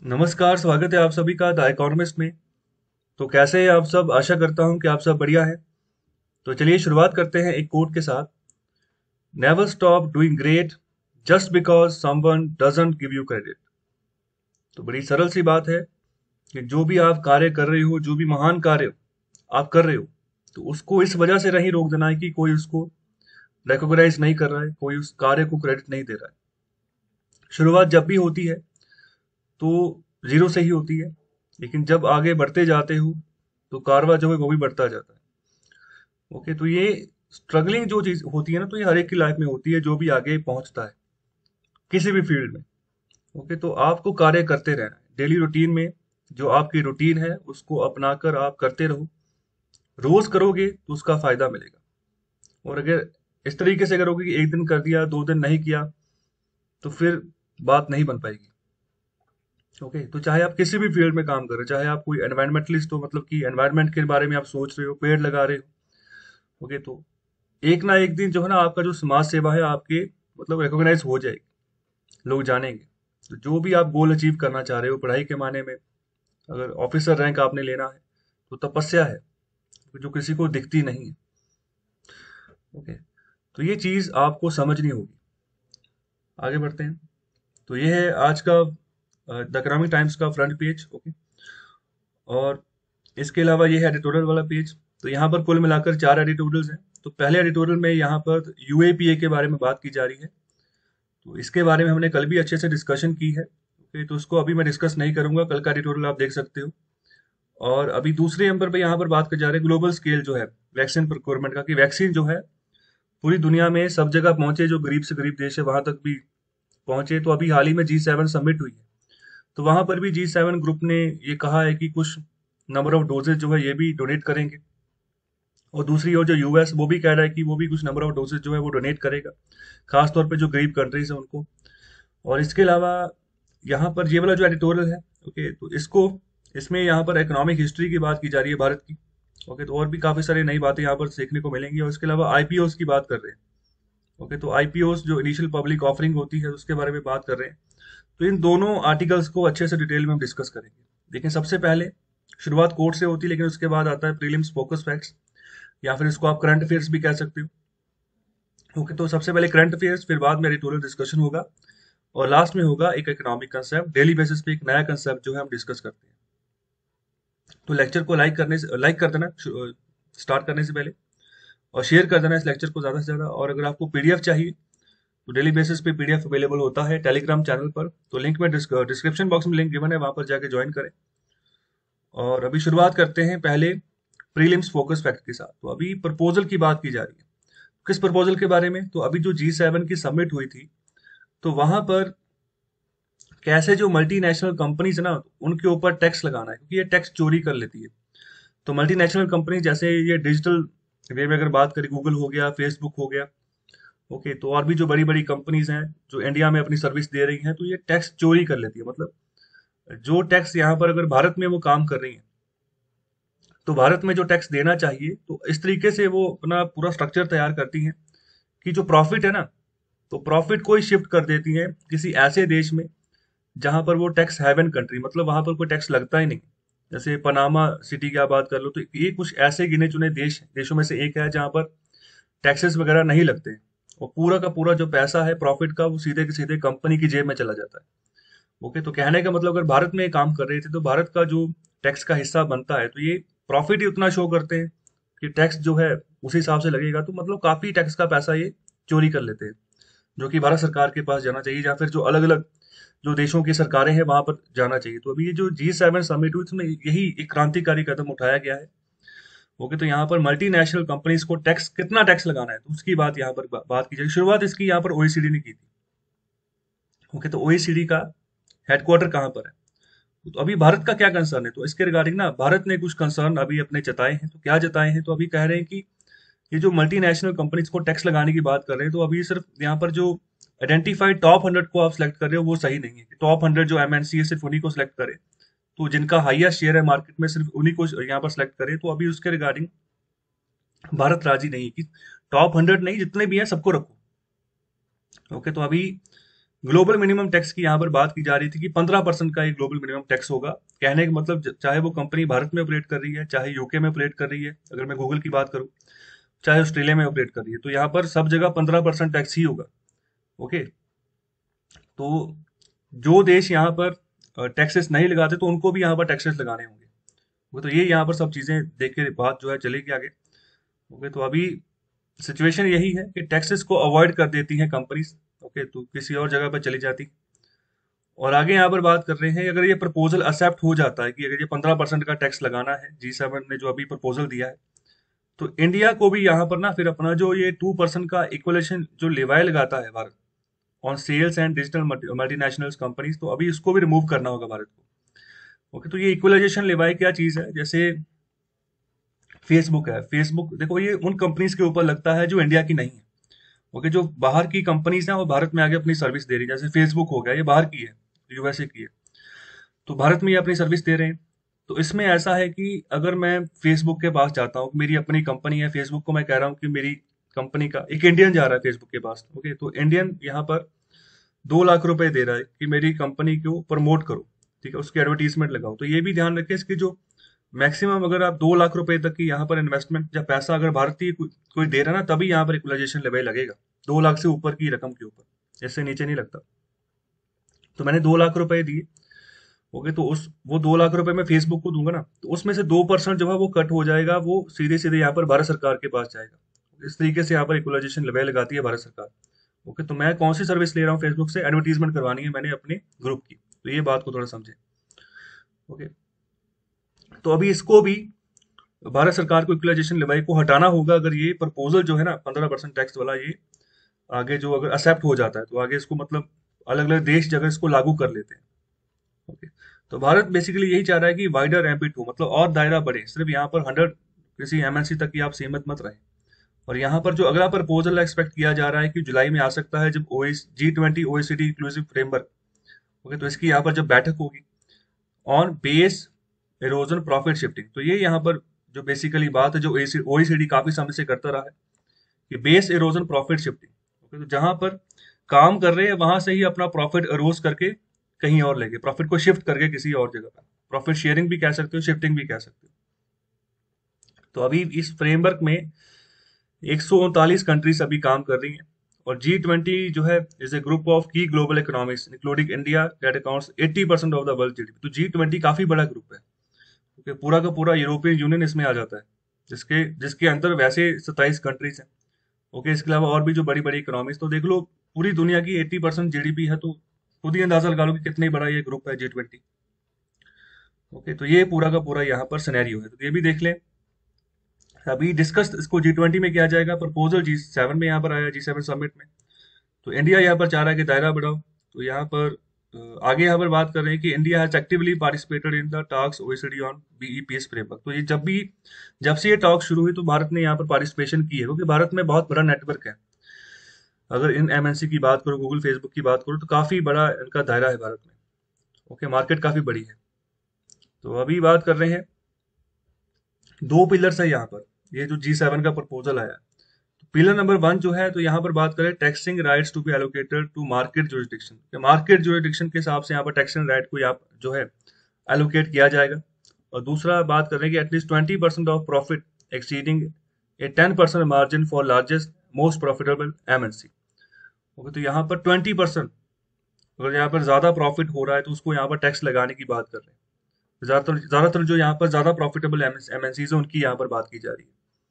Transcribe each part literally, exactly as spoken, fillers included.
नमस्कार, स्वागत है आप सभी का द इकोनॉमिस्ट में। तो कैसे हैं आप सब? आशा करता हूं कि आप सब बढ़िया हैं। तो चलिए शुरुआत करते हैं एक कोट के साथ। Never stop doing great just because someone doesn't give you credit. तो बड़ी सरल सी बात है कि जो भी आप कार्य कर रहे हो, जो भी महान कार्य आप कर रहे हो, तो उसको इस वजह से नहीं रोक देना है कि कोई उसको रिकॉग्नाइज नहीं कर रहा है, कोई उस कार्य को क्रेडिट नहीं दे रहा है। शुरुआत जब भी होती है तो जीरो से ही होती है, लेकिन जब आगे बढ़ते जाते हो तो कारवा जो है वो भी बढ़ता जाता है। ओके, तो ये स्ट्रगलिंग जो चीज होती है ना, तो ये हर एक की लाइफ में होती है जो भी आगे पहुंचता है किसी भी फील्ड में। ओके, तो आपको कार्य करते रहना है डेली रूटीन में। जो आपकी रूटीन है उसको अपनाकर आप करते रहो। रोज करोगे तो उसका फायदा मिलेगा। और अगर इस तरीके से करोगे कि एक दिन कर दिया, दो दिन नहीं किया, तो फिर बात नहीं बन पाएगी। ओके, तो चाहे आप किसी भी फील्ड में काम कर रहे हो, चाहे आप कोई एनवायरमेंटलिस्ट हो, मतलब कि एनवायरमेंट के बारे में आप सोच रहे हो, पेड़ लगा रहे हो। ओके, तो एक ना एक दिन जो है ना, आपका जो समाज सेवा है आपके मतलब रिकॉग्नाइज हो जाएगी, लोग जानेंगे। तो जो भी आप गोल अचीव करना चाह रहे हो पढ़ाई के माने में, अगर ऑफिसर रैंक आपने लेना है तो तपस्या है जो किसी को दिखती नहीं है। ओके, तो ये चीज आपको समझनी होगी। आगे बढ़ते हैं। तो ये है आज का द इकोनॉमिक टाइम्स का फ्रंट पेज। ओके, और इसके अलावा ये है एडिटोरियल वाला पेज। तो यहाँ पर कुल मिलाकर चार एडिटोरियल्स हैं। तो पहले एडिटोरियल में यहाँ पर यूएपीए के बारे में बात की जा रही है। तो इसके बारे में हमने कल भी अच्छे से डिस्कशन की है। ओके, तो उसको अभी मैं डिस्कस नहीं करूंगा, कल का एडिटोरियल आप देख सकते हो। और अभी दूसरे नंबर पे यहाँ पर बात कर जा रहे हैं ग्लोबल स्केल जो है वैक्सीन प्रोक्योरमेंट का, कि वैक्सीन जो है पूरी दुनिया में सब जगह पहुंचे, जो गरीब से गरीब देश है वहां तक भी पहुंचे। तो अभी हाल ही में जी सेवन समिट हुई है, तो वहां पर भी जी सेवन ग्रुप ने ये कहा है कि कुछ नंबर ऑफ डोजेज जो है ये भी डोनेट करेंगे। और दूसरी ओर जो यूएस, वो भी कह रहा है कि वो भी कुछ नंबर ऑफ डोजेज जो है वो डोनेट करेगा, खासतौर पे जो गरीब कंट्रीज है उनको। और इसके अलावा यहाँ पर ये वाला जो एडिटोरियल है, ओके, तो इसको इसमें यहाँ पर इकोनॉमिक हिस्ट्री की बात की जा रही है भारत की। ओके, तो और भी काफी सारी नई बातें यहाँ पर सीखने को मिलेंगी। और इसके अलावा आईपीओस की बात कर रहे हैं। ओके, तो आईपीओस जो इनिशियल पब्लिक ऑफरिंग होती है उसके बारे में बात कर रहे हैं। तो इन दोनों आर्टिकल्स को अच्छे से डिटेल में हम डिस्कस करेंगे। लेकिन सबसे पहले शुरुआत कोर्ट से होती है, लेकिन उसके बाद आता है प्रीलिम्स फोकस फैक्ट्स, या फिर इसको आप करंट अफेयर्स भी कह सकते हो। ओके, तो सबसे पहले करंट अफेयर्स, फिर बाद में एडिटोरियल डिस्कशन होगा, और लास्ट में होगा एक इकोनॉमिक कंसेप्ट। डेली बेसिस पे एक नया कंसेप्ट जो है हम डिस्कस करते हैं। तो लेक्चर को लाइक करने से लाइक कर देना स्टार्ट करने से पहले, और शेयर कर देना इस लेक्चर को ज्यादा से ज्यादा। और अगर आपको पीडीएफ चाहिए तो डेली बेसिस पे पीडीएफ अवेलेबल होता है टेलीग्राम चैनल पर। तो लिंक में डिस्क्रिप्शन बॉक्स में लिंक गिवन है, वहां पर जाके ज्वाइन करें। और अभी शुरुआत करते हैं पहले प्रीलिम्स फोकस फैक्ट के साथ। तो अभी प्रपोजल की बात की जा रही है। किस प्रपोजल के बारे में? तो अभी जो जी सेवन की समिट हुई थी, तो वहां पर कैसे जो मल्टीनेशनल कंपनीज है ना, उनके ऊपर टैक्स लगाना है, क्योंकि ये टैक्स चोरी कर लेती है। तो मल्टीनेशनल कंपनी जैसे ये डिजिटल वे में अगर बात करें, गूगल हो गया, फेसबुक हो गया। ओके, तो और भी जो बड़ी बड़ी कंपनीज हैं जो इंडिया में अपनी सर्विस दे रही हैं, तो ये टैक्स चोरी कर लेती है। मतलब जो टैक्स यहाँ पर अगर भारत में वो काम कर रही हैं, तो भारत में जो टैक्स देना चाहिए, तो इस तरीके से वो अपना पूरा स्ट्रक्चर तैयार करती हैं कि जो प्रॉफिट है ना, तो प्रॉफिट को ही शिफ्ट कर देती हैं किसी ऐसे देश में जहां पर वो टैक्स हैवन कंट्री, मतलब वहां पर कोई टैक्स लगता ही नहीं। जैसे पनामा सिटी की आप बात कर लो, तो ये कुछ ऐसे गिने चुने देश देशों में से एक है जहां पर टैक्सेस वगैरह नहीं लगते हैं। और पूरा का पूरा जो पैसा है प्रॉफिट का, वो सीधे के सीधे कंपनी की जेब में चला जाता है। ओके, तो कहने का मतलब अगर भारत में ये काम कर रहे थे, तो भारत का जो टैक्स का हिस्सा बनता है, तो ये प्रॉफिट ही उतना शो करते हैं कि टैक्स जो है उस हिसाब से लगेगा। तो मतलब काफी टैक्स का पैसा ये चोरी कर लेते हैं, जो कि भारत सरकार के पास जाना चाहिए, या फिर जो अलग अलग जो देशों की सरकारें हैं वहां पर जाना चाहिए। तो अभी ये जो जी सेवन समिट हुई, इसमें यही एक क्रांतिकारी कदम उठाया गया है। ओके, तो यहाँ पर मल्टीनेशनल कंपनीज को टैक्स, कितना टैक्स लगाना है, तो उसकी बात यहाँ पर बा, बात की जाएगी। शुरुआत इसकी यहाँ पर ओईसीडी ने की थी। ओके, तो ओईसीडी का हेडक्वार्टर कहाँ पर है? तो अभी भारत का क्या कंसर्न है, तो इसके रिगार्डिंग ना भारत ने कुछ कंसर्न अभी अपने जताए हैं। तो क्या जताए हैं? तो अभी कह रहे हैं कि ये जो मल्टीनेशनल कंपनीज को टैक्स लगाने की बात कर रहे हैं, तो अभी सिर्फ यहाँ पर जो आइडेंटिफाइड टॉप हंड्रेड को आप सिलेक्ट कर रहे हो वो सही नहीं है। टॉप हंड्रेड जो एमएनसी है सिर्फ उन्हीं को सिलेक्ट करें, तो जिनका हाईएस्ट शेयर है मार्केट में सिर्फ उन्हीं को यहाँ पर सिलेक्ट करें। तो अभी उसके रिगार्डिंग भारत राजी नहीं है कि टॉप हंड्रेड नहीं, जितने भी हैं सबको रखो। ओके, तो अभी ग्लोबल मिनिमम टैक्स की यहाँ पर बात की जा रही थी कि पंद्रह परसेंट का एक ग्लोबल मिनिमम टैक्स होगा। कहने का मतलब ज- चाहे वो कंपनी भारत में ऑपरेट कर रही है, चाहे यूके में ऑपरेट कर रही है, अगर मैं गूगल की बात करूँ, चाहे ऑस्ट्रेलिया में ऑपरेट कर रही है, तो यहाँ पर सब जगह पंद्रह परसेंट टैक्स ही होगा। ओके। तो जो देश यहाँ पर टैक्सेस नहीं लगाते तो उनको भी यहाँ पर टैक्सेस लगाने होंगे। वो तो ये यहाँ पर सब चीजें देख के बात जो है चलेगी आगे। ओके। तो अभी सिचुएशन यही है कि टैक्सेस को अवॉइड कर देती हैं कंपनीज। ओके। तो किसी और जगह पर चली जाती। और आगे यहाँ पर बात कर रहे हैं, अगर ये प्रपोजल एक्सेप्ट हो जाता है कि अगर ये पंद्रह परसेंट का टैक्स लगाना है, जी सेवन ने जो अभी प्रपोजल दिया है, तो इंडिया को भी यहाँ पर ना फिर अपना जो ये टू परसेंट का इक्वलेशन जो लेवाई लगाता है Bharat on sales and digital multinational companies, तो अभी इसको भी रिमूव करना होगा भारत को। ओके। तो ये इक्वलाइजेशन लेवाई क्या चीज है? जैसे फेसबुक है, फेसबुक देखो ये उन कंपनीज के ऊपर लगता है जो इंडिया की नहीं है। ओके। जो बाहर की कंपनीज हैं वो भारत में आगे अपनी सर्विस दे रही है, जैसे फेसबुक हो गया, ये बाहर की है, यूएसए की है, तो भारत में ये अपनी सर्विस दे रहे हैं। तो इसमें ऐसा है कि अगर मैं फेसबुक के पास जाता हूँ, मेरी अपनी कंपनी है, फेसबुक को मैं कह रहा हूँ कि मेरी कंपनी का एक इंडियन जा रहा है फेसबुक के पास। ओके। तो इंडियन यहाँ पर दो लाख रुपए दे रहा है कि मेरी कंपनी को प्रमोट करो, ठीक है, उसकी एडवर्टीजमेंट लगाओ। तो ये भी ध्यान रखें इसकी जो मैक्सिमम, अगर आप दो लाख रुपए तक की यहाँ पर इन्वेस्टमेंट या पैसा अगर भारतीय को, कोई दे रहा है ना, तभी यहाँ पर इक्वलाइजेशन लेवल लगेगा। दो लाख से ऊपर की रकम के ऊपर, इससे नीचे नहीं लगता। तो मैंने दो लाख रुपए दिए। ओके। तो उस वो दो लाख रुपए मैं फेसबुक को दूंगा ना, तो उसमें से दो परसेंट जो है वो कट हो जाएगा, वो सीधे सीधे यहाँ पर भारत सरकार के पास जाएगा। इस तरीके से यहाँ पर इक्वलाइजेशन लेवल लगाती है भारत सरकार। ओके। तो मैं कौन सी सर्विस ले रहा हूँ फेसबुक से? एडवर्टीजमेंट करवानी है मैंने अपने ग्रुप की। तो ये बात को थोड़ा समझे। ओके। तो अभी इसको भी भारत सरकार को इक्वलाइजेशन लेवाई को हटाना होगा, अगर ये प्रपोजल जो है ना पंद्रह परसेंट टैक्स वाला, ये आगे जो अगर एक्सेप्ट हो जाता है, तो आगे इसको मतलब अलग अलग देश अगर इसको लागू कर लेते हैं। ओके। तो भारत बेसिकली यही चाह रहा है कि वाइडर एम्बिट हो, मतलब और दायरा बढ़े, सिर्फ यहाँ पर हंड्रेड किसी एमएनसी तक ही आप सीमित मत रहे। और यहाँ पर जो अगला प्रपोजल एक्सपेक्ट किया जा रहा है कि जुलाई में आ सकता है, जब OS G twenty OECD inclusive framework. Okay. तो इसकी यहाँ पर जब बैठक होगी on base erosion profit shifting, तो ये यहाँ पर जो बेसिकली बात है जो ओईसीडी काफी समय से करता रहा है कि base erosion profit shifting. Okay. तो जहां पर काम कर रहे हैं वहां से ही अपना प्रॉफिट एरोज करके कहीं और लेके, प्रॉफिट को शिफ्ट करके किसी और जगह पर, प्रॉफिट शेयरिंग भी कह सकते हो, शिफ्टिंग भी कह सकते हो। तो अभी इस फ्रेमवर्क में एक सौ उनतालीस कंट्रीज अभी काम कर रही हैं। और जी ट्वेंटी जो है इज ए ग्रुप ऑफ की global economics including India that accounts eighty percent of the world GDP. तो जी ट्वेंटी काफी बड़ा ग्रुप है, क्योंकि पूरा का पूरा यूरोपियन यूनियन इसमें आ जाता है, जिसके जिसके अंदर वैसे सत्ताईस कंट्रीज हैं। ओके। इसके अलावा और भी जो बड़ी बड़ी इकोनॉमीज, तो देख लो पूरी दुनिया की अस्सी परसेंट जीडीपी है, तो खुद ही अंदाजा लगा लो कि कितनी बड़ा ये ग्रुप है जी ट्वेंटी। ओके। तो ये पूरा का पूरा यहाँ पर सिनेरियो है, तो ये भी देख लें। अभी डिस्कस इसको जी ट्वेंटी में किया जाएगा, प्रपोजल जी सेवन में यहाँ पर आया, जी सेवन समिट में। तो इंडिया यहाँ पर चाह रहा है कि दायरा बढ़ाओ। तो यहाँ पर अ, आगे यहाँ पर बात कर रहे हैं कि India has actively participated in the talks OECD on BEPS framework. तो ये जब भी जब से ये टॉक शुरू हुई तो भारत ने यहाँ पर पार्टिसिपेशन की है, क्योंकि भारत में बहुत बड़ा नेटवर्क है। अगर इन एमएनसी की बात करो, गूगल फेसबुक की बात करो, तो काफी बड़ा इनका दायरा है भारत में। ओके। मार्केट काफी बड़ी है। तो अभी बात कर रहे हैं, दो पिलर्स है यहाँ पर, ये जो जी सेवन का प्रपोजल आया। पिलर नंबर वन जो है, तो यहाँ पर बात करें taxing rights to be allocated to market jurisdiction. Market jurisdiction के हिसाब से यहाँ पर टैक्सिंग राइट को यहाँ जो है एलोकेट किया जाएगा। और दूसरा बात कर रहे हैं कि at least twenty percent of profit exceeding a ten percent margin for largest most profitable MNC. Okay. तो यहाँ पर ट्वेंटी परसेंट अगर यहाँ पर ज्यादा प्रॉफिट हो रहा है तो उसको यहाँ पर टैक्स लगाने की बात कर रहे हैं। ज्यादातर ज्यादातर जो यहाँ पर ज्यादा प्रॉफिटेबल एमएनसीज है उनकी यहाँ पर बात की जा रही है।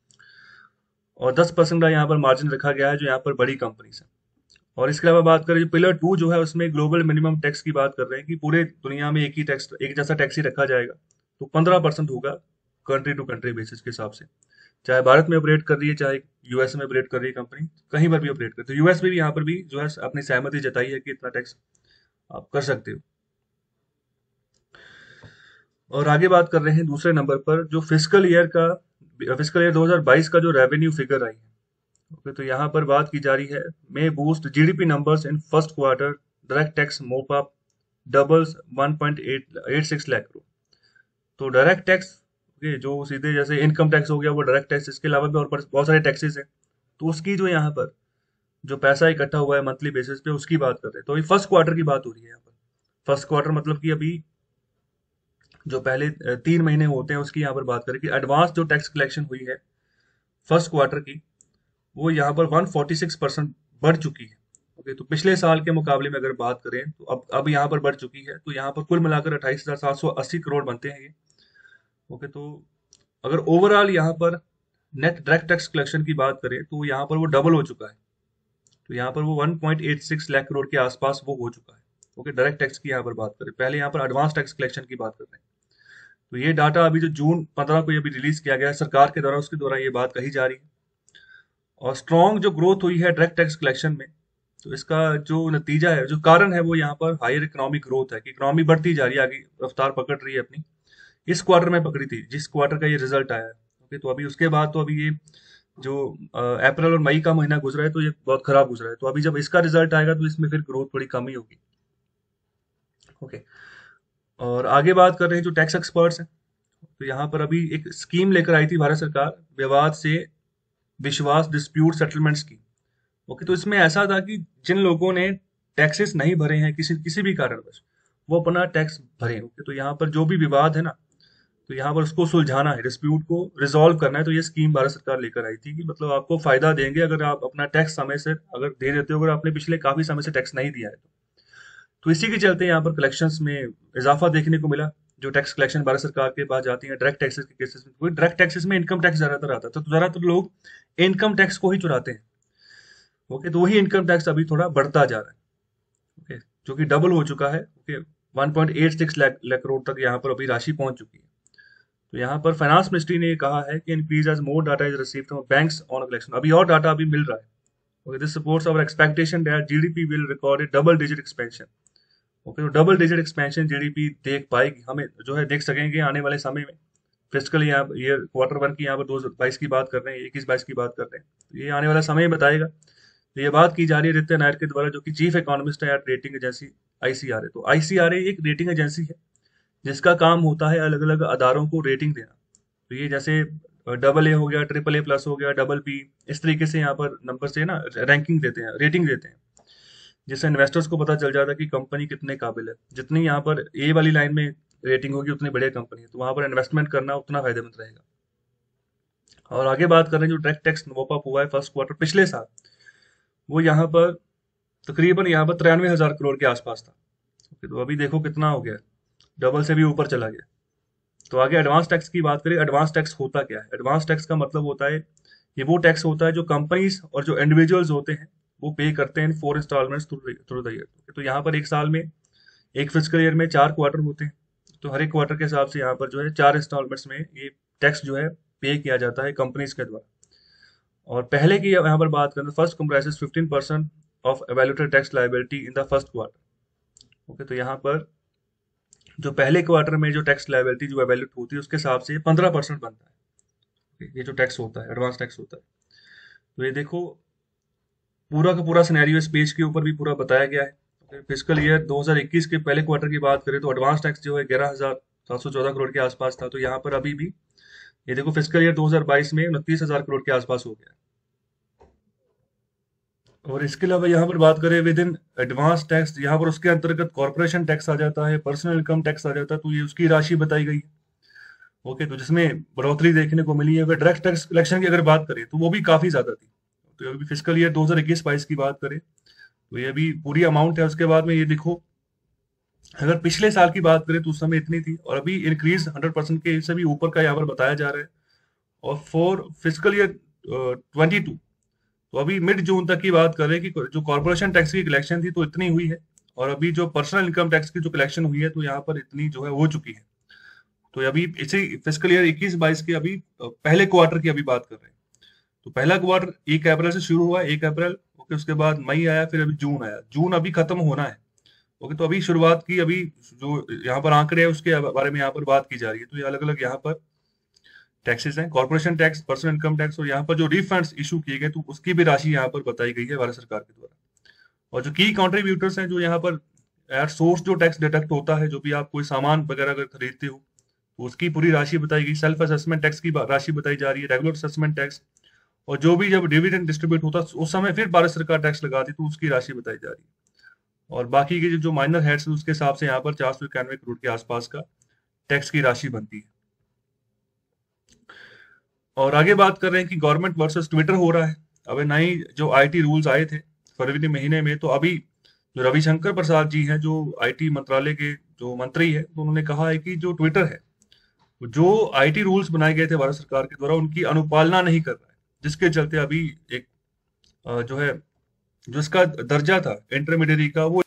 और दस परसेंट का यहाँ पर मार्जिन रखा गया है जो यहाँ पर बड़ी कंपनीज है। और इसके अलावा बात करें, जो पिलर टू जो है उसमें ग्लोबल मिनिमम टैक्स की बात कर रहे हैं कि पूरे दुनिया में एक ही टैक्स, एक जैसा टैक्स ही रखा जाएगा। तो पंद्रह परसेंट होगा कंट्री टू कंट्री बेसिस के हिसाब से, चाहे भारत में ऑपरेट कर रही है, चाहे यूएस में ऑपरेट कर रही है कंपनी, कहीं पर भी ऑपरेट करती है। तो यूएस में भी यहाँ पर भी जो है अपनी सहमति जताई है कि इतना टैक्स आप कर सकते हो। और आगे बात कर रहे हैं दूसरे नंबर पर, जो फिजिकल ईयर का फिजिकल ईयर दो हज़ार बाईस का जो रेवेन्यू फिगर आई है। ओके। तो यहाँ पर बात की जा रही है, may boost GDP numbers in first quarter, direct tax mop up doubles one point eight six lakh crore. तो डायरेक्ट टैक्स ओके, जो सीधे जैसे इनकम टैक्स हो गया वो डायरेक्ट टैक्स, इसके अलावा भी और पर बहुत सारे टैक्सेस हैं, तो उसकी जो यहाँ पर जो पैसा इकट्ठा हुआ है मंथली बेसिस पे उसकी बात कर रहे हैं। तो अभी फर्स्ट क्वार्टर की बात हो रही है यहाँ पर। फर्स्ट क्वार्टर मतलब कि अभी जो पहले अ, तीन महीने होते हैं उसकी यहाँ पर बात करें कि एडवांस जो टैक्स कलेक्शन हुई है फर्स्ट क्वार्टर की, वो यहाँ पर वन फोर्टी सिक्स परसेंट बढ़ चुकी है। ओके, तो पिछले साल के मुकाबले में अगर बात करें तो अब अब यहाँ पर बढ़ चुकी है। तो यहाँ पर कुल मिलाकर अट्ठाईस हजार सात सौ अस्सी करोड़ बनते हैं ये। ओके, तो अगर ओवरऑल यहाँ पर नेट डायरेक्ट टैक्स कलेक्शन की बात करें तो यहाँ पर वो डबल हो चुका है। तो यहाँ पर वो one point eight six lakh crore के आसपास वो हो चुका है। ओके, डायरेक्ट टैक्स की यहाँ पर बात करें, पहले यहाँ पर एडवांस टैक्स कलेक्शन की बात कर रहे हैं। तो ये डाटा अभी जो जून पंद्रह को अभी रिलीज किया गया है सरकार के द्वारा, उसके द्वारा ये बात कही जा रही है। और स्ट्रॉन्ग जो ग्रोथ हुई है डायरेक्ट टैक्स कलेक्शन में, तो इसका जो नतीजा है, जो कारण है, वो यहाँ पर हायर इकोनॉमिक ग्रोथ है कि इकोनॉमी बढ़ती जा रही है, आगे रफ्तार पकड़ रही है अपनी। इस क्वार्टर में पकड़ी थी जिस क्वार्टर का ये रिजल्ट आया है। ओके, तो अभी उसके बाद तो अभी ये जो अप्रैल और मई का महीना गुजरा है तो ये बहुत खराब गुजरा है। तो अभी जब इसका रिजल्ट आएगा तो इसमें फिर ग्रोथ थोड़ी कम ही होगी। ओके, और आगे बात कर रहे हैं जो टैक्स एक्सपर्ट्स हैं। तो यहाँ पर अभी एक स्कीम लेकर आई थी भारत सरकार, विवाद से विश्वास डिस्प्यूट सेटलमेंट्स की। ओके, तो इसमें ऐसा था कि जिन लोगों ने टैक्सेस नहीं भरे हैं किसी किसी भी कारणवश, वो अपना टैक्स भरें। ओके, तो यहाँ पर जो भी विवाद है ना, तो यहाँ पर उसको सुलझाना है, डिस्प्यूट को रिजॉल्व करना है। तो ये स्कीम भारत सरकार लेकर आई थी कि मतलब आपको फायदा देंगे अगर आप अपना टैक्स समय से अगर दे देते हो, अगर आपने पिछले काफी समय से टैक्स नहीं दिया है तो। तो इसी के चलते यहाँ पर कलेक्शंस में इजाफा देखने को मिला। जो टैक्स कलेक्शन भारत सरकार के पास जाती है डायरेक्ट टैक्सेस के केसेस में, डायरेक्ट टैक्सेस में इनकम टैक्स ज्यादातर आता था, तो ज्यादातर लोग इनकम टैक्स को ही चुराते हैं। ओके, तो वही इनकम टैक्स अभी थोड़ा बढ़ता जा रहा है। ओके, जो कि डबल हो चुका है। Okay, one point eight six lakh lakh crore तक यहाँ पर अभी राशि पहुंच चुकी है। तो यहाँ पर फाइनेंस मिनिस्ट्री ने कहा है कि increase as more data is received from banks on collection. अभी और डाटा अभी मिल रहा है। Okay, this supports our expectation that GDP will record a double digit expansion. Okay, तो डबल डिजिट एक्सपेंशन जीडीपी देख पाएगी, हमें जो है देख सकेंगे आने वाले समय में। फिजिकली यहाँ ईयर क्वार्टर वन की यहाँ पर दो हजार बाईस की बात कर रहे हैं, इक्कीस बाईस की बात कर रहे हैं, तो ये आने वाला समय बताएगा। तो ये बात की जा रही है रित्य नायर के द्वारा, जो कि चीफ इकोनॉमिस्ट है एट रेटिंग एजेंसी आईसीआरए। तो आईसीआरए एक रेटिंग एजेंसी है जिसका काम होता है अलग अलग अदारों को रेटिंग देना। तो ये जैसे डबल ए हो गया, ट्रिपल ए प्लस हो गया, डबल बी, इस तरीके से यहाँ पर नंबर से ना रैंकिंग देते हैं, रेटिंग देते हैं, जिससे इन्वेस्टर्स को पता चल जाता है कि कंपनी कितने काबिल है। जितनी यहाँ पर ए वाली लाइन में रेटिंग होगी उतनी बढ़िया कंपनी है, तो वहां पर इन्वेस्टमेंट करना उतना फायदेमंद रहेगा। और आगे बात कर रहे हैं जो डायरेक्ट टैक्स वॉप अप हुआ है फर्स्ट क्वार्टर पिछले साल, वो यहाँ पर तकरीबन यहाँ पर तिरानवे हजार करोड़ के आसपास था। तो अभी देखो कितना हो गया, डबल से भी ऊपर चला गया। तो आगे एडवांस टैक्स की बात करें, एडवांस टैक्स होता क्या है? एडवांस टैक्स का मतलब होता है, ये वो टैक्स होता है जो कंपनीज और जो इंडिविजुअल्स होते हैं वो पे करते हैं four installments through the year. तो यहाँ पर एक साल में, एक फिजिकल ईयर में चार क्वार्टर होते हैं, तो हर एक क्वार्टर के हिसाब से यहाँ पर जो है चार इंस्टॉलमेंट्स में ये टैक्स जो है पे किया जाता है कंपनीज के द्वारा। और पहले की यहाँ पर बात करें, first comprises fifteen percent of evaluated tax liability in the first quarter. Okay, तो यहाँ पर जो पहले क्वार्टर में जो टैक्स लायबिलिटी जो एवेल्यूट होती है उसके हिसाब से पंद्रह परसेंट बनता है। okay, ये जो टैक्स होता है एडवांस टैक्स होता है। तो ये देखो पूरा का पूरा सिनेरियो इस पेज के ऊपर भी पूरा बताया गया है। फिजिकल ईयर दो हज़ार इक्कीस के पहले क्वार्टर की बात करें तो एडवांस टैक्स जो है ग्यारह हजार सात सौ चौदह करोड़ के आसपास था। तो यहाँ पर अभी भी ये देखो फिजिकल ईयर दो हज़ार बाईस में उनतीस हजार करोड़ के आसपास हो गया। और इसके अलावा यहाँ पर बात करें विद इन एडवांस टैक्स, यहाँ पर उसके अंतर्गत कॉर्पोरेशन टैक्स आ जाता है, पर्सनल इनकम टैक्स आ जाता है, तो ये उसकी राशि बताई गई है। ओके, तो जिसमें बढ़ोतरी देखने को मिली है। अगर डायरेक्ट टैक्स कलेक्शन की अगर बात करें तो वो भी काफी ज्यादा थी। तो अभी फिजिकल ईयर दो हज़ार इक्कीस बाईस की बात करें तो ये भी पूरी अमाउंट है। उसके बाद में ये देखो अगर पिछले साल की बात करें तो उस समय इतनी थी, और अभी इंक्रीज हंड्रेड परसेंट के से भी ऊपर का यहाँ पर बताया जा रहा है। और for physical year twenty two, तो अभी मिड जून तक की बात कर रहे हैं कि जो कॉर्पोरेशन टैक्स की कलेक्शन थी तो इतनी हुई है, और अभी जो पर्सनल इनकम टैक्स की जो कलेक्शन हुई है तो यहाँ पर इतनी जो है हो चुकी है। तो अभी इसी फिजिकल ईयर इक्कीस बाईस की अभी पहले क्वार्टर की अभी बात कर रहे हैं। तो पहला क्वार्टर एक अप्रैल से शुरू हुआ, एक अप्रैल। ओके, उसके बाद मई आया, फिर अभी जून आया, जून अभी खत्म होना है। ओके, तो अभी शुरुआत की, अभी जो यहाँ पर आंकड़े हैं उसके बारे में यहाँ पर बात की जा रही है। तो ये अलग अलग यहाँ पर टैक्सेस हैं, corporation tax, personal income tax, और यहाँ पर जो रिफंड्स इशू किए गए तो उसकी भी राशि यहाँ पर बताई गई है भारत सरकार के द्वारा। और जो की कंट्रीब्यूटर्स हैं, जो यहाँ पर एट सोर्स जो टैक्स डिडक्ट होता है, जो भी आप कोई सामान वगैरह अगर खरीदते हो तो उसकी पूरी राशि बताई गई। सेल्फ असेसमेंट टैक्स की राशि बताई जा रही है, रेगुलर असेसमेंट टैक्स और जो भी जब डिविडेंड डिस्ट्रीब्यूट होता उस समय फिर भारत सरकार टैक्स लगाती, तो उसकी राशि बताई जा रही है। और बाकी के जो माइनर हेड्स उसके हिसाब से यहाँ पर चार सौ इक्यानवे करोड़ के आसपास का टैक्स की राशि बनती है। और आगे बात कर रहे हैं कि गवर्नमेंट वर्सेस ट्विटर हो रहा है। अबे नई जो आईटी रूल्स आए थे फरवरी महीने में, तो अभी जो रविशंकर प्रसाद जी हैं, जो आईटी मंत्रालय के जो मंत्री है, तो उन्होंने कहा है कि जो ट्विटर है, जो आईटी रूल्स बनाए गए थे भारत सरकार के द्वारा, उनकी अनुपालना नहीं कर रहा है, जिसके चलते अभी एक अ, जो है जो इसका दर्जा था इंटरमीडिएरी का, वो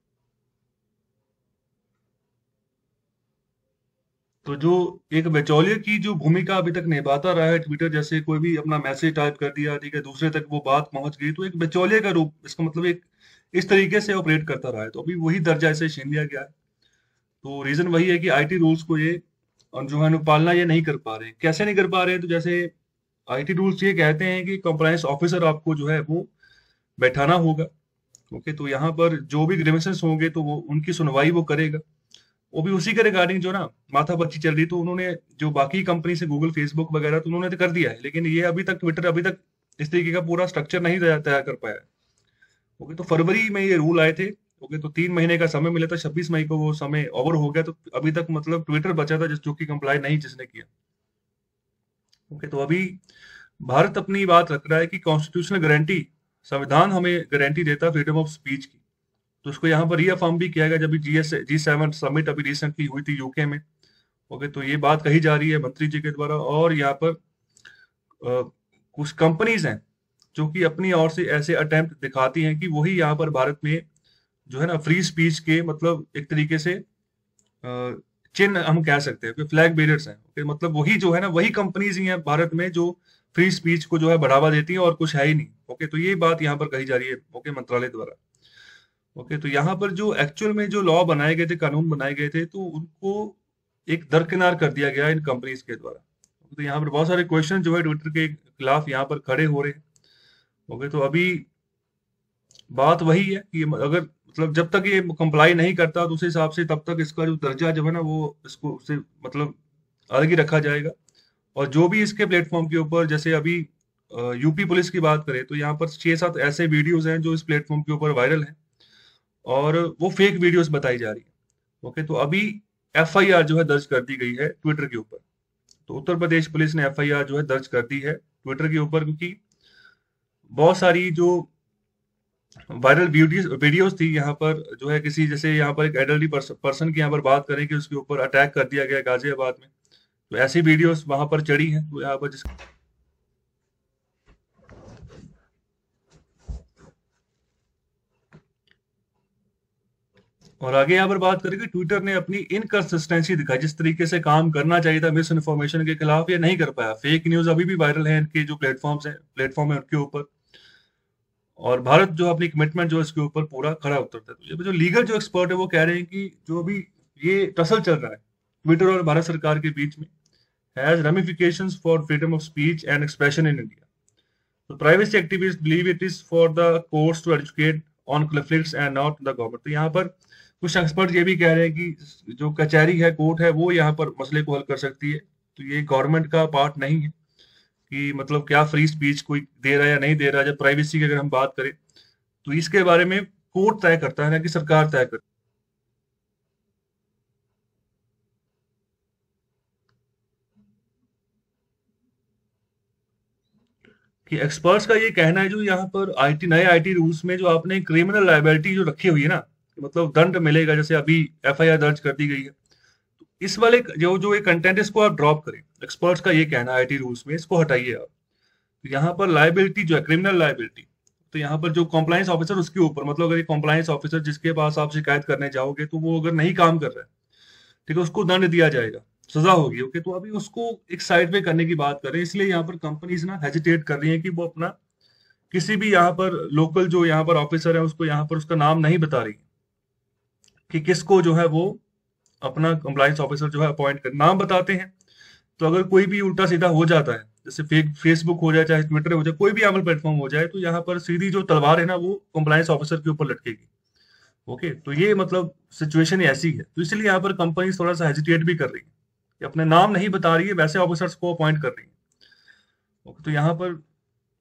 तो जो एक बिचौलिए की जो भूमिका अभी तक निभाता रहा है ट्विटर, जैसे कोई भी अपना मैसेज टाइप कर दिया, ठीक है, दूसरे तक वो बात पहुंच गई, तो एक बिचौलिए का रूप, इसका मतलब एक इस तरीके से ऑपरेट करता रहा है, तो अभी वही दर्जा इसे छीन लिया गया है। तो रीजन वही है कि आईटी रूल्स को ये और जो है अनुपालना ये नहीं कर पा रहे हैं। कैसे नहीं कर पा रहे हैं? तो जैसे आईटी रूल्स ये कहते हैं कि कंप्लायंस ऑफिसर आपको जो है वो बैठाना होगा। ओके, तो यहाँ पर जो भी ग्रीवेंसेस होंगे तो वो उनकी सुनवाई वो करेगा। वो भी उसी के रिगार्डिंग जो ना माथापच्ची चल रही, तो उन्होंने जो बाकी कंपनी से गूगल फेसबुक वगैरह, तो उन्होंने तो कर दिया है, लेकिन ये अभी तक ट्विटर अभी तक इस तरीके का पूरा स्ट्रक्चर नहीं तैयार तैयार कर पाया है। ओके, तो फरवरी में ये रूल आए थे। ओके, तो तीन महीने का समय मिला था, छब्बीस मई को वो समय ओवर हो गया, तो अभी तक मतलब ट्विटर बचा था जिस जो कि कंप्लाई नहीं जिसने किया। ओके, तो अभी भारत अपनी बात रख रहा है कि कॉन्स्टिट्यूशनल गारंटी, संविधान हमें गारंटी देता है फ्रीडम ऑफ स्पीच की, तो उसको यहाँ पर रीअफर्म भी किया गया जब G S G seven summit अभी रिसेंटली हुई थी यूके में। ओके, तो ये बात कही जा रही है मंत्री जी के द्वारा। और यहाँ पर अ, कुछ कंपनीज हैं जो कि अपनी ओर से ऐसे अटेम्प्ट दिखाती हैं कि वही यहाँ पर भारत में जो है ना फ्री स्पीच के मतलब एक तरीके से अ, चिन्ह हम कह सकते हैं कि फ्लैग बेरर्स हैं। ओके, मतलब वही जो है ना वही कंपनीज ही हैं भारत में जो फ्री स्पीच को जो है बढ़ावा देती हैं, और कुछ है ही नहीं। ओके, तो ये बात यहाँ पर कही जा रही है ओके मंत्रालय द्वारा। ओके, तो यहाँ पर जो एक्चुअल में जो लॉ बनाए गए थे, कानून बनाए गए थे, तो उनको एक दरकिनार कर दिया गया इन कंपनीज के द्वारा। तो यहाँ पर बहुत सारे क्वेश्चन जो है ट्विटर के खिलाफ यहाँ पर खड़े हो रहे हैं। ओके, तो अभी बात वही है कि अगर मतलब जब तक ये कंप्लाई नहीं करता, तो उस हिसाब से तब तक इसका जो दर्जा जो है ना वो इसको से मतलब अलग ही रखा जाएगा। और जो भी इसके प्लेटफॉर्म के ऊपर, जैसे अभी यूपी पुलिस की बात करें, तो यहाँ पर छह सात ऐसे वीडियोस हैं जो इस प्लेटफॉर्म के ऊपर वायरल हैं, और वो फेक वीडियोस बताई जा रही है। ओके, तो अभी एफ आई आर जो है दर्ज कर दी गई है ट्विटर के ऊपर। तो उत्तर प्रदेश पुलिस ने एफ आई आर जो है दर्ज कर दी है ट्विटर के ऊपर, क्योंकि बहुत सारी जो वायरल वीडियोस वीडियोस थी यहाँ पर, जो है किसी जैसे यहाँ पर एक एडल्टी पर्सन की यहाँ पर बात करें कि उसके ऊपर अटैक कर दिया गया गाजियाबाद में, तो ऐसी वीडियोस वहां पर चढ़ी हैं। तो यहाँ पर जिस और आगे यहाँ पर बात करें कि ट्विटर ने अपनी इनकंसिस्टेंसी दिखाई, जिस तरीके से काम करना चाहिए था मिस इन्फॉर्मेशन के खिलाफ, ये नहीं कर पाया। फेक न्यूज अभी भी वायरल है इनके जो प्लेटफॉर्म्स हैं प्लेटफॉर्म है उनके ऊपर। और भारत जो अपनी कमिटमेंट जो है इसके ऊपर पूरा खड़ा उतरता है। तो ये जो लीगल जो एक्सपर्ट है वो कह रहे हैं कि जो अभी ये टसल चल रहा है ट्विटर और भारत सरकार के बीच में, has ramifications for freedom of speech and expression in India. So privacy activists believe it is for the courts to educate on conflicts and not the government. तो यहाँ पर कुछ एक्सपर्ट ये भी कह रहे हैं कि जो कचहरी है, कोर्ट है, वो यहाँ पर मसले को हल कर सकती है। तो ये गवर्नमेंट का पार्ट नहीं है कि मतलब क्या फ्री स्पीच कोई दे रहा है या नहीं दे रहा है। जब प्राइवेसी की अगर हम बात करें तो इसके बारे में कोर्ट तय करता है, ना कि सरकार तय करती है। कि एक्सपर्ट्स का ये कहना है, जो यहाँ पर आईटी नए आईटी रूल्स में जो आपने क्रिमिनल लायबिलिटी जो रखी हुई है ना, कि मतलब दंड मिलेगा, जैसे अभी एफ आई आर दर्ज कर दी गई है, तो इस वाले जो जो ये कंटेंट इसको आप ड्रॉप करें। एक्सपर्ट्स का ये कहना है आईटी रूल्स में इसको हटाइए आप। तो यहाँ पर लायबिलिटी जो है क्रिमिनल लायबिलिटी, तो यहाँ पर जो कॉम्प्लायंस ऑफिसर उसके ऊपर, मतलब अगर ये कॉम्प्लायंस ऑफिसर जिसके पास आप शिकायत करने जाओगे, तो वो अगर नहीं काम कर रहा है, ठीक है, उसको दंड दिया जाएगा, सजा होगी। ओके, तो अभी उसको एक साइड पे करने की बात कर रहे हैं। इसलिए यहाँ पर कंपनीज ना हेजिटेट कर रही हैं कि वो अपना किसी भी यहाँ पर लोकल जो यहाँ पर ऑफिसर है उसको यहाँ पर उसका नाम नहीं बता रही कि किसको जो है वो अपना कंप्लायंस ऑफिसर जो है अपॉइंट कर। नाम बताते हैं तो अगर कोई भी उल्टा सीधा हो जाता है, जैसे फेक फेसबुक हो जाए, चाहे ट्विटर हो जाए, कोई भी एमएल प्लेटफॉर्म हो जाए, तो यहाँ पर सीधी जो तलवार है ना वो कंप्लायंस ऑफिसर के ऊपर लटकेगी। ओके, तो ये मतलब सिचुएशन ऐसी है, तो इसलिए यहाँ पर कंपनी थोड़ा सा हेजिटेट भी कर रही है कि अपने नाम नहीं बता रही है, वैसे ऑफिसर्स को अपॉइंट कर रही है। ओके, तो यहाँ पर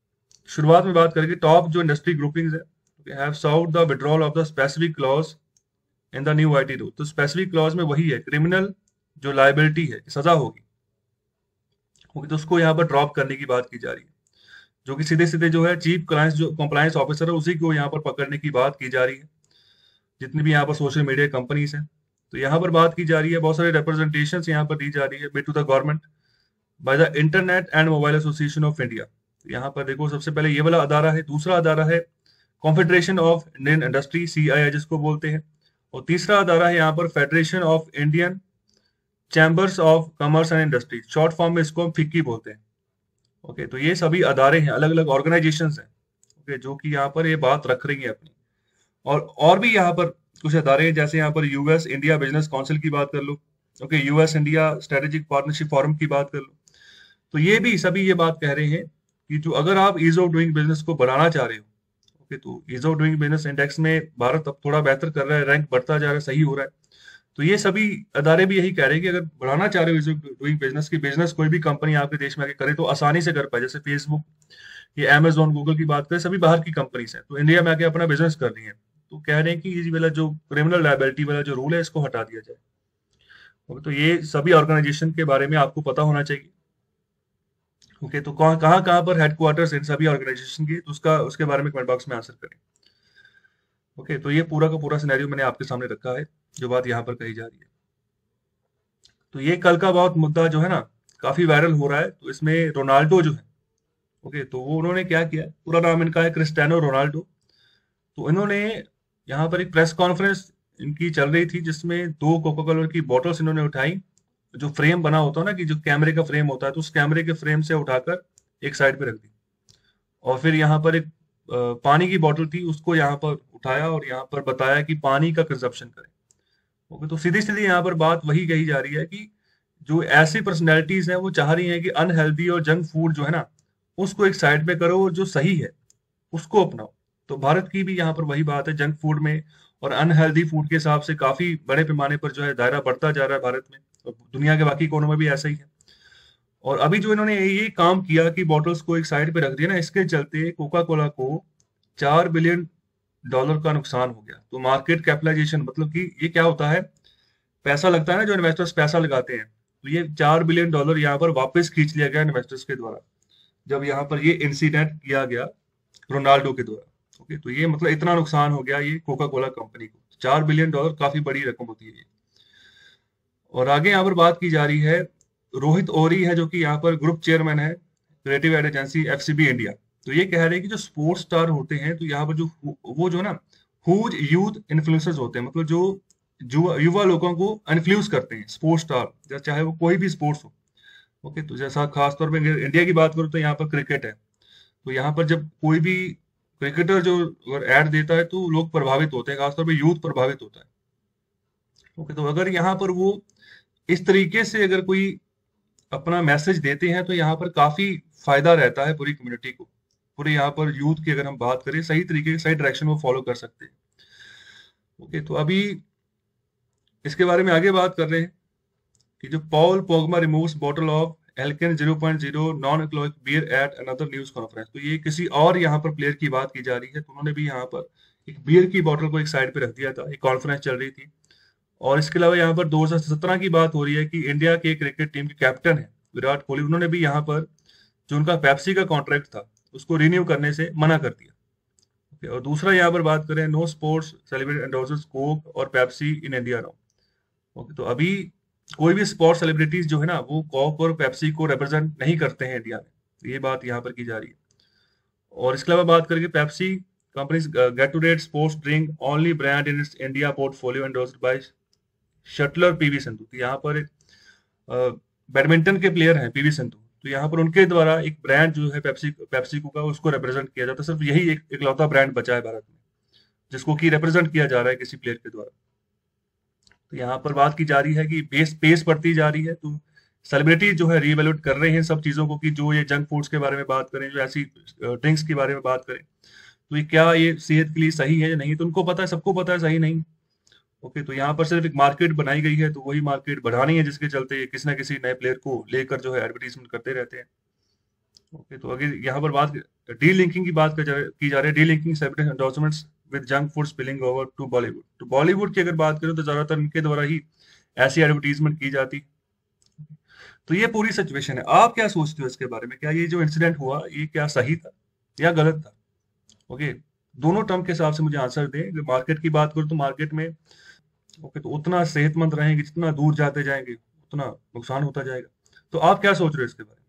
शुरुआत में बात करेंगे टॉप जो इंडस्ट्री ग्रुपिंग्स है, have solved the withdrawal of the specific clause in the new IT rule. तो स्पेसिफिक क्लॉज में वही है, क्रिमिनल जो लायबिलिटी है, सजा होगी, होगी तो उसको यहाँ पर ड्रॉप करने की बात की जा रही है, जो कि सीधे सीधे जो है चीफ क्लाइंस जो कंप्लायंस ऑफिसर है उसी को यहाँ पर पकड़ने की बात की जा रही है, जितनी भी यहाँ पर सोशल मीडिया कंपनीज हैं। तो यहाँ पर बात की जा रही है, बहुत सारे रिप्रेजेंटेशन यहाँ पर दी जा रही है made to the government by the internet and mobile association of India. यहाँ पर देखो, सबसे पहले ये वाला अदारा है, दूसरा अदारा है confederation of Indian industry, C I I जिसको बोलते हैं, और तीसरा अदारा है यहाँ पर federation of Indian chambers of commerce and industry, short form में इसको हम फिक्की बोलते हैं। ओके, तो ये सभी अदारे हैं, अलग अलग ऑर्गेनाइजेशंस हैं, ओके, जो कि यहाँ पर ये बात रख रही है अपनी। और और भी यहाँ पर कुछ अदारे हैं, जैसे यहाँ पर यूएस इंडिया बिजनेस काउंसिल की बात कर लो, okay, US India strategic partnership forum की बात कर लो। तो ये भी सभी ये बात कह रहे हैं कि जो अगर आप ईज ऑफ डूइंग बिजनेस को बढ़ाना चाह रहे हो, ओके, तो ease of doing business index में भारत अब थोड़ा बेहतर कर रहा है, रैंक बढ़ता जा रहा है, सही हो रहा है। तो ये सभी अदारे भी यही कह रहे हैं कि अगर बढ़ाना चाह रहे हो ईज ऑफ डूइंग बिजनेस की, बिजनेस कोई भी कंपनी आपके देश में आके करे तो आसानी से कर पाए, जैसे फेसबुक, ये अमेजोन, गूगल की बात करें, सभी बाहर की कंपनीज हैं, तो इंडिया में आके अपना बिजनेस कर रही है। तो कह रहे हैं कि ये वाला जो क्रिमिनल लायबिलिटी वाला जो रूल है इसको हटा दिया जाए। ओके, तो ये सभी ऑर्गेनाइजेशन के बारे में आपको पता होना चाहिए। ओके, तो कहाँ कहाँ कहाँ पर हेडक्वार्टर्स इन सभी ऑर्गेनाइजेशन की, तो उसका उसके बारे में कमेंट बॉक्स में आंसर करें। ओके, तो ये पूरा का पूरा सिनेरियो मैंने आपके सामने रखा है, जो बात यहाँ पर कही जा रही है। तो ये कल का बहुत मुद्दा जो है ना, काफी वायरल हो रहा है। तो इसमें रोनाल्डो जो है, ओके, तो वो उन्होंने क्या किया, पूरा नाम इनका है क्रिस्टियानो रोनाल्डो। तो इन्होंने यहाँ पर एक प्रेस कॉन्फ्रेंस इनकी चल रही थी, जिसमें दो कोका कोला की बॉटल्स इन्होंने उठाई, जो फ्रेम बना होता है ना, कि जो कैमरे का फ्रेम होता है, तो उस कैमरे के फ्रेम से उठाकर एक साइड पे रख दी, और फिर यहाँ पर एक अ, पानी की बोतल थी, उसको यहाँ पर उठाया और यहाँ पर बताया कि पानी का कंजप्शन करें। ओके, तो सीधी सीधी यहाँ पर बात वही कही जा रही है कि जो ऐसी पर्सनैलिटीज हैं वो चाह रही हैं कि अनहेल्दी और जंक फूड जो है ना, उसको एक साइड पे करो और जो सही है उसको अपनाओ। तो भारत की भी यहाँ पर वही बात है, जंक फूड में और अनहेल्दी फूड के हिसाब से काफी बड़े पैमाने पर जो है दायरा बढ़ता जा रहा है भारत में, और दुनिया के बाकी कोनों में भी ऐसा ही है। और अभी जो इन्होंने ये काम किया कि बॉटल्स को एक साइड पे रख दिया ना, इसके चलते कोका कोला को चार बिलियन डॉलर का नुकसान हो गया। तो मार्केट कैपिटलाइजेशन मतलब कि ये क्या होता है, पैसा लगता है ना, जो इन्वेस्टर्स पैसा लगाते हैं, तो ये चार बिलियन डॉलर यहाँ पर वापस खींच लिया गया इन्वेस्टर्स के द्वारा, जब यहाँ पर ये इंसिडेंट किया गया रोनाल्डो के द्वारा। ओके, तो ये मतलब इतना नुकसान हो गया ये कोका कोला कंपनी को, चार बिलियन डॉलर काफी बड़ी रकम होती है ये। और आगे यहाँ पर बात की जा रही है, रोहित ओरी है जो कि यहाँ पर ग्रुप चेयरमैन है creative ad agency FCB India. तो ये कह रहे हैं कि जो स्पोर्ट्स स्टार होते हैं, तो यहाँ पर जो वो जो ना हुज यूथ इन्फ्लुएंसर्स होते हैं, मतलब जो जो युवा लोगों को इन्फ्लुएंस करते हैं, स्पोर्ट्स स्टार, चाहे वो कोई भी स्पोर्ट्स हो। ओके, तो जैसा खासतौर पर इंडिया की बात करूँ तो यहाँ पर क्रिकेट है, तो यहाँ पर जब कोई भी क्रिकेटर जो अगर एड देता है तो लोग प्रभावित होते हैं, खासतौर पर यूथ प्रभावित होता है। ओके, तो अगर यहाँ पर वो इस तरीके से अगर कोई अपना मैसेज देते हैं तो यहाँ पर काफी फायदा रहता है पूरी कम्युनिटी को, पूरे यहाँ पर यूथ की अगर हम बात करें, सही तरीके से सही डायरेक्शन में फॉलो कर सकते हैं। ओके, तो अभी इसके बारे में आगे बात कर रहे हैं कि जो Paul Pogba removes bottle of Heineken zero point zero non alcoholic beer at another news conference. तो ये किसी और यहाँ पर प्लेयर की बात की जा रही है, तो उन्होंने भी यहाँ पर एक बियर की बॉटल को एक साइड पे रख दिया था, एक कॉन्फ्रेंस चल रही थी। और इसके अलावा यहाँ पर दो हज़ार सत्रह की बात हो रही है कि इंडिया के क्रिकेट टीम के कैप्टन है विराट कोहली, उन्होंने भी यहाँ पर जो उनका पेप्सी का कॉन्ट्रैक्ट था उसको रिन्यू करने से मना कर दिया। ओके, और दूसरा यहाँ पर बात करें, no sports celebrity endorses Coke और Pepsi in India now. Okay, तो अभी कोई भी स्पोर्ट्स सेलिब्रिटीज जो है ना, वो कोक और पेप्सी को रिप्रेजेंट नहीं करते हैं इंडिया में, तो ये बात यहाँ पर की जा रही है। और इसके अलावा बात करेंगे, Pepsi companies Gatorade sports drink only brand in its India portfolio endorsed by shuttler PV Sindhu. तो यहाँ पर बैडमिंटन के प्लेयर हैं पीवी सिंधु, तो यहाँ पर उनके द्वारा एक ब्रांड जो है पेप्सी पेप्सी को का उसको रिप्रेजेंट किया जाता है। सिर्फ यही एक इकलौता ब्रांड बचा है भारत में जिसको कि रिप्रेजेंट किया जा रहा है किसी प्लेयर के द्वारा। तो यहाँ पर बात की जा रही है कि बेस पेस बढ़ती जा रही है, तो सेलिब्रिटी जो है रीवैल्यूएट कर रहे हैं सब चीजों को, कि जो ये जंक फूड्स के बारे में बात करें, जो ऐसी ड्रिंक्स के बारे में बात करें, तो ये क्या ये सेहत के लिए सही है या नहीं, तो उनको पता है, सबको पता है सही नहीं। ओके, तो यहाँ पर सिर्फ एक मार्केट बनाई गई है, तो वही मार्केट बढ़ानी है, जिसके चलते किसी ना किसी नए प्लेयर को लेकर जो है एडवर्टीजमेंट करते रहते हैं। ओके, तो अगर यहाँ पर बात डी लिंकिंग की बात कर जा- की जा रही है, delinking celebrity endorsements with junk food spilling over to Bollywood. तो बॉलीवुड की अगर बात करें तो ज्यादातर इनके द्वारा ही ऐसी एडवर्टीजमेंट की जाती। तो ये पूरी सिचुएशन है। आप क्या सोचते हो इसके बारे में? क्या ये जो इंसिडेंट हुआ ये क्या सही था या गलत था? ओके, दोनों टर्म के हिसाब से मुझे आंसर दें। मार्केट की बात करूं तो मार्केट में ओके तो उतना सेहतमंद रहेंगे, जितना दूर जाते जाएंगे उतना नुकसान होता जाएगा। तो आप क्या सोच रहे हो इसके बारे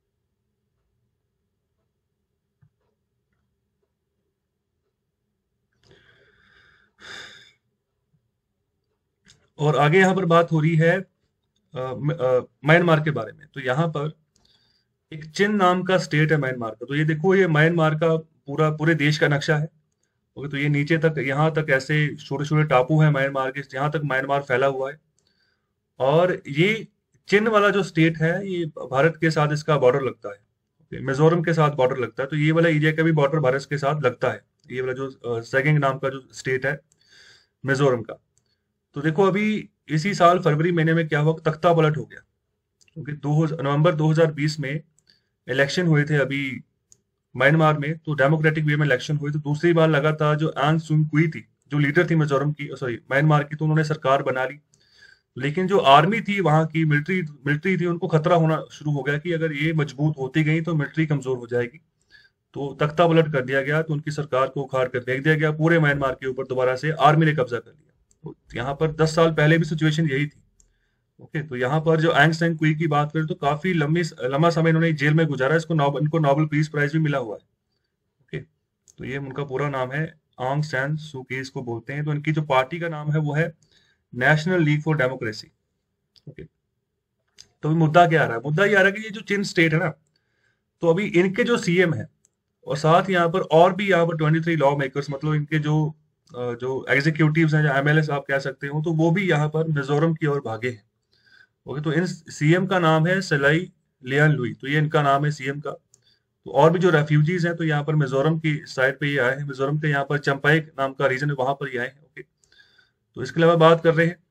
में? और आगे यहाँ पर बात हो रही है अ, म- अ, म्यांमार के बारे में। तो यहाँ पर एक चिन नाम का स्टेट है म्यांमार का। तो ये देखो, ये म्यांमार का पूरा पूरे देश का नक्शा है। ओके, तो ये नीचे तक, यहाँ तक ऐसे छोटे छोटे टापू हैं म्यांमार के, यहाँ तक म्यांमार फैला हुआ है। और ये चिन वाला जो स्टेट है, ये भारत के साथ इसका बॉर्डर लगता है। ओके, मिजोरम के साथ बॉर्डर लगता है। तो ये वाला एरिया का भी बॉर्डर भारत के साथ लगता है। ये वाला जो अ, सेगिंग नाम का जो स्टेट है मिजोरम का। तो देखो, अभी इसी साल फरवरी महीने में क्या हुआ, तख्ता पलट हो गया। क्योंकि दो नवंबर दो हज़ार बीस में इलेक्शन हुए थे अभी म्यांमार में। तो डेमोक्रेटिक वे में इलेक्शन हुए। तो दूसरी बार लगातार जो आंग सुन कुई थी, जो लीडर थी मिजोरम की, सॉरी म्यांमार की, तो उन्होंने सरकार बना ली। लेकिन जो आर्मी थी वहां की, मिलिट्री मिलिट्री थी, उनको खतरा होना शुरू हो गया कि अगर ये मजबूत होती गई तो मिलिट्री कमजोर हो जाएगी। तो तख्ता पलट कर दिया गया। तो उनकी सरकार को उखाड़ कर फेंक दिया गया। पूरे म्यांमार के ऊपर दोबारा से आर्मी ने कब्जा कर लिया। तो यहाँ पर दस साल पहले भी सिचुएशन यही थी। ओके, तो यहाँ पर जो एंग सैन कुई की बात करें तो काफी लंबी लंबा समय इन्होंने जेल में गुजारा। इसको नोब, इनको नोबेल पीस प्राइज भी मिला हुआ है। ओके, तो ये उनका पूरा नाम है, आंग सैन सू की इसको बोलते हैं। तो इनकी जो पार्टी का नाम है वो है National League for Democracy. Okay, तो अभी मुद्दा क्या आ रहा है? मुद्दा ये आ रहा है कि ये जो चिन स्टेट है ना, तो अभी इनके जो सीएम है और साथ यहाँ पर और भी यहाँ पर ट्वेंटी थ्री लॉ मेकर्स, मतलब इनके जो अ, जो एग्जीक्यूटिव्स हैं, जो एमएलए आप कह सकते हो, तो वो भी यहाँ पर मिजोरम की ओर भागे हैं। ओके, तो इन सीएम का नाम है सलाई लियान लुई। तो ये इनका नाम है सीएम का। तो और भी जो रेफ्यूजीज हैं तो यहाँ पर मिजोरम की साइड पे ये आए हैं। मिजोरम के यहाँ पर चंपाइक नाम का रीजन है, वहां पर ये आए हैं। ओके, तो इसके अलावा बात कर रहे हैं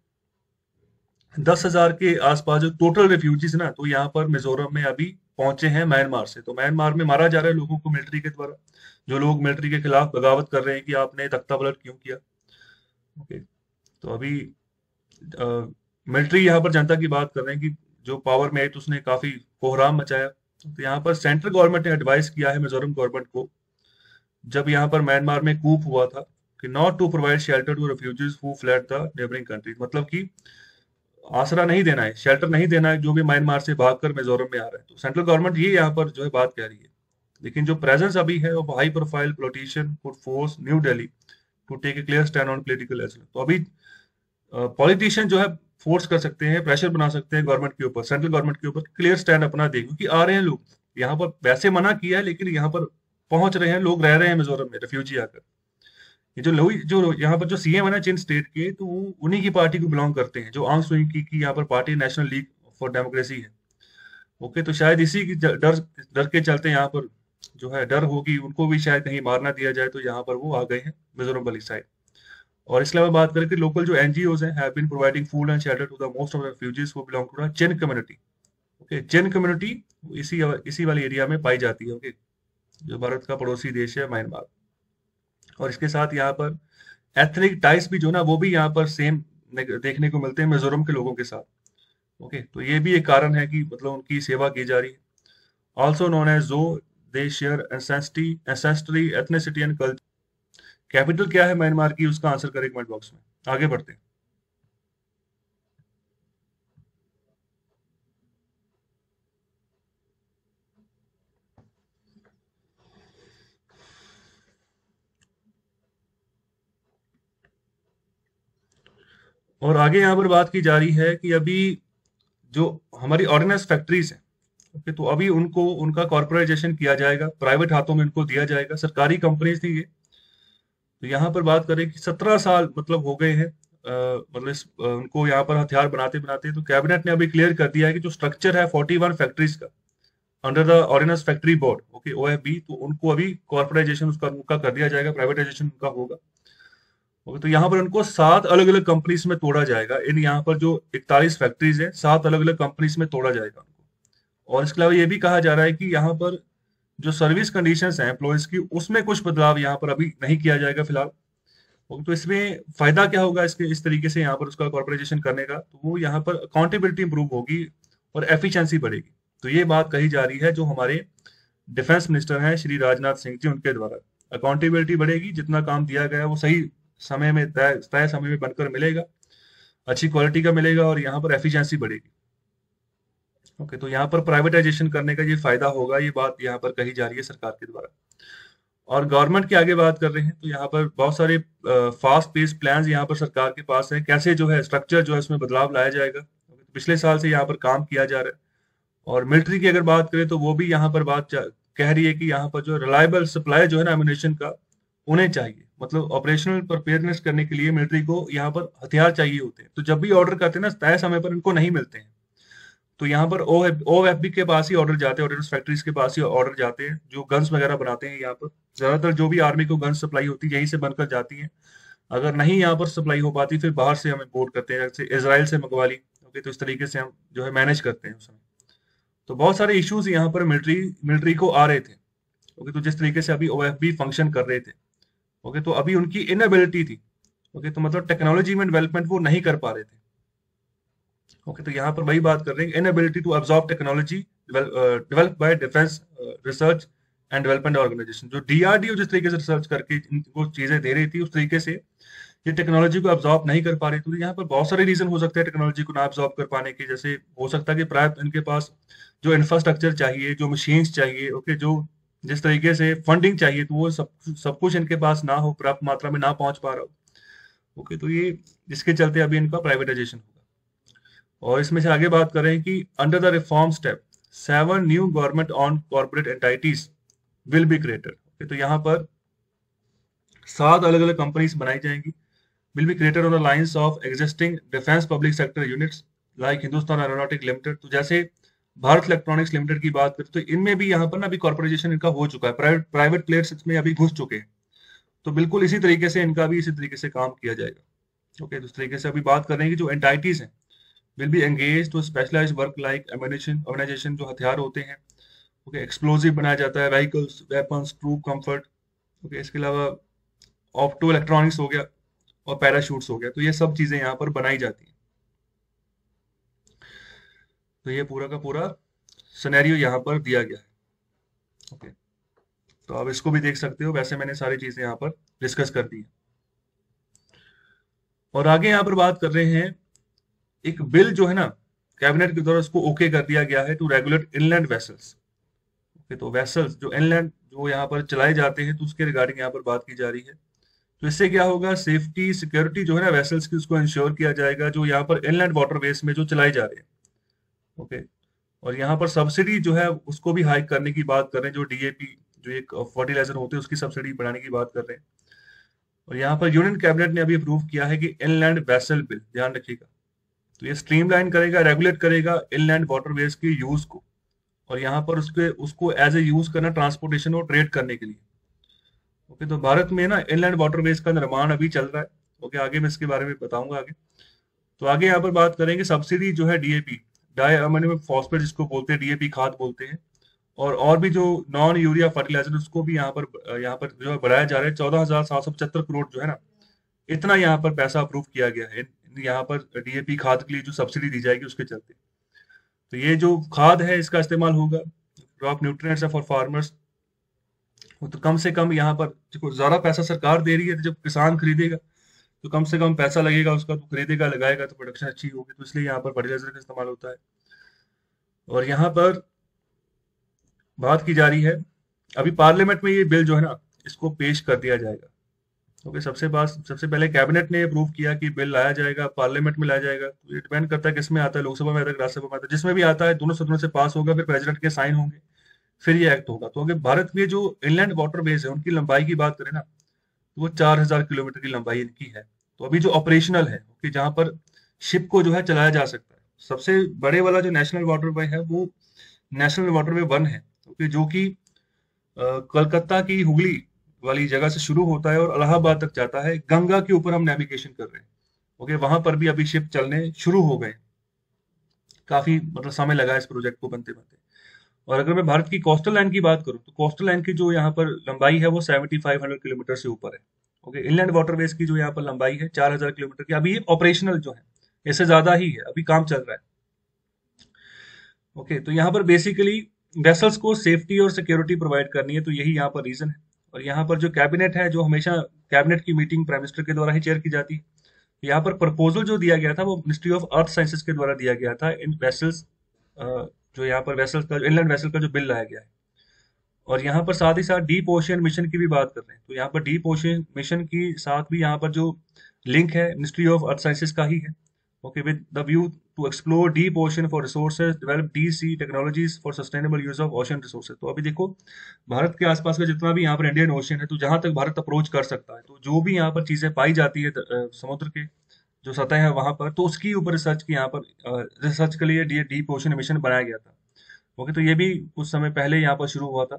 दस हजार के आसपास जो टोटल रेफ्यूजीज ना, तो यहाँ पर मिजोरम में अभी पहुंचे हैं म्यांमार से। तो म्यांमार में मारा जा रहा है लोगों को मिलिट्री के द्वारा। जो लोग मिलिट्री के खिलाफ बगावत कर रहे हैं कि आपने तख्ता पलट क्यों किया। ओके, तो अभी मिलिट्री यहाँ पर जनता की बात कर रहे हैं कि जो पावर में आई तो उसने काफी कोहराम मचाया। तो यहाँ पर सेंट्रल गवर्नमेंट ने एडवाइस किया है मिजोरम गवर्नमेंट को, जब यहाँ पर म्यांमार में कूप हुआ था, कि not to provide shelter to refugees who flood the neighbouring countries. मतलब कि आसरा नहीं देना है, शेल्टर नहीं देना है जो भी म्यांमार से भागकर मिजोरम में आ रहा है। तो सेंट्रल गवर्नमेंट ये यहाँ पर जो है बात कह रही है। लेकिन जो प्रेजेंस अभी है वो high profile politician could force New Delhi to take a clear stand on political agenda. तो अभी पॉलिटिशियन जो है फोर्स कर सकते हैं, प्रेशर बना सकते हैं गवर्नमेंट के ऊपर, सेंट्रल गवर्नमेंट के ऊपर, क्लियर स्टैंड अपना दे। क्योंकि आ रहे हैं लोग यहाँ पर, वैसे मना किया है लेकिन यहाँ पर पहुंच रहे हैं लोग, रह रहे हैं मिजोरम में रेफ्यूजी आकर। ये जो लोग जो यहाँ पर जो सीएम है ना चिन स्टेट के, तो वो उन्हीं की पार्टी को बिलोंग करते हैं, जो आंग सुई की, की यहाँ पर party National League for Democracy है। ओके, तो शायद इसी की ज- डर डर के चलते यहाँ पर जो है डर होगी उनको भी शायद कहीं मार ना दिया जाए, तो यहाँ पर वो आ गए हैं मिजोरम वाली साइड। और इसके अलावा बात करें कि लोकल जो एनजीओज हैं have been providing food and shelter to the most of refugees who belong to the Chin community. Okay, Chin community इसी इसी वाली एरिया में पाई जाती है। ओके, जो भारत का पड़ोसी देश है म्यांमार। और इसके साथ यहाँ पर एथनिक टाइज भी जो ना, वो भी यहाँ पर सेम देखने को मिलते हैं मिजोरम के लोगों के साथ। ओके, तो ये भी एक कारण है कि मतलब उनकी सेवा की जा रही है। ऑल्सो नोन एज जो they share ancestry ancestry ethnicity and culture. Capital क्या है म्यांमार की, उसका आंसर करें कमेंट बॉक्स में। आगे बढ़ते हैं। और आगे यहाँ पर बात की जा रही है कि अभी जो हमारी ऑर्डिनेंस फैक्ट्रीज हैं, ओके, तो अभी उनको उनका कॉर्पोरेटाइजेशन किया जाएगा, प्राइवेट हाथों में इनको दिया जाएगा। सरकारी कंपनीज थी ये। तो यहाँ पर बात करें कि सत्रह साल मतलब हो गए हैं अ, मतलब इस, अ, उनको यहाँ पर हथियार बनाते बनाते। तो कैबिनेट ने अभी क्लियर कर दिया है कि जो स्ट्रक्चर है फोर्टी वन फैक्ट्रीज का under the ordnance factory board, okay, OFB, तो उनको अभी कॉर्पोरेटाइजेशन उसका उनका कर दिया जाएगा, प्राइवेटाइजेशन उनका होगा। ओके, तो यहाँ पर उनको सात अलग अलग कंपनीज में तोड़ा जाएगा। इन यहाँ पर जो इकतालीस फैक्ट्रीज है, सात अलग अलग कंपनीज में तोड़ा जाएगा उनको। और इसके अलावा ये भी कहा जा रहा है कि यहाँ पर जो सर्विस कंडीशंस हैं एम्प्लॉयज की, उसमें कुछ बदलाव यहाँ पर अभी नहीं किया जाएगा फिलहाल। ओके, तो इसमें फायदा क्या होगा इसके इस तरीके से यहाँ पर उसका कॉर्पोरेटाइजेशन करने का, तो वो यहाँ पर अकाउंटेबिलिटी इंप्रूव होगी और एफिशिएंसी बढ़ेगी। तो ये बात कही जा रही है जो हमारे डिफेंस मिनिस्टर हैं श्री राजनाथ सिंह जी, उनके द्वारा। अकाउंटेबिलिटी बढ़ेगी, जितना काम दिया गया है वो सही समय में, तय तय समय में बनकर मिलेगा, अच्छी क्वालिटी का मिलेगा, और यहाँ पर एफिशिएंसी बढ़ेगी। ओके, तो यहाँ पर प्राइवेटाइजेशन करने का ये फायदा होगा, ये बात यहाँ पर कही जा रही है सरकार के द्वारा। और गवर्नमेंट की आगे बात कर रहे हैं तो यहाँ पर बहुत सारे फास्ट पेस प्लान्स यहाँ पर सरकार के पास है, कैसे जो है स्ट्रक्चर जो है उसमें बदलाव लाया जाएगा। तो पिछले साल से यहाँ पर काम किया जा रहा है। और मिलिट्री की अगर बात करें तो वो भी यहाँ पर बात कह रही है कि यहाँ पर जो रिलायबल सप्लाई जो है ना एम्यूनेशन का, उन्हें चाहिए। मतलब ऑपरेशनल प्रिपेयरनेस करने के लिए मिलिट्री को यहाँ पर हथियार चाहिए होते हैं, तो जब भी ऑर्डर करते हैं ना तय समय पर इनको नहीं मिलते हैं, तो यहाँ पर ओ ओ एफ बी के पास ही ऑर्डर जाते हैं, ऑर्डर फैक्ट्रीज के पास ही ऑर्डर जाते हैं जो गन्स वगैरह बनाते हैं। यहाँ पर ज्यादातर जो भी आर्मी को गन्स सप्लाई होती है यहीं से बनकर जाती है। अगर नहीं यहाँ पर सप्लाई हो पाती फिर बाहर से हम इम्पोर्ट करते हैं, जैसे इसराइल से मंगवा ली। ओके, तो इस तरीके से हम जो है मैनेज करते हैं उस समय। तो बहुत सारे इश्यूज यहाँ पर मिलिट्री मिलिट्री को आ रहे थे। ओके, तो जिस तरीके से अभी ओ एफ बी फंक्शन कर रहे थे, ओके, तो अभी उनकी इनएबिलिटी थी। ओके, तो मतलब टेक्नोलॉजी में डेवलपमेंट वो नहीं कर पा रहे थे। ओके, तो यहाँ पर वही बात कर रहे हैं, inability to absorb technology develop by defence research and development organisation. जो डी आर डी ओ जिस तरीके से रिसर्च करके इनको चीजें दे रही थी, उस तरीके से ये टेक्नोलॉजी को अब्सॉर्ब नहीं कर पा रही। तो यहाँ पर बहुत सारे रीजन हो सकते हैं टेक्नोलॉजी को ना अब्सॉर्ब कर पाने के। जैसे हो सकता है कि प्राय इनके पास जो इंफ्रास्ट्रक्चर चाहिए, जो मशीन्स चाहिए, ओके, जो जिस तरीके से फंडिंग चाहिए, तो वो सब सब कुछ इनके पास ना हो, पर्याप्त मात्रा में ना पहुंच पा रहा हो। ओके, तो ये जिसके चलते अभी इनका प्राइवेटाइजेशन होगा। और इसमें से आगे बात करें कि under the reform step seven new government on corporate entities will be created. Okay, तो यहाँ पर सात अलग अलग कंपनीज बनाई जाएंगी, will be created on the lines of existing defense public sector units like Hindustan Aeronautic Limited. तो जैसे भारत इलेक्ट्रॉनिक्स लिमिटेड की बात करें तो इनमें भी यहाँ पर ना अभी कॉर्पोरेटाइजेशन इनका हो चुका है, प्राइवेट प्राइवेट प्लेयर्स इसमें अभी घुस चुके हैं। तो बिल्कुल इसी तरीके से इनका भी इसी तरीके से काम किया जाएगा। ओके, तो इस तरीके से अभी बात कर रहे हैं कि जो एंटाइटीज हैं will be engage to specialised work like ammunition organisation, जो हथियार होते हैं, ओके, एक्सप्लोजिव बनाया जाता है, vehicles, weapons, troop comfort. Okay, इसके अलावा ऑप्टो इलेक्ट्रॉनिक्स हो गया और पैराशूट्स हो गया। तो ये सब चीजें यहाँ पर बनाई जाती हैं। तो ये पूरा का पूरा सिनेरियो यहाँ पर दिया गया है। ओके, तो आप इसको भी देख सकते हो। वैसे मैंने सारी चीजें यहाँ पर डिस्कस कर दी है। और आगे यहाँ पर बात कर रहे हैं, एक बिल जो है ना कैबिनेट के द्वारा उसको ओके कर दिया गया है to regulate inland vessels. Okay, तो वेसल्स जो इनलैंड जो यहाँ पर चलाए जाते हैं, तो उसके रिगार्डिंग यहाँ पर बात की जा रही है। तो इससे क्या होगा, सेफ्टी सिक्योरिटी जो है ना वेसल्स की, उसको इंश्योर किया जाएगा जो यहाँ पर इनलैंड वाटरवेज में जो चलाए जा रहे हैं। ओके, और यहाँ पर सब्सिडी जो है उसको भी हाइक करने की बात कर रहे हैं, जो डी ए पी जो एक फर्टिलाइजर होते हैं उसकी सब्सिडी बढ़ाने की बात कर रहे हैं। और यहाँ पर यूनियन कैबिनेट ने अभी अप्रूव किया है कि इनलैंड वेसल बिल, ध्यान रखिएगा। तो ये स्ट्रीमलाइन करेगा, रेगुलेट करेगा इनलैंड वाटरवेज के यूज को, और यहाँ पर उसके उसको एज ए यूज करना ट्रांसपोर्टेशन और ट्रेड करने के लिए। ओके, तो भारत में ना इनलैंड वाटरवेज का निर्माण अभी चल रहा है। ओके, आगे मैं इसके बारे में बताऊंगा आगे। तो आगे यहाँ पर बात करेंगे सब्सिडी जो है D A P, di ammonium phosphate जिसको बोलते हैं, डी ए पी खाद बोलते हैं, और और भी जो नॉन यूरिया फर्टिलाइजर उसको भी यहाँ पर यहाँ पर जो है बढ़ाया जा रहा है। चौदह हजार सात सौ पचहत्तर करोड़ जो है ना, इतना यहाँ पर पैसा अप्रूव किया गया है यहाँ पर डी ए पी खाद के लिए जो सब्सिडी दी जाएगी उसके चलते। तो ये जो खाद है इसका इस्तेमाल होगा, क्रॉप न्यूट्रिएंट्स फॉर फार्मर्स। तो कम से कम यहाँ पर देखो ज्यादा पैसा सरकार दे रही है, तो जब किसान खरीदेगा तो कम से कम पैसा लगेगा उसका, तो खरीदेगा, लगाएगा, तो प्रोडक्शन अच्छी होगी। तो इसलिए यहाँ पर फर्टिलाइजर का इस्तेमाल होता है। और यहाँ पर बात की जा रही है, अभी पार्लियामेंट में ये बिल जो है ना इसको पेश कर दिया जाएगा। ओके, सबसे बात सबसे पहले कैबिनेट ने अप्रूव किया कि बिल लाया जाएगा, पार्लियामेंट में लाया जाएगा। तो ये डिपेंड करता है किसमें आता है, लोकसभा में आता है, राज्यसभा में आता है। जिसमें भी आता है दोनों सदनों से पास होगा, फिर प्रेसिडेंट के साइन होंगे, फिर ये एक्ट होगा। तो अगर भारत में जो इनलैंड वाटरवेज है उनकी लंबाई की बात करें ना, तो वो चार हजार किलोमीटर की लंबाई इनकी है। तो अभी जो ऑपरेशनल है, ओके, जहां पर शिप को जो है चलाया जा सकता है, सबसे बड़े वाला जो नेशनल वाटरवे है वो नेशनल वाटरवे वन है। ओके, जो कि कलकत्ता की हुगली वाली जगह से शुरू होता है और इलाहाबाद तक जाता है। गंगा के ऊपर हम नेविगेशन कर रहे हैं। ओके, वहां पर भी अभी शिप चलने शुरू हो गए, काफी मतलब समय लगा इस प्रोजेक्ट को बनते बनते। और अगर मैं भारत की कोस्टल लाइन की बात करूं तो कोस्टल लाइन की जो यहाँ पर लंबाई है वो सेवेंटी फाइव हंड्रेड किलोमीटर से ऊपर है। ओके, इनलैंड वाटरवेज की जो यहाँ पर लंबाई है चार हजार किलोमीटर की, अभी ऑपरेशनल जो है इससे ज्यादा ही है, अभी काम चल रहा है। ओके, तो यहाँ पर बेसिकली वेसल्स को सेफ्टी और सिक्योरिटी प्रोवाइड करनी है, तो यही यहाँ पर रीजन है। और यहाँ पर जो कैबिनेट है, जो हमेशा कैबिनेट की मीटिंग प्राइम मिनिस्टर के द्वारा ही चेयर की जाती है। यहाँ पर प्रपोजल जो दिया गया था वो मिनिस्ट्री ऑफ अर्थ साइंसेज के द्वारा दिया गया था इन वेसल्स, जो यहाँ पर वेसल्स का, इनलैंड वेसल का जो बिल लाया गया है। और यहाँ पर साथ ही साथ डीप ओशियन मिशन की भी बात कर रहे हैं, तो यहाँ पर डीप ओशियन मिशन की साथ भी यहाँ पर जो लिंक है मिनिस्ट्री ऑफ अर्थ साइंसेज का ही है। Okay, with the view to explore deep ocean for resources, develop deep sea technologies for sustainable use of ocean resources. तो अभी देखो भारत के आसपास का जितना भी यहाँ पर इंडियन ओशन है, तो जहां तक भारत अप्रोच कर सकता है, तो जो भी यहाँ पर चीजें पाई जाती है द- अ, समुद्र के जो सतह है वहां पर, तो उसकी ऊपर रिसर्च की यहाँ पर रिसर्च के लिए डीप ओशन मिशन बनाया गया था। ओके, तो ये भी कुछ समय पहले यहाँ पर शुरू हुआ था।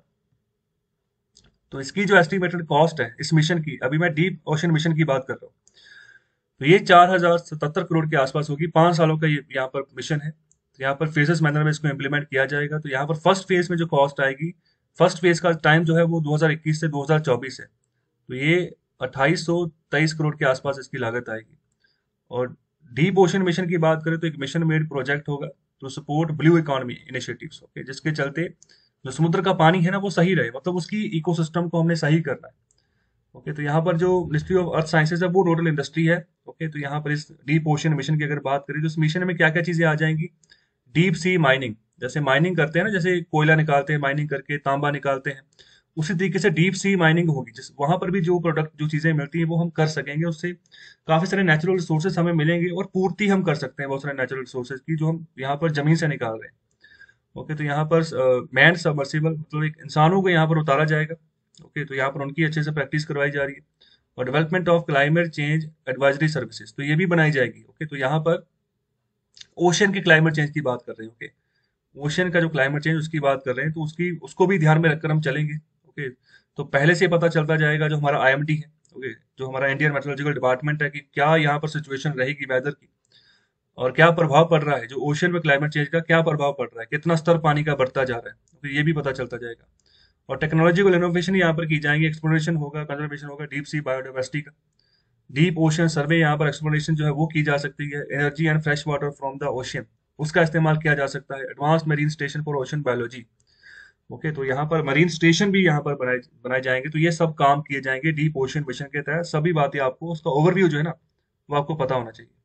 तो इसकी जो एस्टिमेटेड कॉस्ट है इस मिशन की, अभी मैं डीप ओशन मिशन की बात कर रहा हूँ, तो ये चार हजार सतहत्तर करोड़ के आसपास होगी। पांच सालों का ये यहाँ पर मिशन है। तो यहाँ पर फेजेस मैनर में इसको इम्प्लीमेंट किया जाएगा। तो यहाँ पर फर्स्ट फेज में जो कॉस्ट आएगी, फर्स्ट फेज का टाइम जो है वो दो हजार इक्कीस से दो हजार चौबीस है। तो ये अट्ठाईस सौ तेईस करोड़ के आसपास इसकी लागत आएगी। और डीप ओशन मिशन की बात करें तो एक मिशन मेड प्रोजेक्ट होगा to support blue economy initiatives. Okay, जिसके चलते जो समुद्र का पानी है ना वो सही रहे, मतलब उसकी इकोसिस्टम को हमने सही करना है। ओके, तो यहाँ पर जो मिनिस्ट्री ऑफ अर्थ साइंसेज है वो टोटल इंडस्ट्री है। ओके, तो यहाँ पर इस डीप ओशन मिशन की अगर बात करें तो इस मिशन में क्या क्या चीजें आ जाएंगी। डीप सी माइनिंग, जैसे माइनिंग करते हैं ना, जैसे कोयला निकालते हैं माइनिंग करके, तांबा निकालते हैं, उसी तरीके से डीप सी माइनिंग होगी, जिस वहां पर भी जो प्रोडक्ट जो चीजें मिलती हैं वो हम कर सकेंगे, उससे काफी सारे नेचुरल रिसोर्सेज हमें मिलेंगे और पूर्ति हम कर सकते हैं बहुत सारे नेचुरल रिसोर्सेज की जो हम यहाँ पर जमीन से निकाल रहे हैं। ओके, तो यहाँ पर मैन सबमर्सिबल, मतलब एक इंसानों को यहाँ पर उतारा जाएगा। ओके, तो यहाँ पर उनकी अच्छे से प्रैक्टिस करवाई जा रही है। और development of climate change advisory services, तो ये भी बनाई जाएगी। ओके, तो यहाँ पर ओशन के क्लाइमेट चेंज की बात कर रहे हैं। ओके, ओशन का जो क्लाइमेट चेंज उसकी बात कर रहे हैं, तो उसकी उसको भी ध्यान में रखकर हम चलेंगे। ओके, तो पहले से पता चलता जाएगा जो हमारा आई एम डी है, ओके, जो हमारा इंडियन मेट्रोलॉजिकल डिपार्टमेंट है, कि क्या यहाँ पर सिचुएशन रहेगी वेदर की, और क्या प्रभाव पड़ रहा है, जो ओशन में क्लाइमेट चेंज का क्या प्रभाव पड़ रहा है, कितना स्तर पानी का बढ़ता जा रहा है, तो ये भी पता चलता जाएगा। और टेक्नोलॉजिकल इनोवेशन यहाँ पर की जाएंगे, एक्सप्लोरेशन होगा, कंजर्वेशन होगा डीप सी बायोडाइवर्सिटी का। डीप ओशन सर्वे, यहाँ पर एक्सप्लोरेशन जो है वो की जा सकती है। Energy and fresh water from the ocean, उसका इस्तेमाल किया जा सकता है। Advance marine station for ocean biology. Okay, तो यहाँ पर मरीन स्टेशन भी यहाँ पर बनाए बनाए जाएंगे। तो ये सब काम किए जाएंगे डीप ओशन मिशन के तहत। सभी बातें आपको, उसका ओवरव्यू जो है ना वो आपको पता होना चाहिए।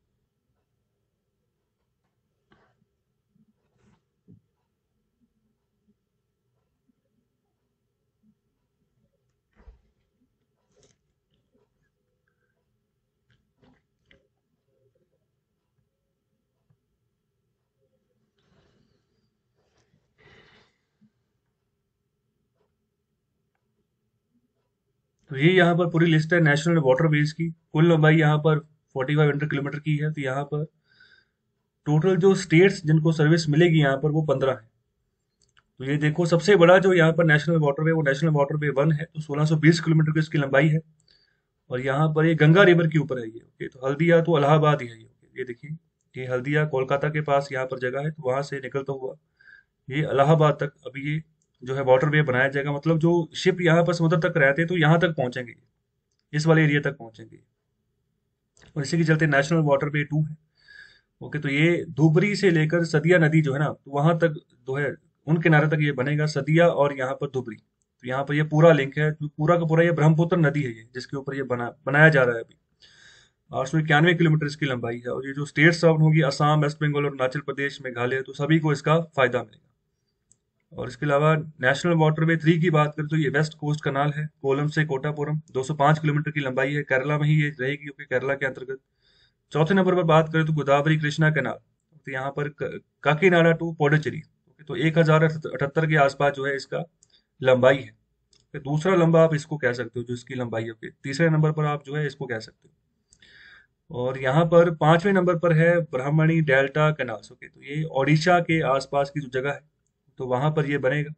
तो ये यहाँ पर पूरी लिस्ट है नेशनल वाटरवेज की। कुल लंबाई यहाँ पर फोर्टी फाइव हंड्रेड किलोमीटर की है। तो यहाँ पर टोटल जो स्टेट्स जिनको सर्विस मिलेगी यहाँ पर वो पंद्रह है। तो ये देखो, सबसे बड़ा जो यहाँ पर नेशनल वाटरवे वो नेशनल वाटरवे वन है, तो सोलह सौ बीस किलोमीटर की इसकी लंबाई है। और यहाँ पर ये गंगा रिवर के ऊपर है ये। ओके, तो हल्दिया तो इलाहाबाद ही है ये। ओके, ये देखिए, ये हल्दिया कोलकाता के पास यहाँ पर जगह है, तो वहां से निकलता हुआ ये इलाहाबाद तक अभी ये जो है वाटरवे बनाया जाएगा। मतलब जो शिप यहाँ पर समुद्र तक रहते हैं तो यहाँ तक पहुंचेंगे, इस वाले एरिया तक पहुंचेंगे। और इसी के चलते नेशनल वाटरवे टू है। ओके, तो ये धुबरी से लेकर सदिया नदी जो है ना, तो वहां तक जो है उन किनारे तक ये बनेगा, सदिया और यहाँ पर धुबरी। तो यहाँ पर ये पूरा लिंक है, जो पूरा का पूरा ये ब्रह्मपुत्र नदी है ये, जिसके ऊपर ये बना बनाया जा रहा है अभी। आठ सौ इक्यानवे किलोमीटर इसकी लंबाई है। और ये जो स्टेट सर्व होगी, असम, वेस्ट बंगाल और अरुणाचल प्रदेश, मेघालय, तो सभी को इसका फायदा मिलेगा। और इसके अलावा नेशनल वाटरवे थ्री की बात करें तो ये वेस्ट कोस्ट कनाल है, कोलम से कोटापुरम, दो सौ पाँच किलोमीटर की लंबाई है। केरला में ही ये रहेगी, क्योंकि केरला के अंतर्गत। चौथे नंबर पर बात करें तो गोदावरी कृष्णा कैनाल, तो यहाँ पर क- काकीनाडा टू पौडेचेरी। तो एक हजार अठहत्तर के आसपास जो है इसका लंबाई है। फिर दूसरा लंबा आप इसको कह सकते हो जो इसकी लंबाई है। ओके, तीसरे नंबर पर आप जो है इसको कह सकते हो। और यहाँ पर पांचवें नंबर पर है ब्राह्मणी डेल्टा कैनाल्स। ओके, तो ये ओडिशा के आसपास की जो जगह है, तो वहां पर ये बनेगा।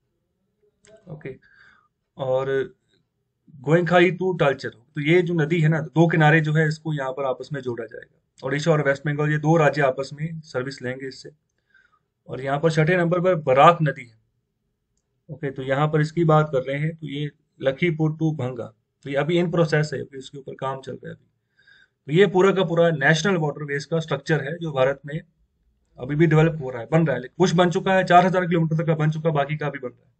ओके, और गोइंखाई टू टालचर, तो ये जो नदी है ना, दो किनारे जो है इसको यहाँ पर आपस में जोड़ा जाएगा। ओडिशा और वेस्ट बंगाल ये दो राज्य आपस में सर्विस लेंगे इससे। और यहाँ पर छठे नंबर पर बराक नदी है। ओके, तो यहाँ पर इसकी बात कर रहे हैं, तो ये लखीमपुर टू भंगा, तो ये अभी इन प्रोसेस है, अभी इसके ऊपर काम चल रहा है अभी। तो ये पूरा का पूरा नेशनल वाटरवेज का स्ट्रक्चर है जो भारत में अभी भी डेवलप हो रहा है, बन रहा है, लेकिन कुछ बन चुका है, चार हजार किलोमीटर तक का बन चुका, बाकी का भी बन रहा है।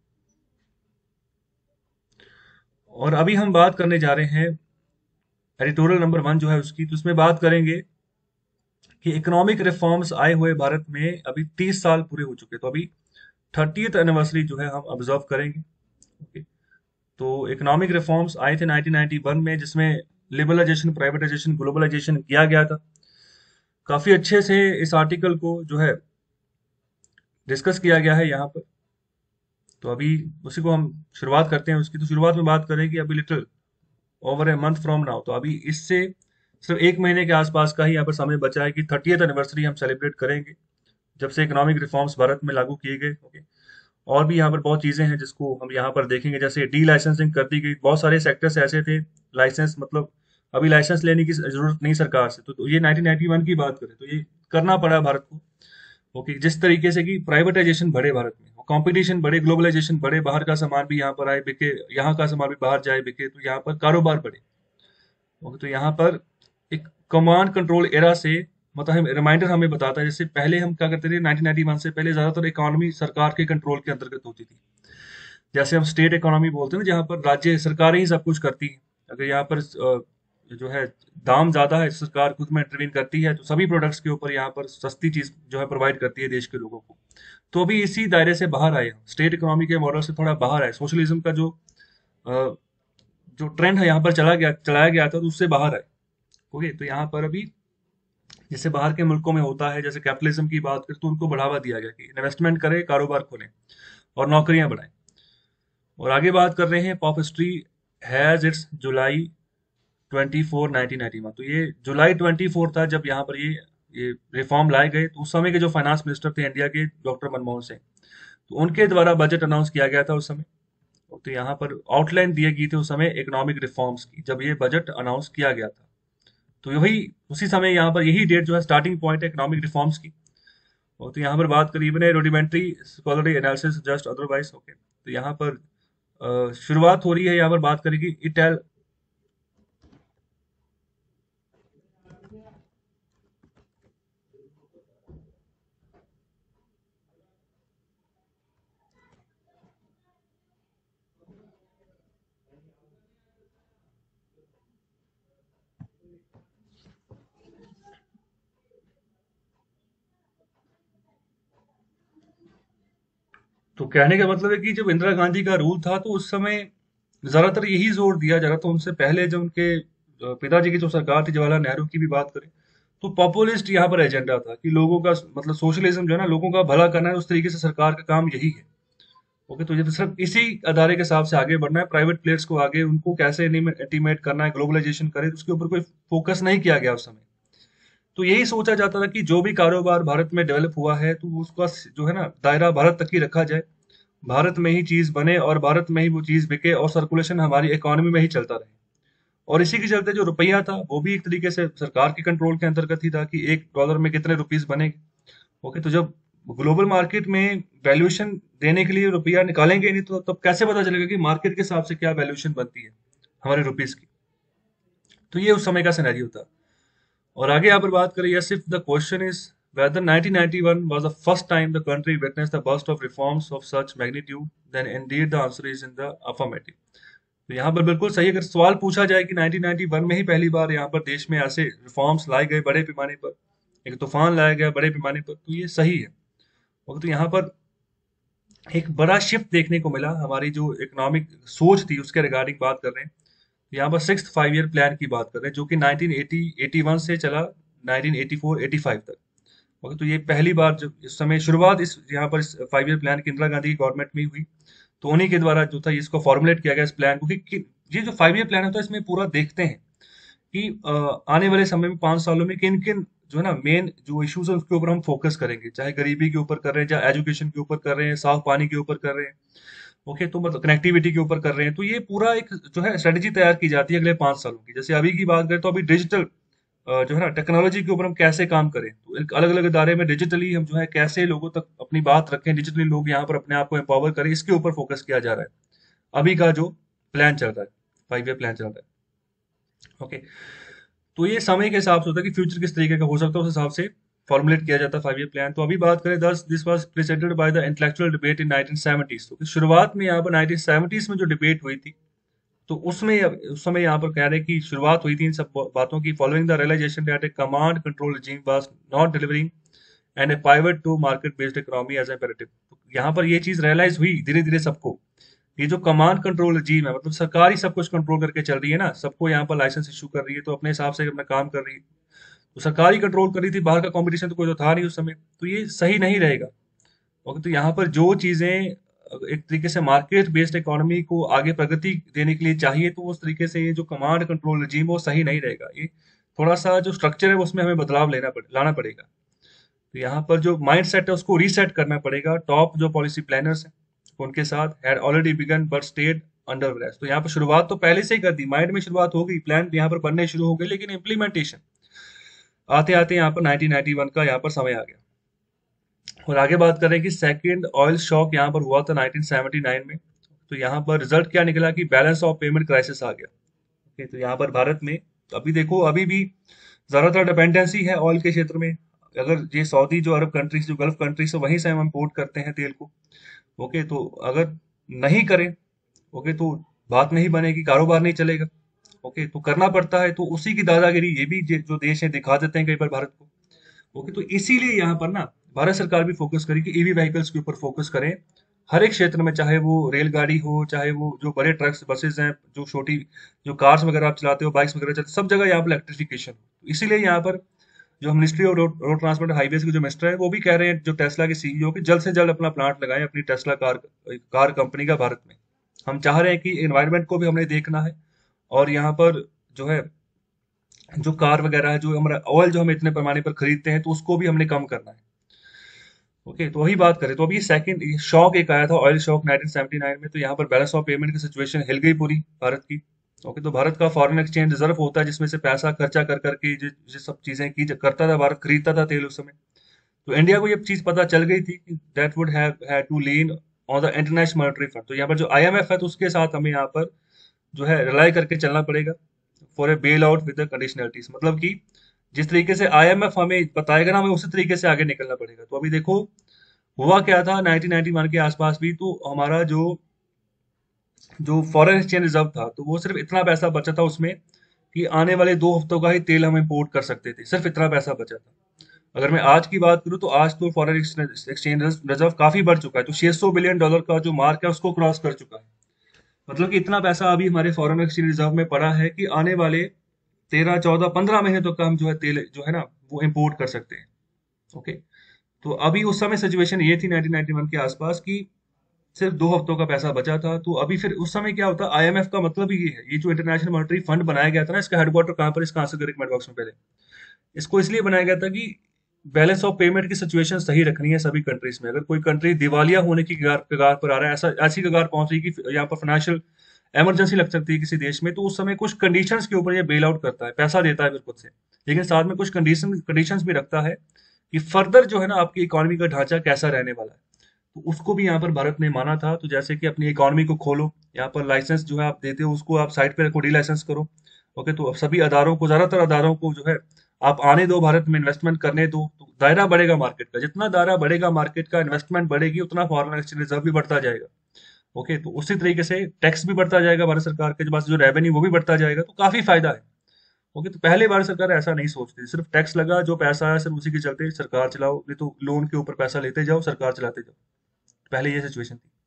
और अभी हम बात करने जा रहे हैं एडिटोरियल नंबर वन जो है उसकी, तो उसमें बात करेंगे कि इकोनॉमिक रिफॉर्म्स आए हुए भारत में अभी तीस साल पूरे हो चुके, तो अभी थर्टीथ एनिवर्सरी जो है हम ऑब्जर्व करेंगे। ओके, तो इकोनॉमिक रिफॉर्म्स आए थे नाइनटीन नाइंटी वन में, जिसमें लिबरलाइजेशन, प्राइवेटाइजेशन, ग्लोबलाइजेशन किया गया था। काफी अच्छे से इस आर्टिकल को जो है डिस्कस किया गया है यहाँ पर। तो अभी उसी को हम शुरुआत करते हैं उसकी। तो शुरुआत में बात करें कि अभी little over a month from now, तो अभी इससे सिर्फ एक महीने के आसपास का ही यहाँ पर समय बचा है कि थर्टीएथ एनिवर्सरी हम सेलिब्रेट करेंगे जब से इकोनॉमिक रिफॉर्म्स भारत में लागू किए गए। ओके, और भी यहाँ पर बहुत चीजें हैं जिसको हम यहाँ पर देखेंगे, जैसे डी लाइसेंसिंग कर दी गई, बहुत सारे सेक्टर्स ऐसे थे लाइसेंस मतलब अभी लाइसेंस लेने की जरूरत नहीं सरकार से, तो, तो ये नाइनटीन नाइंटी वन की बात करें तो ये करना पड़ा भारत को। ओके, जिस तरीके से कि प्राइवेटाइजेशन बढ़े भारत में, कंपटीशन बढ़े, ग्लोबलाइजेशन बढ़े, बाहर का सामान भी यहाँ पर आए बिके, यहाँ का सामान भी बाहर जाए बिके, तो यहाँ पर कारोबार बढ़े। ओके, तो यहाँ पर एक कमांड कंट्रोल एरा से मतलब हम रिमाइंडर हमें बताता है, जैसे पहले हम क्या करते थे नाइनटीन नाइंटी वन से पहले ज्यादातर इकोनॉमी सरकार के कंट्रोल के अंतर्गत होती थी। जैसे हम स्टेट इकोनॉमी बोलते हैं ना, जहाँ पर राज्य सरकारें ही सब कुछ करती है। अगर यहाँ पर अ, जो है दाम ज्यादा है, सरकार खुद में इंटरवीन करती है, तो सभी प्रोडक्ट्स के ऊपर यहाँ पर सस्ती चीज जो है प्रोवाइड करती है देश के लोगों को। तो अभी इसी दायरे से बाहर आए हम, स्टेट इकोनॉमी के मॉडल से थोड़ा बाहर आए, सोशलिज्म का जो अ, जो ट्रेंड है यहाँ पर चला गया चलाया गया था, तो उससे बाहर आए। ओके, तो यहाँ पर अभी जैसे बाहर के मुल्कों में होता है, जैसे कैपिटलिज्म की बात करें तो उनको बढ़ावा दिया गया कि इन्वेस्टमेंट करें, कारोबार खोलें और नौकरियां बढ़ाएं। और आगे बात कर रहे हैं, pop history has its July twenty four nineteen ninety one, तो ये जुलाई ट्वेंटी फोर था जब यहाँ पर ये ये रिफॉर्म लाए गए। तो उस समय के जो फाइनेंस मिनिस्टर थे इंडिया के, डॉक्टर मनमोहन सिंह, तो उनके द्वारा बजट अनाउंस किया गया था उस समय। तो यहाँ पर आउटलाइन दिए गई थी उस समय इकोनॉमिक रिफॉर्म्स की, जब ये बजट अनाउंस किया गया था। तो वही उसी समय यहाँ पर यही डेट जो है स्टार्टिंग पॉइंट है इकोनॉमिक रिफॉर्म्स की। और तो यहाँ पर बात करी मैंने rudimentary scholarly analysis just otherwise. Okay, तो यहाँ पर अ, शुरुआत हो रही है, यहाँ पर बात करेगी इटैल। तो कहने का मतलब है कि जब इंदिरा गांधी का रूल था तो उस समय ज्यादातर यही जोर दिया जा रहा था। उनसे पहले जब उनके अ, पिताजी की जो सरकार थी, जवाहरलाल नेहरू की भी बात करें, तो पॉपुलिस्ट यहाँ पर एजेंडा था कि लोगों का मतलब सोशलिज्म जो है ना, लोगों का भला करना है, उस तरीके से सरकार का काम यही है। ओके, तो जब सिर्फ इसी अदारे के हिसाब से आगे बढ़ना है, प्राइवेट प्लेयर्स को आगे उनको कैसे इंटीमेट करना है, ग्लोबलाइजेशन करे, तो उसके ऊपर कोई फोकस नहीं किया गया उस समय। तो यही सोचा जाता था कि जो भी कारोबार भारत में डेवलप हुआ है तो उसका जो है ना दायरा भारत तक ही रखा जाए, भारत में ही चीज बने और भारत में ही वो चीज बिके और सर्कुलेशन हमारी इकोनॉमी में ही चलता रहे। और इसी के चलते जो रुपया था वो भी एक तरीके से सरकार के कंट्रोल के अंतर्गत ही था कि एक डॉलर में कितने रुपीस बनेंगे। ओके, तो जब ग्लोबल मार्केट में वैल्यूएशन देने के लिए रुपया निकालेंगे नहीं, तो तब कैसे पता चलेगा कि मार्केट के हिसाब से क्या वैल्यूएशन बनती है हमारे रुपीस की। तो ये उस समय का सिनेरियो था। और आगे यहाँ पर बात करें, yes if the question is whether nineteen ninety one was the first time the country witnessed the burst of reforms of such magnitude, then indeed the answer is in the affirmative। तो यहाँ पर बिल्कुल सही, अगर सवाल पूछा जाए कि नाइनटीन नाइंटी वन में ही पहली बार यहाँ पर देश में ऐसे रिफॉर्म्स लाए गए बड़े पैमाने पर, एक तूफान लाया गया बड़े पैमाने पर, तो ये सही है। और तो यहाँ पर एक बड़ा शिफ्ट देखने को मिला, हमारी जो इकोनॉमिक सोच थी उसके रिगार्डिंग बात कर रहे हैं। यहाँ पर सिक्स फाइव ईयर प्लान की बात कर रहे हैं, जो कि नाइनटीन एटी एटी वन से चला nineteen eighty four eighty five तक। ओके, तो ये पहली बार जब इस समय शुरुआत इस यहाँ पर फाइव ईयर प्लान की इंदिरा गांधी की गवर्नमेंट में ही हुई, तो उन्हीं के द्वारा जो था इसको फॉर्मुलेट किया गया इस प्लान को कि, कि ये जो फाइव ईयर प्लान होता है इसमें पूरा देखते हैं कि अ, आने वाले समय में पांच सालों में किन किन जो है ना मेन जो इश्यूज है उसके ऊपर हम फोकस करेंगे, चाहे गरीबी के ऊपर कर रहे हैं, चाहे एजुकेशन के ऊपर कर रहे हैं, साफ पानी के ऊपर कर रहे हैं। ओके, तो मतलब कनेक्टिविटी के ऊपर कर रहे हैं। तो ये पूरा एक जो है स्ट्रेटेजी तैयार की जाती है अगले पांच सालों की। जैसे अभी की बात करें तो अभी डिजिटल अ, जो है ना टेक्नोलॉजी के ऊपर हम कैसे काम करें, तो एक अलग अलग इदारे में डिजिटली हम जो है कैसे लोगों तक अपनी बात रखें, डिजिटली लोग यहाँ पर अपने आप को एम्पावर करें, इसके ऊपर फोकस किया जा रहा है अभी का जो प्लान चल रहा है, फाइव ईयर प्लान चल रहा है। ओके, तो ये समय के हिसाब से होता है कि फ्यूचर किस तरीके का हो सकता है, उस हिसाब से फॉर्मुलेट किया जाता है फाइव ईयर प्लान। तो अभी बात करें, thus this was presented by the intellectual debate in nineteen seventies. तो शुरुआत में यहाँ पर नाइनटीन सेवेंटीज़ में जो डिबेट हुई थी, तो उसमें उस समय यहाँ पर कह रहे हैं कि शुरुआत हुई थी इन सब बातों की, following the realisation that a command control regime was not delivering and a pivot to market based economy as imperative. यहाँ पर ये चीज रियलाइज हुई धीरे धीरे सबको, ये जो कमांड कंट्रोल regime है, मतलब सरकार ही सब कुछ कंट्रोल करके चल रही है ना, सबको यहाँ पर लाइसेंस इशू कर रही है, तो अपने हिसाब से अपना काम कर रही है, तो सरकार ही कंट्रोल कर रही थी, बाहर का कंपटीशन तो कोई तो था नहीं उस समय, तो ये सही नहीं रहेगा। ओके, तो यहाँ पर जो चीजें एक तरीके से मार्केट बेस्ड इकोनॉमी को आगे प्रगति देने के लिए चाहिए, तो उस तरीके से ये जो कमांड कंट्रोल regime वो सही नहीं रहेगा। ये थोड़ा सा जो स्ट्रक्चर है उसमें हमें बदलाव लेना पड़े लाना पड़ेगा। तो यहाँ पर जो माइंड सेट है उसको रीसेट करना पड़ेगा। टॉप जो पॉलिसी प्लानर्स हैं उनके साथ had already begun but stayed under rest. तो यहाँ पर शुरुआत तो पहले से ही कर दी, माइंड में शुरुआत हो गई, प्लान यहाँ पर बनने शुरू हो गए, लेकिन इम्प्लीमेंटेशन आते आते यहाँ पर नाइनटीन नाइंटी वन का यहाँ पर समय आ गया। और आगे बात करें कि सेकंड ऑयल शॉक यहाँ पर हुआ था नाइनटीन सेवेंटी नाइन में। तो यहाँ पर रिजल्ट क्या निकला कि बैलेंस ऑफ पेमेंट क्राइसिस आ गया। ओके, तो यहाँ पर भारत में अभी देखो, अभी भी ज्यादातर डिपेंडेंसी है ऑयल के क्षेत्र में। अगर ये सऊदी जो अरब कंट्रीज, जो गल्फ कंट्रीज है, वहीं से हम इम्पोर्ट करते हैं तेल को। ओके, तो अगर नहीं करें, ओके, तो बात नहीं बनेगी, कारोबार नहीं चलेगा। ओके, तो करना पड़ता है, तो उसी की दादागिरी ये भी जे- जो देश है दिखा देते हैं कई बार भारत को। ओके, तो इसीलिए यहाँ पर ना भारत सरकार भी फोकस करी कि ईवी व्हीकल्स के ऊपर फोकस करें हर एक क्षेत्र में, चाहे वो रेलगाड़ी हो, चाहे वो जो बड़े ट्रक्स बसेस हैं, जो छोटी जो कार्स वगैरह आप चलाते हो, बाइक्स वगैरह चलाते हो, सब जगह यहाँ पर इलेक्ट्रिफिकेशन। इसीलिए यहाँ पर जो हम ministry of road road transport highways के जो मिनिस्टर है वो भी कह रहे हैं, जो टेस्ला के सीईओ, कि जल्द से जल्द अपना प्लांट लगाएं अपनी टेस्ला कार कार कंपनी का भारत में। हम चाह रहे हैं कि एनवायरनमेंट को भी हमने देखना है, और यहाँ पर जो है जो कार वगैरह है, जो हमारा ऑयल जो हम इतने पैमाने पर खरीदते हैं, तो उसको भी हमने कम करना है। ओके, तो वही बात करें, तो अभी सेकंड शॉक एक आया था, oil shock nineteen seventy nine में। तो यहाँ पर बैलेंस ऑफ पेमेंट की सिचुएशन हिल गई पूरी भारत की। ओके, तो भारत का फॉरेन एक्सचेंज रिजर्व होता है जिसमें से पैसा खर्चा कर करके जो जो सब चीजें की करता था भारत, खरीदता था तेल उस समय। तो इंडिया को ये चीज पता चल गई थी कि that would have had to lean on the international monetary fund. तो यहाँ पर जो आईएमएफ है, तो उसके साथ हमें यहाँ पर जो है रिलाई करके चलना पड़ेगा for a bail out with the conditionalities. मतलब कि जिस तरीके से आईएमएफ हमें बताएगा ना, हमें उसी तरीके से आगे निकलना पड़ेगा। तो अभी देखो हुआ क्या था नाइनटीन नाइंटी वन के आसपास भी, तो हमारा जो जो फॉरेन एक्सचेंज रिजर्व था, तो वो सिर्फ इतना पैसा बचा था उसमें कि आने वाले दो हफ्तों का ही तेल हम इंपोर्ट कर सकते थे, सिर्फ इतना पैसा बचा था। अगर मैं आज की बात करूं, तो आज तो फॉरेन एक्सचेंज रिजर्व काफी बढ़ चुका है, तो छह सौ बिलियन डॉलर का जो मार्क है उसको क्रॉस कर चुका है। मतलब कि इतना पैसा अभी हमारे फॉरेन एक्सचेंज रिजर्व में पड़ा है कि आने वाले तेरह चौदह पंद्रह महीने तक का हम जो है तेल जो है ना वो इंपोर्ट कर सकते हैं। ओके, तो अभी उस समय सिचुएशन ये थी नाइनटीन नाइंटी वन के आसपास की सिर्फ दो हफ्तों का पैसा बचा था। तो अभी फिर उस समय क्या होता, आईएमएफ का मतलब ही ये है, ये जो इंटरनेशनल मॉनेटरी फंड बनाया गया था ना, इसका हेडक्वार्टर कहाँ पर, इसका आंसर करें कमेंट बॉक्स में पहले। इसको इसलिए बनाया गया था कि बैलेंस ऑफ पेमेंट की सिचुएशन सही रखनी है सभी कंट्रीज में। अगर कोई कंट्री दिवालिया होने की कगार कगार पर आ रहा है, ऐसा ऐसी कगार पहुंच रही है कि यहाँ पर फाइनेंशियल इमरजेंसी लग सकती है किसी देश में, तो उस समय कुछ कंडीशंस के ऊपर ये बेल आउट करता है, पैसा देता है फिर खुद से, लेकिन साथ में कुछ कंडीशन कंडीशंस भी रखता है कि फर्दर जो है ना आपकी इकोनॉमी का ढांचा कैसा रहने वाला है। तो उसको भी यहाँ पर भारत ने माना था। तो जैसे कि अपनी इकोनॉमी को खोलो, यहाँ पर लाइसेंस जो है आप देते हो उसको आप साइड पे रखो, डी लाइसेंस करो। ओके, तो अब सभी अदारों को, ज्यादातर अदारों को जो है आप आने दो, भारत में इन्वेस्टमेंट करने दो, तो दायरा बढ़ेगा मार्केट का। जितना दायरा बढ़ेगा मार्केट का, इन्वेस्टमेंट बढ़ेगी, उतना फॉरेन एक्सचेंज रिजर्व भी बढ़ता जाएगा। ओके, तो उसी तरीके से टैक्स भी बढ़ता जाएगा, भारत सरकार के पास जो रेवेन्यू वो भी बढ़ता जाएगा, तो काफी फायदा है। ओके, तो पहले भारत सरकार ऐसा नहीं सोचती, सिर्फ टैक्स लगा, जो पैसा है सिर्फ उसी के चलते सरकार चलाओ, नहीं तो लोन के ऊपर पैसा लेते जाओ, सरकार चलाते जाओ। पहले ये सिचुएशन थी।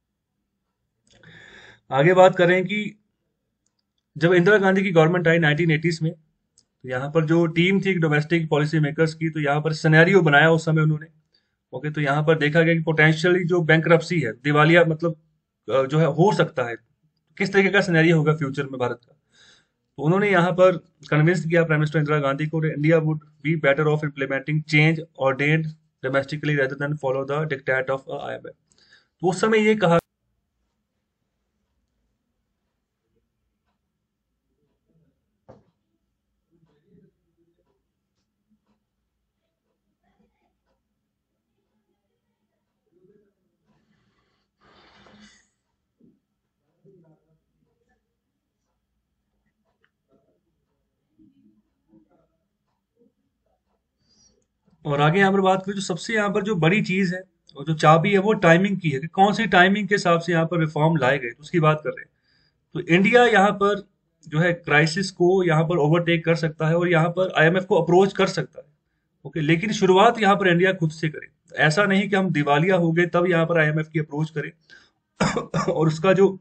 आगे बात करें कि जब इंदिरा गांधी की गवर्नमेंट आई नाइनटीन एटीज़ में, तो यहाँ पर जो टीम थी डोमेस्टिक पॉलिसी मेकर्स की, तो यहाँ पर सिनेरियो बनाया उस समय उन्होंने। ओके, तो यहाँ पर देखा गया कि पोटेंशियली जो बैंकरप्सी है, दिवालिया मतलब अ, जो है हो सकता है, किस तरीके का सिनेरियो होगा फ्यूचर में भारत का। तो उन्होंने यहाँ पर कन्विंस किया प्राइम मिनिस्टर इंदिरा गांधी को, India would be better off implementing change ordained domestically rather than follow the dictate of IMF. तो उस समय ये कहा। और आगे यहाँ पर बात करें, जो सबसे यहाँ पर जो बड़ी चीज है और जो चाबी है वो टाइमिंग की है, कि कौन सी टाइमिंग के हिसाब से यहाँ पर रिफॉर्म लाए गए, तो उसकी बात कर रहे हैं। तो इंडिया यहाँ पर जो है क्राइसिस को यहाँ पर ओवरटेक कर सकता है और यहाँ पर आईएमएफ को अप्रोच कर सकता है। ओके, लेकिन शुरुआत यहाँ पर इंडिया खुद से करे। ऐसा नहीं कि हम दिवालिया हो गए तब यहाँ पर आईएमएफ की अप्रोच करें और उसका जो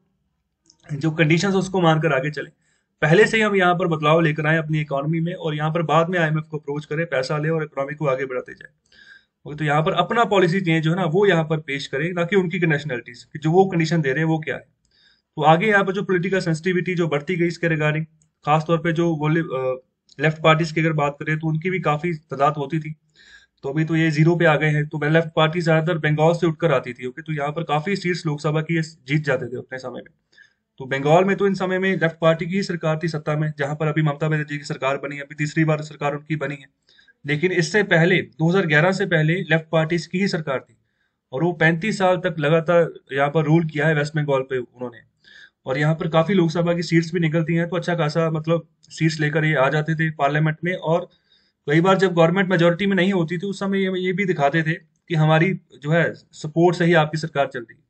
जो कंडीशंस है उसको मानकर आगे चले। पहले से ही हम यहाँ पर बदलाव लेकर आए अपनी इकोनॉमी में, और यहाँ पर बाद में आईएमएफ को अप्रोच करें, पैसा ले और इकोनॉमी को आगे बढ़ाते जाए। ओके, तो यहाँ पर अपना पॉलिसी चेंज जो है ना वो यहाँ पर पेश करें, ना कि उनकी नेशनलिटीज कि जो वो कंडीशन दे रहे हैं वो क्या है। तो आगे यहाँ पर जो पॉलिटिकल सेंसिटिविटी जो बढ़ती गई इसके रिगार्डिंग, खासतौर पे जो वो लेफ्ट पार्टीज की अगर बात करें तो उनकी भी काफी तादाद होती थी। तो अभी तो ये जीरो पे आ गए हैं। तो लेफ्ट पार्टी ज्यादातर बंगाल से उठकर आती थी। ओके, तो यहाँ पर काफी सीट्स लोकसभा की ये जीत जाते थे अपने समय में। तो बंगाल में तो इन समय में लेफ्ट पार्टी की ही सरकार थी सत्ता में, जहां पर अभी ममता बनर्जी की सरकार बनी है, अभी तीसरी बार सरकार उनकी बनी है। लेकिन इससे पहले दो हज़ार ग्यारह से पहले लेफ्ट पार्टीज की ही सरकार थी, और वो पैंतीस साल तक लगातार यहाँ पर रूल किया है वेस्ट बंगाल पे उन्होंने। और यहाँ पर काफी लोकसभा की सीट्स भी निकलती हैं, तो अच्छा खासा मतलब सीट्स लेकर ये आ जाते थे पार्लियामेंट में। और कई बार जब गवर्नमेंट मेजोरिटी में नहीं होती थी उस समय ये, ये भी दिखाते थे कि हमारी जो है सपोर्ट से ही आपकी सरकार चल रही है।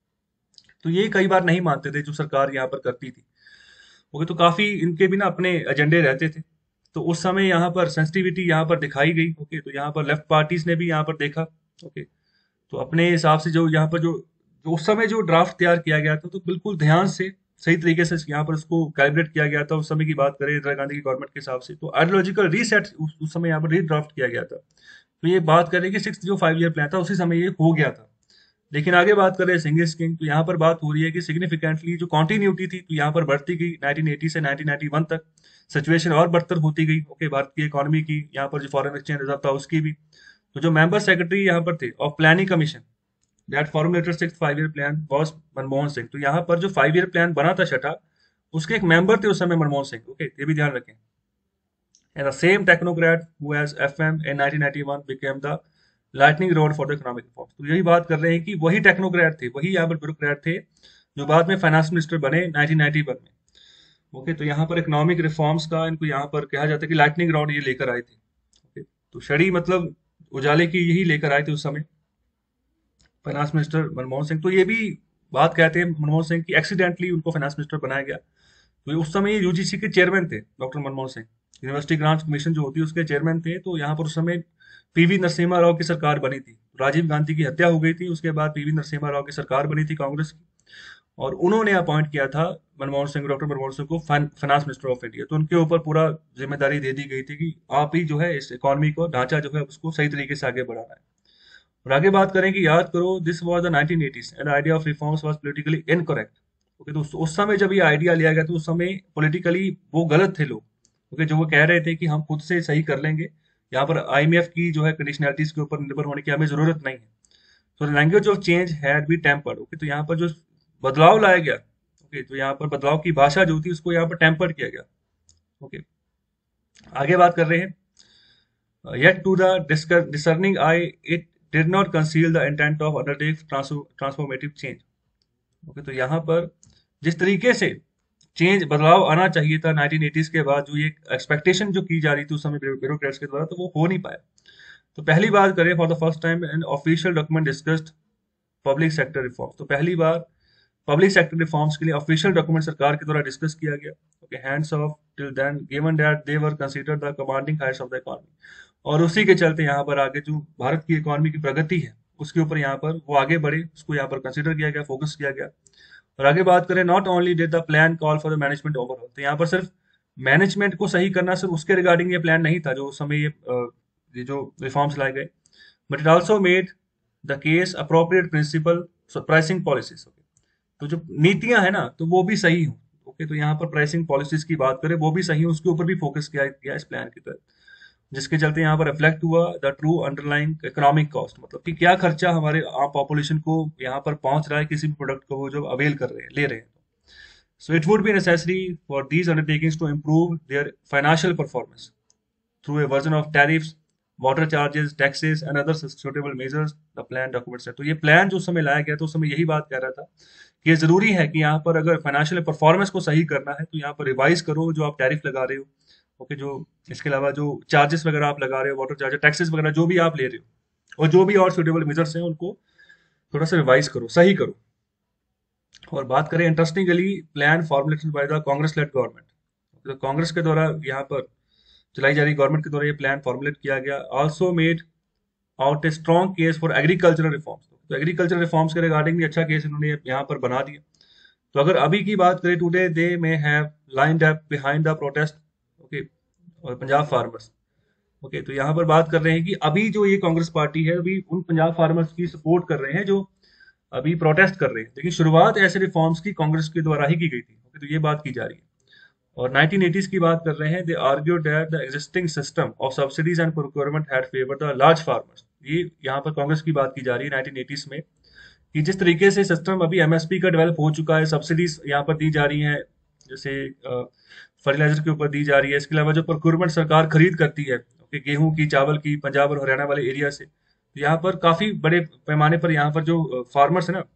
तो ये कई बार नहीं मानते थे जो सरकार यहाँ पर करती थी। ओके, तो काफी इनके भी ना अपने एजेंडे रहते थे। तो उस समय यहाँ पर सेंसिटिविटी यहाँ पर दिखाई गई। ओके, तो यहाँ पर लेफ्ट पार्टीज ने भी यहाँ पर देखा। ओके, तो अपने हिसाब से जो यहाँ पर जो, जो उस समय जो ड्राफ्ट तैयार किया गया था, तो बिल्कुल ध्यान से सही तरीके से यहाँ पर उसको कैलिब्रेट किया गया था। उस समय की बात करें इंदिरा गांधी की गवर्नमेंट के हिसाब से, तो आइडियोलॉजिकल रीसेट उस, उस समय यहाँ पर रीड्राफ्ट किया गया था। तो ये बात करें कि सिक्स जो फाइव ईयर प्लान था उसी समय ये हो गया था। लेकिन आगे बात करें सिंगल स्कीम, तो यहाँ पर बात हो रही है कि सिग्निफिकेंटली जो कंटिन्यूटी थी तो यहाँ पर बढ़ती गई नाइनटीन एटी से नाइनटीन नाइंटी वन तक। सिचुएशन और बदतर होती गई। ओके, भारत की इकोनॉमी की, यहाँ पर जो फॉरेन एक्सचेंज रिजर्व था उसकी भी। तो जो मेंबर सेक्रेटरी यहाँ पर थे of planning commission that formulated six five year plan was Manmohan Singh. तो यहाँ पर जो फाइव ईयर प्लान बना था छठा, उसके एक मेंबर थे उस समय मनमोहन सिंह। ओके, ये भी ध्यान रखें। And the same technocrat who has FM in nineteen ninety one became the lightning rod for the economic reform. तो यही बात कर रहे हैं कि वही टेक्नोक्रेट थे, वही यहाँ पर ब्यूरोक्रेट थे जो बाद में फाइनेंस मिनिस्टर बने नाइनटीन नाइंटी वन में। ओके, तो यहाँ पर इकोनॉमिक रिफॉर्म्स का इनको यहाँ पर कहा जाता है कि लाइटनिंग राउंड ये लेकर आए थे। ओके, तो छड़ी मतलब उजाले की यही लेकर आए थे उस समय फाइनेंस मिनिस्टर मनमोहन सिंह। तो ये भी बात कहते हैं मनमोहन सिंह की एक्सीडेंटली उनको फाइनेंस मिनिस्टर बनाया गया। तो ये उस समय ये यूजीसी के चेयरमैन थे doctor Manmohan Singh, university grants commission जो होती है उसके चेयरमैन थे। तो यहाँ पर उस समय पीवी नरसिम्हा राव की सरकार बनी थी। राजीव गांधी की हत्या हो गई थी, उसके बाद पीवी नरसिम्हा राव की सरकार बनी थी कांग्रेस की, और उन्होंने अपॉइंट किया था मनमोहन सिंह, डॉक्टर मनमोहन सिंह को फाइनेंस मिनिस्टर ऑफ इंडिया। तो उनके ऊपर पूरा जिम्मेदारी दे दी गई थी कि आप ही जो है इस इकोनॉमी को ढांचा जो है उसको सही तरीके से आगे बढ़ाना है। और आगे बात करें कि याद करो this was the nineteen eighties and idea of reforms was politically incorrect. Okay, तो उस, उस समय जब ये आइडिया लिया गया तो उस समय पॉलिटिकली वो गलत थे लोग। ओके, जो वो कह रहे थे कि हम खुद से सही कर लेंगे, यहाँ पर आईएमएफ की जो है कंडीशनलिटीज के ऊपर निर्भर होने की हमें जरूरत नहीं है। तो language of change had be tempered. Okay, तो यहाँ पर जो बदलाव लाया गया, ओके, तो यहाँ पर बदलाव की भाषा जो थी उसको यहाँ पर टेम्पर्ड किया गया। ओके, आगे बात कर रहे हैं। Yet to the discer- discerning eye, it did not conceal the intent of undertake trans- transformative change. Okay, तो यहाँ पर जिस तरीके से चेंज बदलाव आना चाहिए था नाइनटीन एटीज़ के बाद, जो ये एक्सपेक्टेशन जो की जा रही थी उस समय ब्यूरोक्रेट्स के द्वारा, तो वो हो नहीं पाया। तो पहली बात करें, for the first time an official document discussed public sector reform. तो पहली बार पब्लिक सेक्टर रिफॉर्म्स के लिए ऑफिशियल डॉक्यूमेंट सरकार के द्वारा डिस्कस किया गया। Okay, hands off till then given that they were considered the commanding heights of the economy. और उसी के चलते यहाँ पर आगे जो भारत की इकोनॉमी की प्रगति है उसके ऊपर यहाँ पर वो आगे बढ़े, उसको यहाँ पर कंसीडर किया गया, फोकस किया गया। और आगे बात करें, not only did the plan call for the management overall. तो यहाँ पर सिर्फ मैनेजमेंट को सही करना, सिर्फ उसके रिगार्डिंग ये प्लान नहीं था जो उस समय ये अ, ये जो रिफॉर्म्स लाए गए, but it also made the case appropriate principle pricing policies. तो जो नीतियां है ना तो वो भी सही हो। ओके, तो यहाँ पर प्राइसिंग पॉलिसीज की बात करें वो भी सही हो, उसके ऊपर भी फोकस किया गया इस प्लान की तरफ, जिसके चलते यहाँ पर रिफ्लेक्ट हुआ the true underlying economic cost, मतलब कि क्या खर्चा हमारे आम पॉपुलेशन को यहाँ पर पहुंच रहा है किसी भी प्रोडक्ट को वो जो अवेल कर रहे हैं, ले रहे हैं। So it would be necessary for these undertakings to improve their financial performance through a version of tariffs, water charges, taxes and other suitable measures the plan documents है। तो ये प्लान जो समय लाया गया तो उस समय यही बात कह रहा था कि ये जरूरी है कि यहाँ पर अगर फाइनेंशियल परफॉर्मेंस को सही करना है तो यहाँ पर रिवाइज करो जो आप टैरिफ लगा रहे हो, ओके, जो इसके अलावा जो चार्जेस वगैरह आप लगा रहे हो, वाटर चार्जेस, टैक्सेस वगैरह जो भी आप ले रहे हो, और जो भी और सुटेबल मेजर्स हैं उनको थोड़ा सा रिवाइज करो, सही करो। और बात करें interestingly, plan formulated by the Congress led government, तो कांग्रेस के द्वारा यहाँ पर चलाई जा रही गवर्नमेंट के द्वारा ये प्लान फॉर्मुलेट किया गया। Also made out a strong case for agricultural reforms, तो एग्रीकल्चर रिफॉर्म्स के रिगार्डिंग भी अच्छा केस इन्होंने यहाँ पर बना दिया। तो अगर अभी की बात करें, today they may have lined up behind the protest, okay, और पंजाब फार्मर्स, ओके, तो यहाँ पर बात कर रहे हैं कि अभी जो ये कांग्रेस पार्टी है अभी उन पंजाब फार्मर्स की सपोर्ट कर रहे हैं जो अभी प्रोटेस्ट कर रहे हैं, लेकिन शुरुआत ऐसे रिफॉर्म्स की कांग्रेस के द्वारा ही की गई थी, ओके, तो ये बात की जा रही है। और नाइनटीन एटीज़ की बात कर रहे हैं, they argue that the existing system of subsidies and procurement had favour the large farmers, ये यहाँ पर कांग्रेस की बात की जा रही है नाइनटीन एटीज़ में, कि जिस तरीके से सिस्टम अभी एमएसपी का डेवलप हो चुका है, सब्सिडीज यहाँ पर दी जा रही हैं, जैसे फर्टिलाइजर के ऊपर दी जा रही है, इसके अलावा जो प्रोक्योरमेंट सरकार खरीद करती है, ओके, गेहूं की, चावल की, पंजाब और हरियाणा वाले एरिया से, तो यहाँ पर काफी बड़े पैमाने पर यहाँ पर जो फार्मर्स है ना,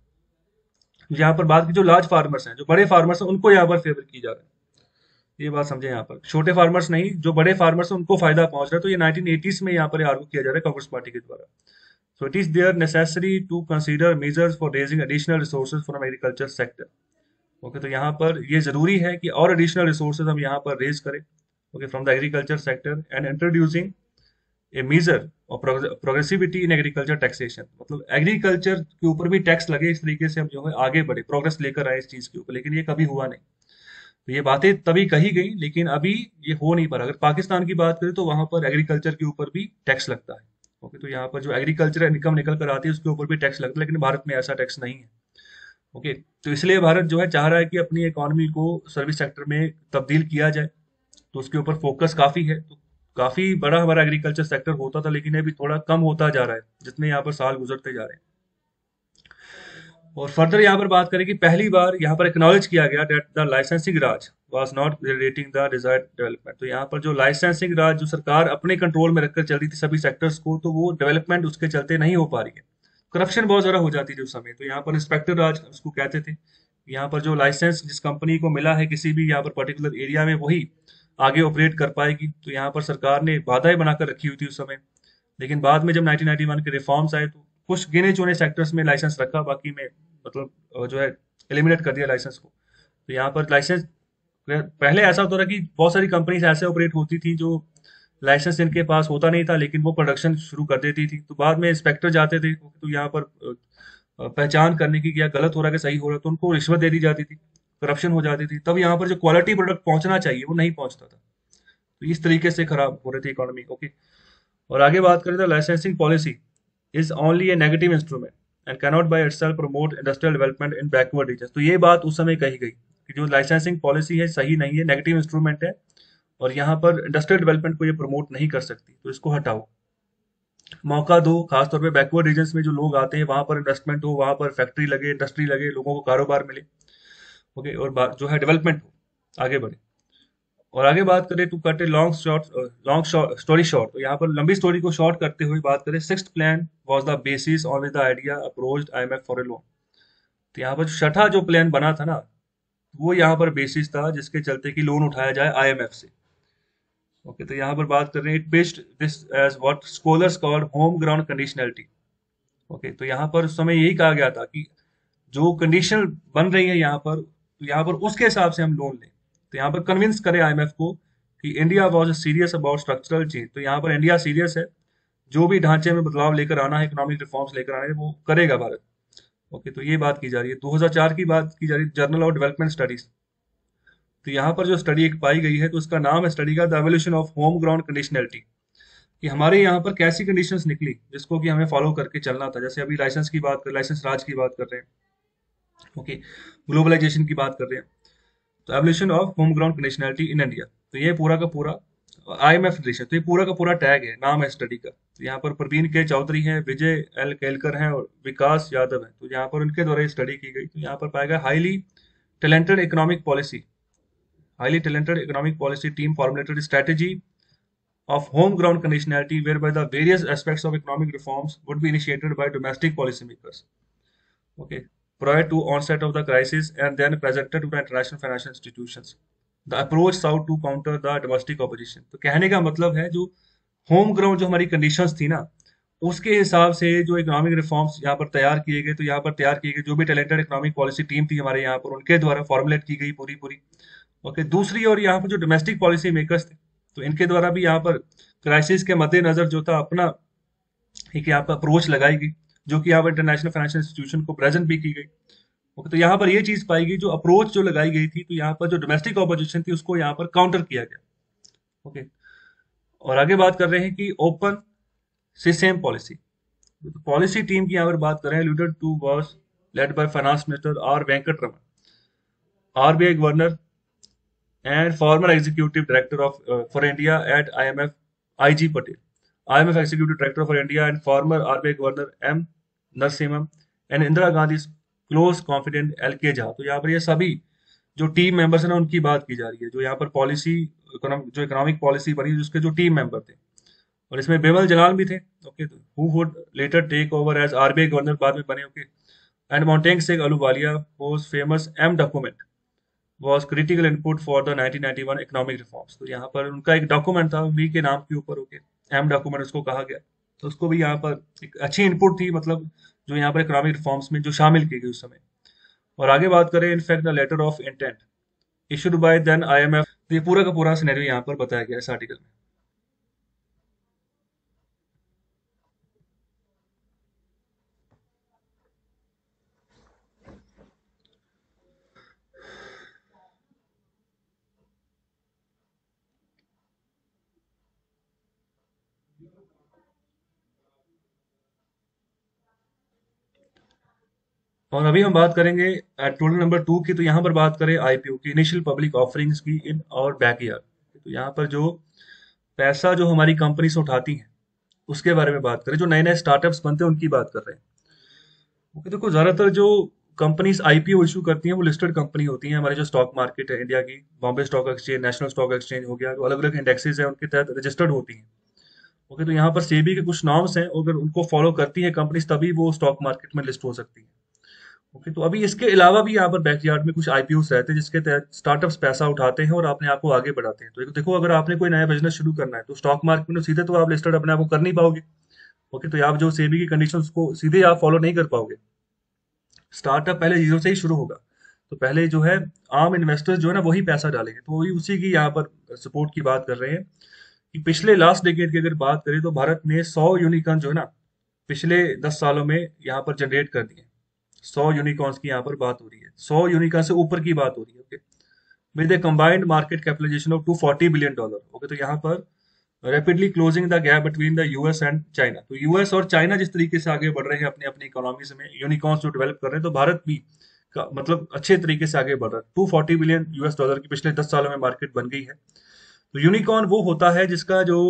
यहाँ पर बात की जो लार्ज फार्मर्स हैं, जो बड़े फार्मर्स हैं, उनको यहाँ पर फेवर की जा रहा है। ये बात समझे, यहाँ पर छोटे फार्मर्स नहीं, जो बड़े फार्मर्स हैं उनको फायदा पहुंच रहा है। तो ये नाइनटीन एटीज़ में यहाँ पर आर्गू किया जा रहा है कांग्रेस पार्टी के द्वारा। So it is there necessary to consider measures for raising additional resources from agriculture sector, okay, तो यहाँ पर ये जरूरी है कि और एडिशनल रिसोर्सेज हम यहाँ पर रेज करें, okay, from the agriculture sector, and introducing a measure of progressivity in agriculture taxation, मतलब एग्रीकल्चर के ऊपर भी टैक्स लगे, इस तरीके से हम जो है आगे बढ़े, प्रोग्रेस लेकर आए इस चीज के ऊपर, लेकिन ये कभी हुआ नहीं। तो ये बातें तभी कही गई, लेकिन अभी ये हो नहीं पा रहा। अगर पाकिस्तान की बात करें तो वहां पर एग्रीकल्चर के ऊपर भी टैक्स लगता है, ओके, तो यहाँ पर जो एग्रीकल्चर इनकम निकल कर आती है उसके ऊपर भी टैक्स लगता है, लेकिन भारत में ऐसा टैक्स नहीं है, ओके, तो इसलिए भारत जो है चाह रहा है कि अपनी इकोनॉमी को सर्विस सेक्टर में तब्दील किया जाए, तो उसके ऊपर फोकस काफी है। तो काफी बड़ा हमारा एग्रीकल्चर सेक्टर होता था, लेकिन अभी थोड़ा कम होता जा रहा है जितने यहाँ पर साल गुजरते जा रहे हैं। और फर्दर यहाँ पर बात करें कि पहली बार यहाँ पर एक्नॉलेज किया गया that the licensing raj was not generating the desired development, तो यहाँ पर जो लाइसेंसिंग राज जो सरकार अपने कंट्रोल में रखकर चल रही थी सभी सेक्टर्स को, तो वो डेवलपमेंट उसके चलते नहीं हो पा रही है, करप्शन बहुत ज्यादा हो जाती थी उस समय। तो यहाँ पर इंस्पेक्टर राज उसको कहते थे, यहाँ पर जो लाइसेंस जिस कंपनी को मिला है किसी भी यहाँ पर पर्टिकुलर एरिया में, वही आगे ऑपरेट कर पाएगी। तो यहाँ पर सरकार ने बाधाएं बनाकर रखी हुई थी उस समय, लेकिन बाद में जब नाइनटीन नाइंटी वन के रिफॉर्म्स आए तो कुछ गिने चुने सेक्टर्स में लाइसेंस रखा, बाकी में मतलब अ, जो है एलिमिनेट कर दिया लाइसेंस को। तो यहाँ पर लाइसेंस, पहले ऐसा होता था कि बहुत सारी कंपनीज ऐसे ऑपरेट होती थी जो लाइसेंस इनके पास होता नहीं था, लेकिन वो प्रोडक्शन शुरू कर देती थी, तो बाद में इंस्पेक्टर जाते थे, तो यहाँ पर अ, अ, पहचान करने की क्या गलत हो रहा है कि सही हो रहा है, तो उनको रिश्वत दे दी जाती थी, करप्शन हो जाती थी, तब यहाँ पर जो क्वालिटी प्रोडक्ट पहुंचना चाहिए वो नहीं पहुंचता था। तो इस तरीके से खराब हो रही थी इकोनॉमी, ओके। और आगे बात करें तो licensing policy is only a negative instrument and cannot by itself promote industrial development in backward region, तो ये बात उस समय कही गई कि जो लाइसेंसिंग पॉलिसी है सही नहीं है, नेगेटिव इंस्ट्रूमेंट है, और यहाँ पर इंडस्ट्रियल डेवलपमेंट को ये प्रमोट नहीं कर सकती, तो इसको हटाओ, मौका दो, खासतौर पे बैकवर्ड रीजन्स में जो लोग आते हैं वहां पर इन्वेस्टमेंट हो, वहां पर फैक्ट्री लगे, इंडस्ट्री लगे, लोगों को कारोबार मिले, ओके, और बा- जो है डेवलपमेंट हो, आगे बढ़े। और आगे बात करें to cut a long short long story short, तो यहाँ पर लंबी स्टोरी को शॉर्ट करते हुए बात करें, sixth plan was the basis on with the idea approached IMF for a loan, तो यहाँ पर जो छठा जो प्लान बना था ना, वो यहाँ पर बेसिस था जिसके चलते कि लोन उठाया जाए आईएमएफ से, ओके, तो यहाँ पर बात कर रहे हैं, it based this as what scholars called home ground conditionality, okay, तो यहाँ पर उस समय यही कहा गया था कि जो कंडीशन बन रही है यहाँ पर, तो यहाँ पर उसके हिसाब से हम लोन लें, तो यहाँ पर कन्विंस करें आईएमएफ को कि India was serious about structural change, तो यहाँ पर इंडिया सीरियस है, जो भी ढांचे में बदलाव लेकर आना है, इकोनॉमिक रिफॉर्म्स लेकर आना है, वो करेगा भारत, ओके, तो ये बात की जा रही है। दो हज़ार चार की बात की जा रही है, जर्नल ऑफ डेवलपमेंट स्टडीज, तो यहाँ पर जो स्टडी एक पाई गई है, तो उसका नाम है स्टडी का the evolution of home ground conditionality, कि हमारे यहाँ पर कैसी कंडीशंस निकली जिसको कि हमें फॉलो करके चलना था। जैसे अभी लाइसेंस की बात कर लाइसेंस राज की बात कर रहे हैं, ओके, ग्लोबलाइजेशन की बात कर रहे हैं, तो evolution of home ground conditionality in India, तो ये पूरा का पूरा आईएमएफ रिलेशन, तो ये पूरा का पूरा टैग है, नाम है स्टडी का। तो यहाँ पर प्रवीण के चौधरी हैं, विजय एल केलकर हैं और विकास यादव हैं, तो यहाँ पर उनके द्वारा ये स्टडी की गई। तो यहाँ पर पाएगा highly talented economic policy highly talented economic policy team formulated a strategy of home ground conditionality whereby the various aspects of economic reforms would be initiated by domestic policymakers, okay, prior to onset of the crisis and then presented to the international financial institutions, the approach sought to counter the domestic opposition. तो कहने का मतलब है जो home ground जो हमारी conditions थी ना, उसके हिसाब से जो इकोनॉमिक रिफॉर्म्स यहाँ पर तैयार किए गए, तो यहाँ पर तैयार किए गए जो भी टैलेंटेड इकोनॉमिक पॉलिसी टीम थी हमारे यहाँ पर, उनके द्वारा फॉर्मुलेट की गई पूरी पूरी। ओके, दूसरी ओर यहाँ पर जो डोमेस्टिक पॉलिसी मेकर्स थे, तो इनके द्वारा भी यहाँ पर क्राइसिस के मद्देनजर जो था अपना एक यहाँ पर अप्रोच लगाई गई, जो कि यहाँ पर इंटरनेशनल फाइनेंशियल इंस्टीट्यूशन को प्रेजेंट भी की गई। ओके, तो यहाँ पर ये चीज पाई गई, जो अप्रोच जो लगाई गई थी, तो यहाँ पर जो डोमेस्टिक ऑपोजिशन थी उसको यहाँ पर काउंटर किया गया। ओके, और आगे बात कर रहे हैं कि open system policy. Policy team की यहाँ पर बात करें, leader to was led by finance minister R Venkataraman, RBI governor and former executive director of uh, for India at I M F, I G Patel, I M F executive director for India and former R B I governor M Narasimhan and Indira Gandhi's close confidant L K Jha। तो यहाँ पर ये सभी जो team members हैं ना उनकी बात की जा रही है, जो यहाँ पर पॉलिसी जो इकोनॉमिक पॉलिसी बनी जिसके जो टीम मेंबर थे, और इसमें बिमल जलाल भी थे। Okay, who would later take over as RBI governor, बाद में बने। Okay, and Montek Singh Ahluwalia was famous M document was critical input for the nineteen ninety one economic reforms। तो यहाँ पर उनका एक डॉक्यूमेंट था उन्हीं के नाम के ऊपर, ओके, एम डॉक्यूमेंट उसको कहा गया। तो उसको भी यहाँ पर एक अच्छी इनपुट थी, मतलब जो यहाँ पर इकोनॉमिक रिफॉर्म्स में जो शामिल की गई उस समय। और आगे बात करें, in fact the letter of intent issued by then IMF. तो ये पूरा का पूरा सिनेरियो यहाँ पर बताया गया इस आर्टिकल में। और अभी हम बात करेंगे टोटल नंबर टू की। तो यहाँ पर बात करें आईपीओ की, इनिशियल पब्लिक ऑफरिंग्स की इन और बैकयार्ड। तो यहाँ पर जो पैसा जो हमारी कंपनी से उठाती हैं उसके बारे में बात करें, जो नए नए स्टार्टअप्स बनते हैं उनकी बात कर रहे हैं। ओके, देखो ज्यादातर जो कंपनीज आईपीओ इशू करती हैं वो लिस्टेड कंपनी होती हैं। हमारे जो स्टॉक मार्केट है इंडिया की, Bombay stock exchange, national stock exchange हो गया, जो अलग अलग इंडेक्सेस हैं उनके तहत रजिस्टर्ड होती हैं। ओके, तो यहाँ पर सेबी के कुछ नॉर्म्स हैं, अगर उनको फॉलो करती है कंपनीज तभी वो स्टॉक मार्केट में लिस्ट हो सकती है। ओके, तो अभी इसके अलावा भी यहाँ पर बैकयार्ड में कुछ आईपीओस रहते हैं जिसके तहत स्टार्टअप्स पैसा उठाते हैं और अपने आप को आगे बढ़ाते हैं। तो एक देखो, अगर आपने कोई नया बिजनेस शुरू करना है तो स्टॉक मार्केट में सीधे तो आप लिस्टेड अपने आप को कर नहीं पाओगे। ओके, तो आप जो सेबी की कंडीशंस को सीधे आप फॉलो नहीं कर पाओगे। स्टार्टअप पहले जीरो से ही शुरू होगा, तो पहले जो है आम इन्वेस्टर्स जो है ना वही पैसा डालेंगे। तो वही उसी की यहाँ पर सपोर्ट की बात कर रहे हैं कि पिछले लास्ट डेकेड की अगर बात करें तो भारत ने सौ यूनिकॉर्न जो है ना पिछले दस सालों में यहाँ पर जनरेट कर दिए। सौ यूनिकॉर्न्स की यहाँ पर बात हो रही है, सौ यूनिकॉर्न से ऊपर की बात हो रही है। Okay, with a combined market capitalisation of two forty billion dollar. Okay, तो यहाँ पर rapidly closing the gap between the US and China. तो यूएस और चाइना जिस तरीके से आगे बढ़ रहे हैं अपनी अपनी इकोनॉमीज में, यूनिकॉर्न्स जो डेवलप कर रहे हैं, तो भारत भी का मतलब अच्छे तरीके से आगे बढ़ रहा है। Two forty billion US dollar की पिछले दस सालों में मार्केट बन गई है। तो यूनिकॉर्न वो होता है जिसका जो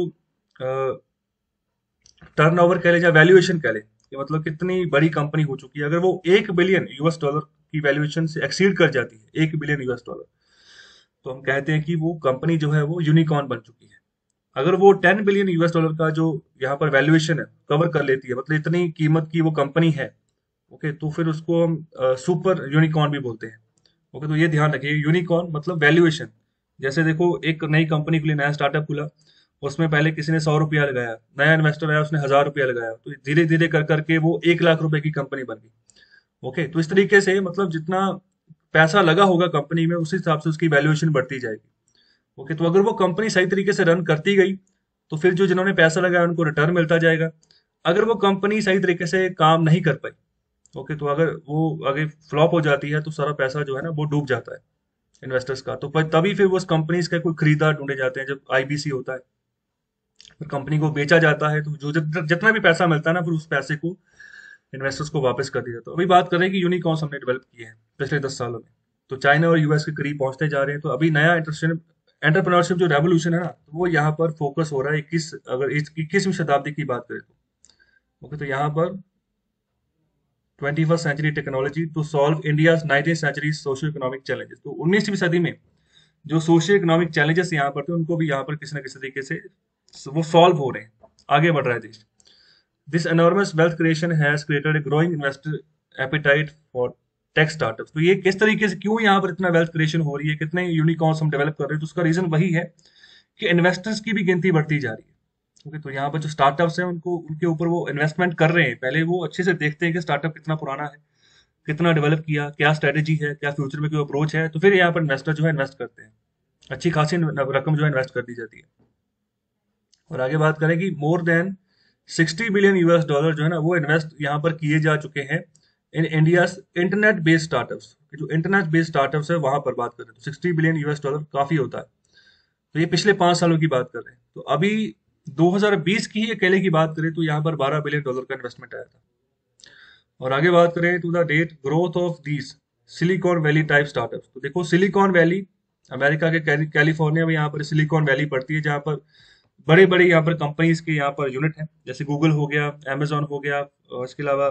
टर्नओवर कह ले या वैल्यूएशन कह ले, कि मतलब कितनी बड़ी कंपनी हो चुकी है। अगर वो एक बिलियन यूएस डॉलर की वैल्यूएशन से एक्सीड कर जाती है, एक बिलियन यूएस डॉलर, तो हम कहते हैं कि वो कंपनी जो है वो यूनिकॉर्न बन चुकी है। अगर वो टेन बिलियन यूएस डॉलर का जो यहाँ पर वैल्यूएशन है कवर कर लेती है, मतलब इतनी कीमत की वो कंपनी है, ओके, तो फिर उसको हम सुपर यूनिकॉर्न भी बोलते हैं। ओके, तो ये ध्यान रखिए, यूनिकॉर्न मतलब वैल्यूएशन। जैसे देखो, एक नई कंपनी के लिए नया स्टार्टअप खुला, उसमें पहले किसी ने सौ रुपया लगाया, नया इन्वेस्टर आया उसने हजार रुपया लगाया, तो धीरे धीरे कर करके वो एक लाख रुपए की कंपनी बन गई। ओके, तो इस तरीके से मतलब जितना पैसा लगा होगा कंपनी में उस हिसाब से उसकी वैल्यूएशन बढ़ती जाएगी। ओके, तो अगर वो कंपनी सही तरीके से रन करती गई तो फिर जो जिन्होंने पैसा लगाया उनको रिटर्न मिलता जाएगा। अगर वो कंपनी सही तरीके से काम नहीं कर पाई, ओके, तो अगर वो आगे फ्लॉप हो जाती है तो सारा पैसा जो है ना वो डूब जाता है इन्वेस्टर्स का। तो पर तभी फिर वो उस कंपनीज का कोई खरीदार ढूंढे जाते हैं जब आईबीसी होता है, फिर कंपनी को बेचा जाता है, तो जो जित- जितना भी पैसा मिलता है ना फिर उस पैसे को इन्वेस्टर्स को वापस कर दिया जाता है। तो अभी बात करें कि यूनिकॉर्न्स हमने डेवलप किए हैं पिछले दस सालों में, तो चाइना और यूएस के करीब पहुंचते जा रहे हैं। तो अभी नया एंटरप्रेन्योरशिप जो रेवोल्यूशन है ना, तो वो यहाँ पर फोकस हो रहा है इक्कीस अगर इक्कीसवीं शताब्दी की बात करें तो। ओके, तो यहाँ पर twenty first century technology to solve India nineteen century socio economic challenges. तो उन्नीसवीं सदी में जो सोशियो इकोनॉमिक चैलेंजेस यहाँ पर थे उनको भी यहाँ पर किसी न किसी तरीके से वो सॉल्व हो रहे हैं, आगे बढ़ रहा है देश। This enormous wealth creation has created a growing investor appetite for tech startups. तो ये किस तरीके से, क्यों यहाँ पर इतना वेल्थ क्रिएशन हो रही है, कितने यूनिकॉर्न्स हम डेवलप कर रहे हैं, तो उसका रीजन वही है कि इन्वेस्टर्स की भी गिनती बढ़ती जा रही है। ओके, तो यहाँ पर जो स्टार्टअप्स हैं उनको, उनके ऊपर वो इन्वेस्टमेंट कर रहे हैं, पहले वो अच्छे से देखते हैं कि स्टार्टअप कितना पुराना है, कितना डेवलप किया, क्या स्ट्रेटेजी है, क्या फ्यूचर में कोई अप्रोच है, तो फिर यहाँ पर इन्वेस्टर जो है इन्वेस्ट करते हैं, अच्छी खासी रकम जो है इन्वेस्ट कर दी जाती है। और आगे बात करें कि more than sixty billion US dollar जो है ना वो इन्वेस्ट यहाँ पर किए जा चुके हैं in India internet based startups. जो इंटरनेट बेस्ड स्टार्टअप्स है वहां पर बात करें तो सिक्सटी बिलियन यूएस डॉलर काफी होता है। तो ये पिछले पांच सालों की बात कर रहे हैं। तो अभी दो हज़ार बीस की ही अकेले की बात करें तो यहाँ पर बारह बिलियन डॉलर का इन्वेस्टमेंट आया था। और आगे बात करें to the date growth of these Silicon Valley type startups. तो देखो सिलिकॉन वैली अमेरिका के कैलि- कैलिफोर्निया में यहाँ पर सिलिकॉन वैली पड़ती है, जहाँ पर बड़े बड़े यहाँ पर कंपनीज के यहाँ पर यूनिट हैं, जैसे गूगल हो गया, amazon हो गया, और इसके अलावा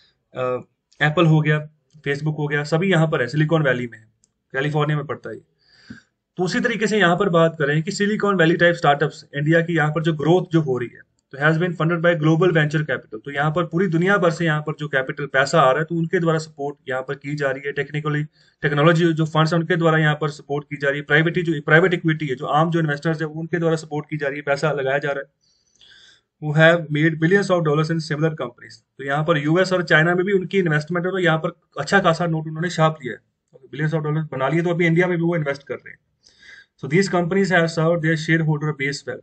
एप्पल हो गया, फेसबुक हो गया, सभी यहाँ पर है, सिलिकॉन वैली में है, कैलिफोर्निया में पड़ता है ये। तो उसी तरीके से यहाँ पर बात करें कि Silicon Valley type startups India की यहाँ पर जो ग्रोथ जो हो रही है तो has been funded by global venture capital. तो यहाँ पर पूरी दुनिया भर से यहाँ पर जो कैपिटल पैसा आ रहा है तो उनके द्वारा सपोर्ट यहाँ पर की जा रही है। टेक्निकली टेक्नोलॉजी जो फंड्स है उनके द्वारा यहाँ पर सपोर्ट की जा रही है। प्राइवेट जो प्राइवेट इक्विटी है, जो आम जो इन्वेस्टर्स है, वो उनके द्वारा सपोर्ट की जा रही है, पैसा लगाया जा रहा है। who have made billions of dollars in similar companies। तो यहाँ पर यूएस और चाइना में भी उनकी इन्वेस्टमेंट है, तो यहाँ पर अच्छा खासा नोट उन्होंने छाप लिया है, बिलियंस ऑफ डॉलर बना लिए, तो अभी इंडिया में भी वो इन्वेस्ट कर रहे हैं। So these companies have served their shareholder base well,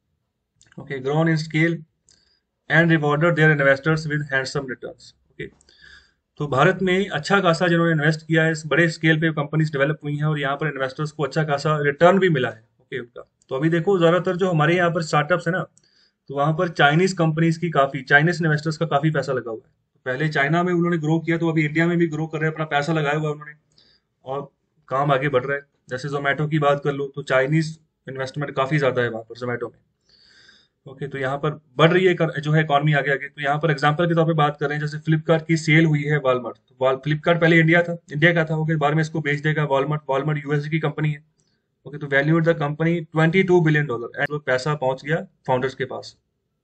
okay, grown in scale and rewarded their investors with handsome returns। okay, तो भारत में अच्छा खासा जिन्होंने इन्वेस्ट किया है, इस बड़े स्केल पे कंपनीज डेवलप हुई हैं और यहाँ पर इन्वेस्टर्स को अच्छा खासा रिटर्न भी मिला है। ओके, उनका तो अभी देखो ज्यादातर जो हमारे यहाँ पर स्टार्टअप्स है ना, तो वहां पर चाइनीज कंपनीज की काफी, चाइनीज इन्वेस्टर्स का काफी पैसा लगा हुआ है। पहले चाइना में उन्होंने ग्रो किया, तो अभी इंडिया में भी ग्रो कर रहे हैं, अपना पैसा लगाया हुआ है उन्होंने और काम आगे बढ़ रहा है। जैसे जोमेटो की बात कर लो तो चाइनीज इन्वेस्टमेंट काफी ज्यादा है वहां पर जोमेटो में। ओके, तो यहाँ पर बढ़ रही है कर- जो है इकॉनमी आगे आगे। तो यहाँ पर एग्जांपल के तौर पे बात कर रहे हैं, जैसे फ्लिपकार्ट की सेल हुई है वॉलमार्ट। तो फ्लिपकार्ट पहले इंडिया था, इंडिया का था, ओके, बाद में इसको बेच देगा वॉलमार्ट। वॉलमार्ट यूएसए की कंपनी है। ओके, तो value the company twenty two billion dollar and पैसा पहुंच गया फाउंडर्स के पास।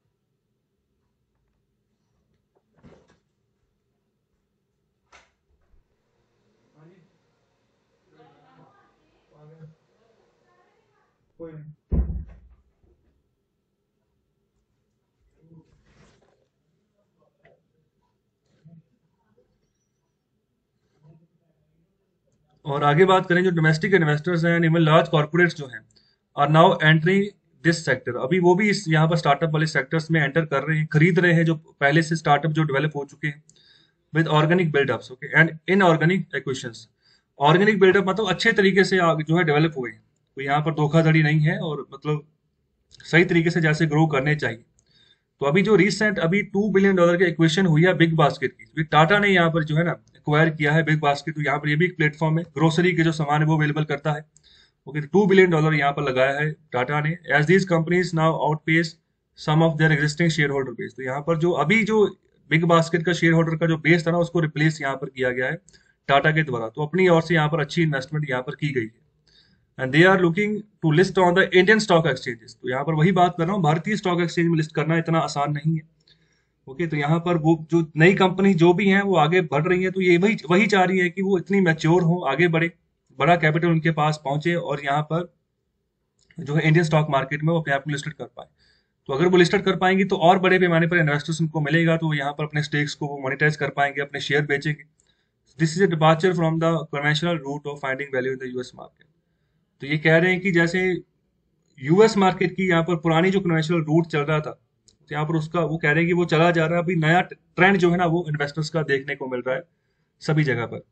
और आगे बात करें, जो डोमेस्टिक इन्वेस्टर्स हैं, इवन लार्ज कॉर्पोरेट्स जो हैं, are now entering this sector. अभी वो भी इस यहाँ पर स्टार्टअप वाले सेक्टर्स में एंटर कर रहे हैं, खरीद रहे हैं जो पहले से स्टार्टअप जो डेवलप हो चुके हैं with organic buildups, okay, and inorganic acquisitions. Organic buildup मतलब अच्छे तरीके से आगे जो है डेवलप हुए हैं, तो यहाँ पर धोखाधड़ी नहीं है और मतलब सही तरीके से जैसे ग्रो करने चाहिए। तो अभी जो रिसेंट अभी टू बिलियन डॉलर की एक्वेशन हुई है बिग बास्केट की, भी टाटा ने यहाँ पर जो है ना एक्वायर किया है बिग बास्केट। तो यहाँ पर ये भी एक प्लेटफॉर्म है, ग्रोसरी के जो सामान है वो अवेलेबल करता है। ओके, टू बिलियन डॉलर यहाँ पर लगाया है टाटा ने, as these companies now outpace some of their existing shareholder base. तो यहाँ पर जो अभी जो बिग बास्केट का शेयर होल्डर का जो बेस था ना, उसको रिप्लेस यहाँ पर किया गया है टाटा के द्वारा। तो अपनी ओर से यहाँ पर अच्छी इन्वेस्टमेंट यहाँ पर की गई है and they are looking to list on the Indian stock exchanges. तो यहाँ पर वही बात कर रहा हूँ, भारतीय स्टॉक एक्सचेंज में लिस्ट करना इतना आसान नहीं है। ओके, तो यहाँ पर वो जो नई कंपनी जो भी हैं वो आगे बढ़ रही है, तो ये वही वही चाह रही है कि वो इतनी मैच्योर हो, आगे बढ़े, बड़ा कैपिटल उनके पास पहुंचे और यहाँ पर जो है इंडियन स्टॉक मार्केट में वो अपने आप को लिस्टेड कर पाए। तो अगर वो लिस्टेड कर पाएंगी तो और बड़े पैमाने पर इन्वेस्टर्स उनको मिलेगा, तो वो यहाँ पर अपने स्टेक्स को वो मोनेटाइज कर पाएंगे, अपने शेयर बेचेंगे। This is a departure from the conventional route of finding value in the US market. तो ये कह रहे हैं कि जैसे यूएस मार्केट की यहाँ पर पुरानी जो कन्वेंशनल रूट चल रहा था, तो यहाँ पर उसका वो कह रहे हैं कि वो चला जा रहा है। अभी नया ट्रेंड जो है ना वो इन्वेस्टर्स का देखने को मिल रहा है सभी जगह पर।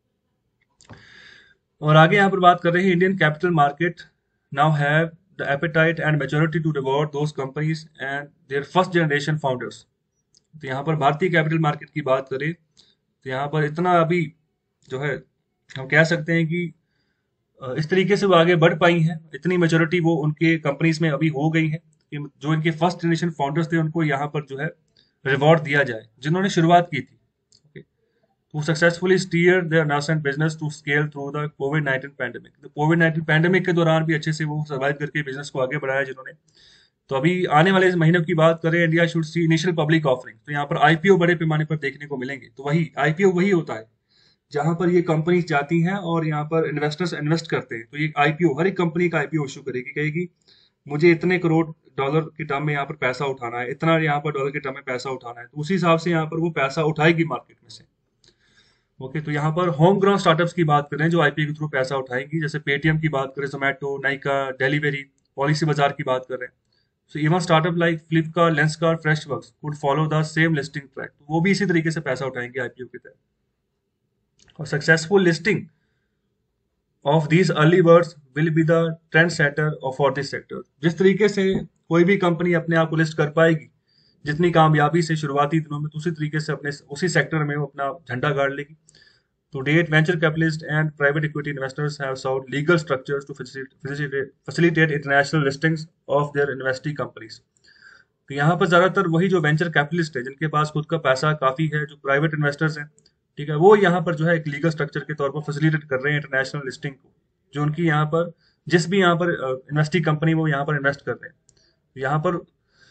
और आगे यहाँ पर बात कर रहे हैं, Indian capital market now have the appetite and maturity to reward those companies and their first generation founders. तो यहाँ पर भारतीय कैपिटल मार्केट की बात करें तो यहाँ पर इतना अभी जो है हम कह सकते हैं कि अ, इस तरीके से वो आगे बढ़ पाई हैं, इतनी मेच्योरिटी वो उनके कंपनीज में अभी हो गई है कि जो इनके फर्स्ट जनरेशन फाउंडर्स थे उनको यहाँ पर जो है रिवॉर्ड दिया जाए, जिन्होंने शुरुआत की थी। Okay, to successfully steer their nascent business to scale through the COVID nineteen pandemic. तो कोविड नाइनटीन पैंडेमिक के दौरान भी अच्छे से वो सर्वाइव करके बिजनेस को आगे बढ़ाया जिन्होंने। तो अभी आने वाले इस महीनों की बात करें, India should see initial public offering. तो यहाँ पर आईपीओ बड़े पैमाने पर देखने को मिलेंगे। तो वही आईपीओ वही होता है जहां पर ये कंपनीज जाती हैं और यहाँ पर इन्वेस्टर्स इन्वेस्ट करते हैं। तो ये आईपीओ, हर एक कंपनी का आईपीओ इशू करेगी, कहेगी मुझे इतने करोड़ डॉलर की टर्म में यहाँ पर पैसा उठाना है, इतना यहाँ पर डॉलर की टर्म में पैसा उठाना है, तो उसी हिसाब से यहाँ पर वो पैसा उठाएगी मार्केट में से। ओके, तो यहाँ पर होम ग्राउंड स्टार्टअप्स की बात करें जो आईपीओ के थ्रू पैसा उठाएंगी, जैसे पेटीएम की बात करें, जोमेटो, नाइका, डिलीवरी, पॉलिसी बाजार की बात करें। So even startup like Flipkart, Lenskart, Freshworks would follow the same listing track, वो भी इसी तरीके से पैसा उठाएंगे आईपीओ के तहत। और successful listing of these early birds will be the trendsetter for this sector. जिस तरीके से कोई भी कंपनी अपने आप को लिस्ट कर पाएगी जितनी कामयाबी से शुरुआती दिनों में, तो उसी तरीके से अपने उसी सेक्टर में वो अपना झंडा गाड़ लेगी। To date, venture capitalists and private equity investors have sought legal structures to facilitate, facilitate international listings of their investee companies. तो यहाँ पर ज्यादातर वही जो वेंचर कैपिटलिस्ट है, जिनके पास खुद का पैसा काफी है, जो प्राइवेट इन्वेस्टर्स हैं, ठीक है, वो यहाँ पर जो है एक लीगल स्ट्रक्चर के तौर पर फैसिलिटेट कर रहे हैं इंटरनेशनल लिस्टिंग को, जो उनकी यहाँ पर जिस भी यहाँ पर इन्वेस्टिंग कंपनी वो यहाँ पर इन्वेस्ट कर रहे हैं, तो यहाँ पर